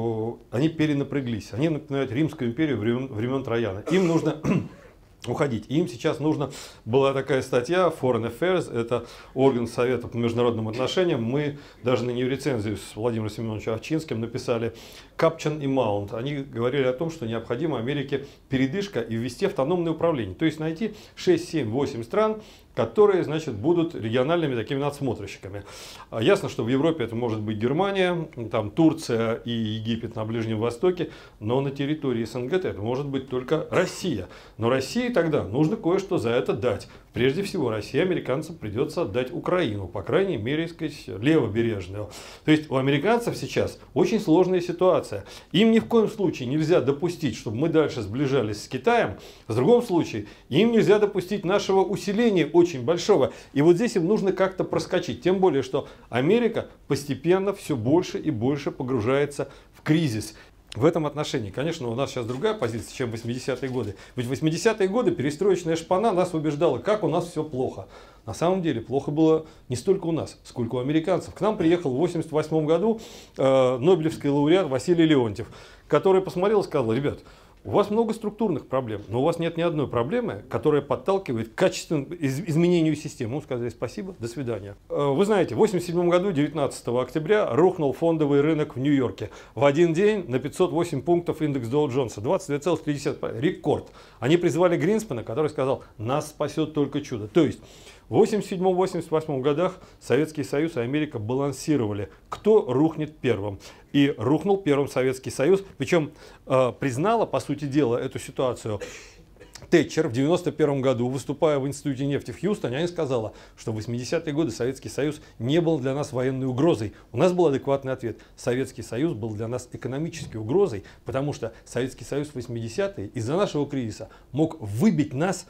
[SPEAKER 1] они перенапряглись. Они напоминают Римскую империю времен Трояна. Им нужно уходить. Им сейчас нужно, была такая статья Foreign Affairs, это орган Совета по международным отношениям. Мы даже на нее рецензию с Владимиром Семеновичем Овчинским написали Капчан и Маунт. Они говорили о том, что необходимо Америке передышка и ввести автономное управление. То есть найти 6, 7, 8 стран, которые, значит, будут региональными такими надсмотрщиками. Ясно, что в Европе это может быть Германия, там Турция и Египет на Ближнем Востоке, но на территории СНГ это может быть только Россия. Но России тогда нужно кое-что за это дать. Прежде всего, России американцам придется отдать Украину, по крайней мере, сказать, левобережную. То есть у американцев сейчас очень сложная ситуация. Им ни в коем случае нельзя допустить, чтобы мы дальше сближались с Китаем. В другом случае, им нельзя допустить нашего усиления очень большого. И вот здесь им нужно как-то проскочить. Тем более, что Америка постепенно все больше и больше погружается в кризис. В этом отношении, конечно, у нас сейчас другая позиция, чем в 80-е годы. Ведь в 80-е годы перестроечная шпана нас убеждала, как у нас все плохо. На самом деле плохо было не столько у нас, сколько у американцев. К нам приехал в 1988 году нобелевский лауреат Василий Леонтьев, который посмотрел и сказал: ребят, у вас много структурных проблем, но у вас нет ни одной проблемы, которая подталкивает к качественному изменению системы. Мы сказали: спасибо, до свидания. Вы знаете, в 1987 году, 19 октября, рухнул фондовый рынок в Нью-Йорке. В один день на 508 пунктов индекс Доу-Джонса, 22,3%, рекорд. Они призвали Гринспена, который сказал: нас спасет только чудо. То есть в 1987-1988 годах Советский Союз и Америка балансировали, кто рухнет первым. И рухнул первым Советский Союз, причем признала, по сути дела, эту ситуацию Тэтчер в 1991 году, выступая в Институте нефти в Хьюстоне, она сказала, что в 80-е годы Советский Союз не был для нас военной угрозой. У нас был адекватный ответ. Советский Союз был для нас экономической угрозой, потому что Советский Союз в 80-е из-за нашего кризиса мог выбить нас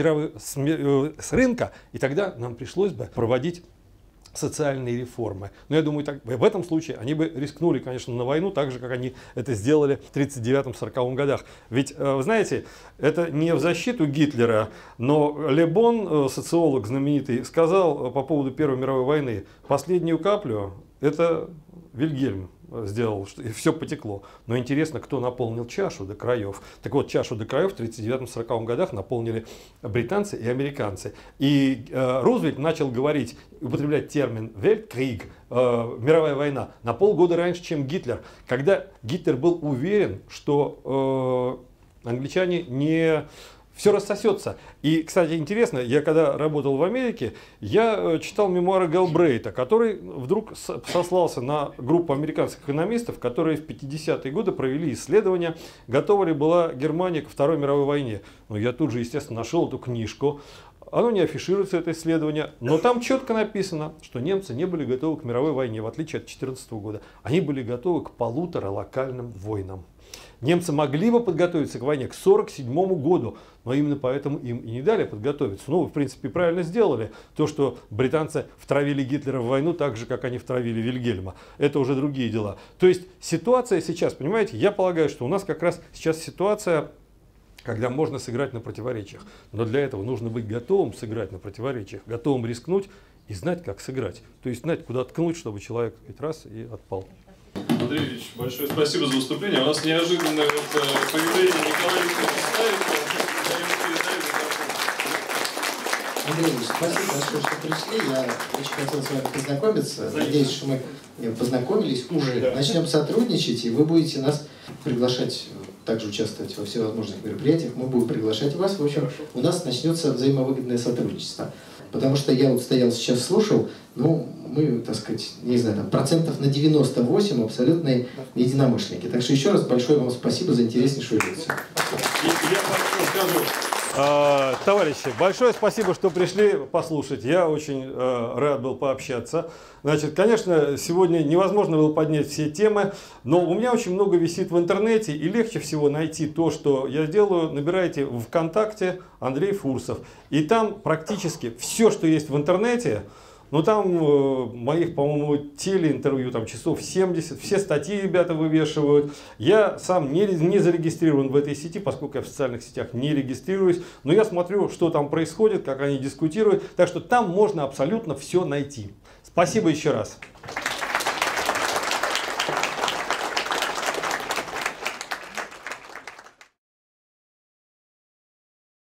[SPEAKER 1] с рынка, и тогда нам пришлось бы проводить социальные реформы. Но я думаю, в этом случае они бы рискнули, конечно, на войну, так же, как они это сделали в 1939-1940 годах. Ведь, вы знаете, это не в защиту Гитлера, но Ле Бон, социолог знаменитый, сказал по поводу Первой мировой войны: последнюю каплю это Вильгельм сделал, и все потекло. Но интересно, кто наполнил чашу до краев. Так вот, чашу до краев в 1939-1940 годах наполнили британцы и американцы. И Рузвельт начал говорить, употреблять термин «Weltkrieg», мировая война, на полгода раньше, чем Гитлер. Когда Гитлер был уверен, что англичане не... все рассосется. И, кстати, интересно, я когда работал в Америке, я читал мемуары Гэлбрейта, который вдруг сослался на группу американских экономистов, которые в 50-е годы провели исследования, готова ли была Германия к Второй мировой войне. Ну, я тут же, естественно, нашел эту книжку. Оно не афишируется, это исследование, но там четко написано, что немцы не были готовы к мировой войне, в отличие от 2014 года. Они были готовы к 1,5 локальным войнам. Немцы могли бы подготовиться к войне к 1947 году, но именно поэтому им и не дали подготовиться. Ну, в принципе, правильно сделали то, что британцы втравили Гитлера в войну так же, как они втравили Вильгельма. Это уже другие дела. То есть ситуация сейчас, понимаете, я полагаю, что у нас как раз сейчас ситуация, когда можно сыграть на противоречиях. Но для этого нужно быть готовым сыграть на противоречиях, готовым рискнуть и знать, как сыграть. То есть знать, куда ткнуть, чтобы человек хоть раз и отпал.
[SPEAKER 10] Андрей Ильич, большое спасибо за выступление. У нас неожиданное появление Николая Ильича.
[SPEAKER 12] Андрей Ильич, спасибо большое, что пришли. Я очень хотел с вами познакомиться. Надеюсь, что мы познакомились уже. Начнем сотрудничать, и вы будете нас приглашать, также участвовать во всевозможных мероприятиях. Мы будем приглашать вас. В общем, у нас начнется взаимовыгодное сотрудничество. Потому что я вот стоял сейчас, слушал, ну, мы, так сказать, не знаю, там, процентов на 98 абсолютные единомышленники. Так что еще раз большое вам спасибо за интереснейшую лекцию.
[SPEAKER 1] Товарищи, большое спасибо, что пришли послушать. Я очень рад был пообщаться. Значит, конечно, сегодня невозможно было поднять все темы, но у меня очень много висит в интернете, и легче всего найти то, что я делаю. Набирайте в ВКонтакте Андрей Фурсов, и там практически все, что есть в интернете. Ну там моих, по-моему, телеинтервью, там часов 70, все статьи ребята вывешивают. Я сам не зарегистрирован в этой сети, поскольку я в социальных сетях не регистрируюсь. Но я смотрю, что там происходит, как они дискутируют. Так что там можно абсолютно все найти. Спасибо еще раз.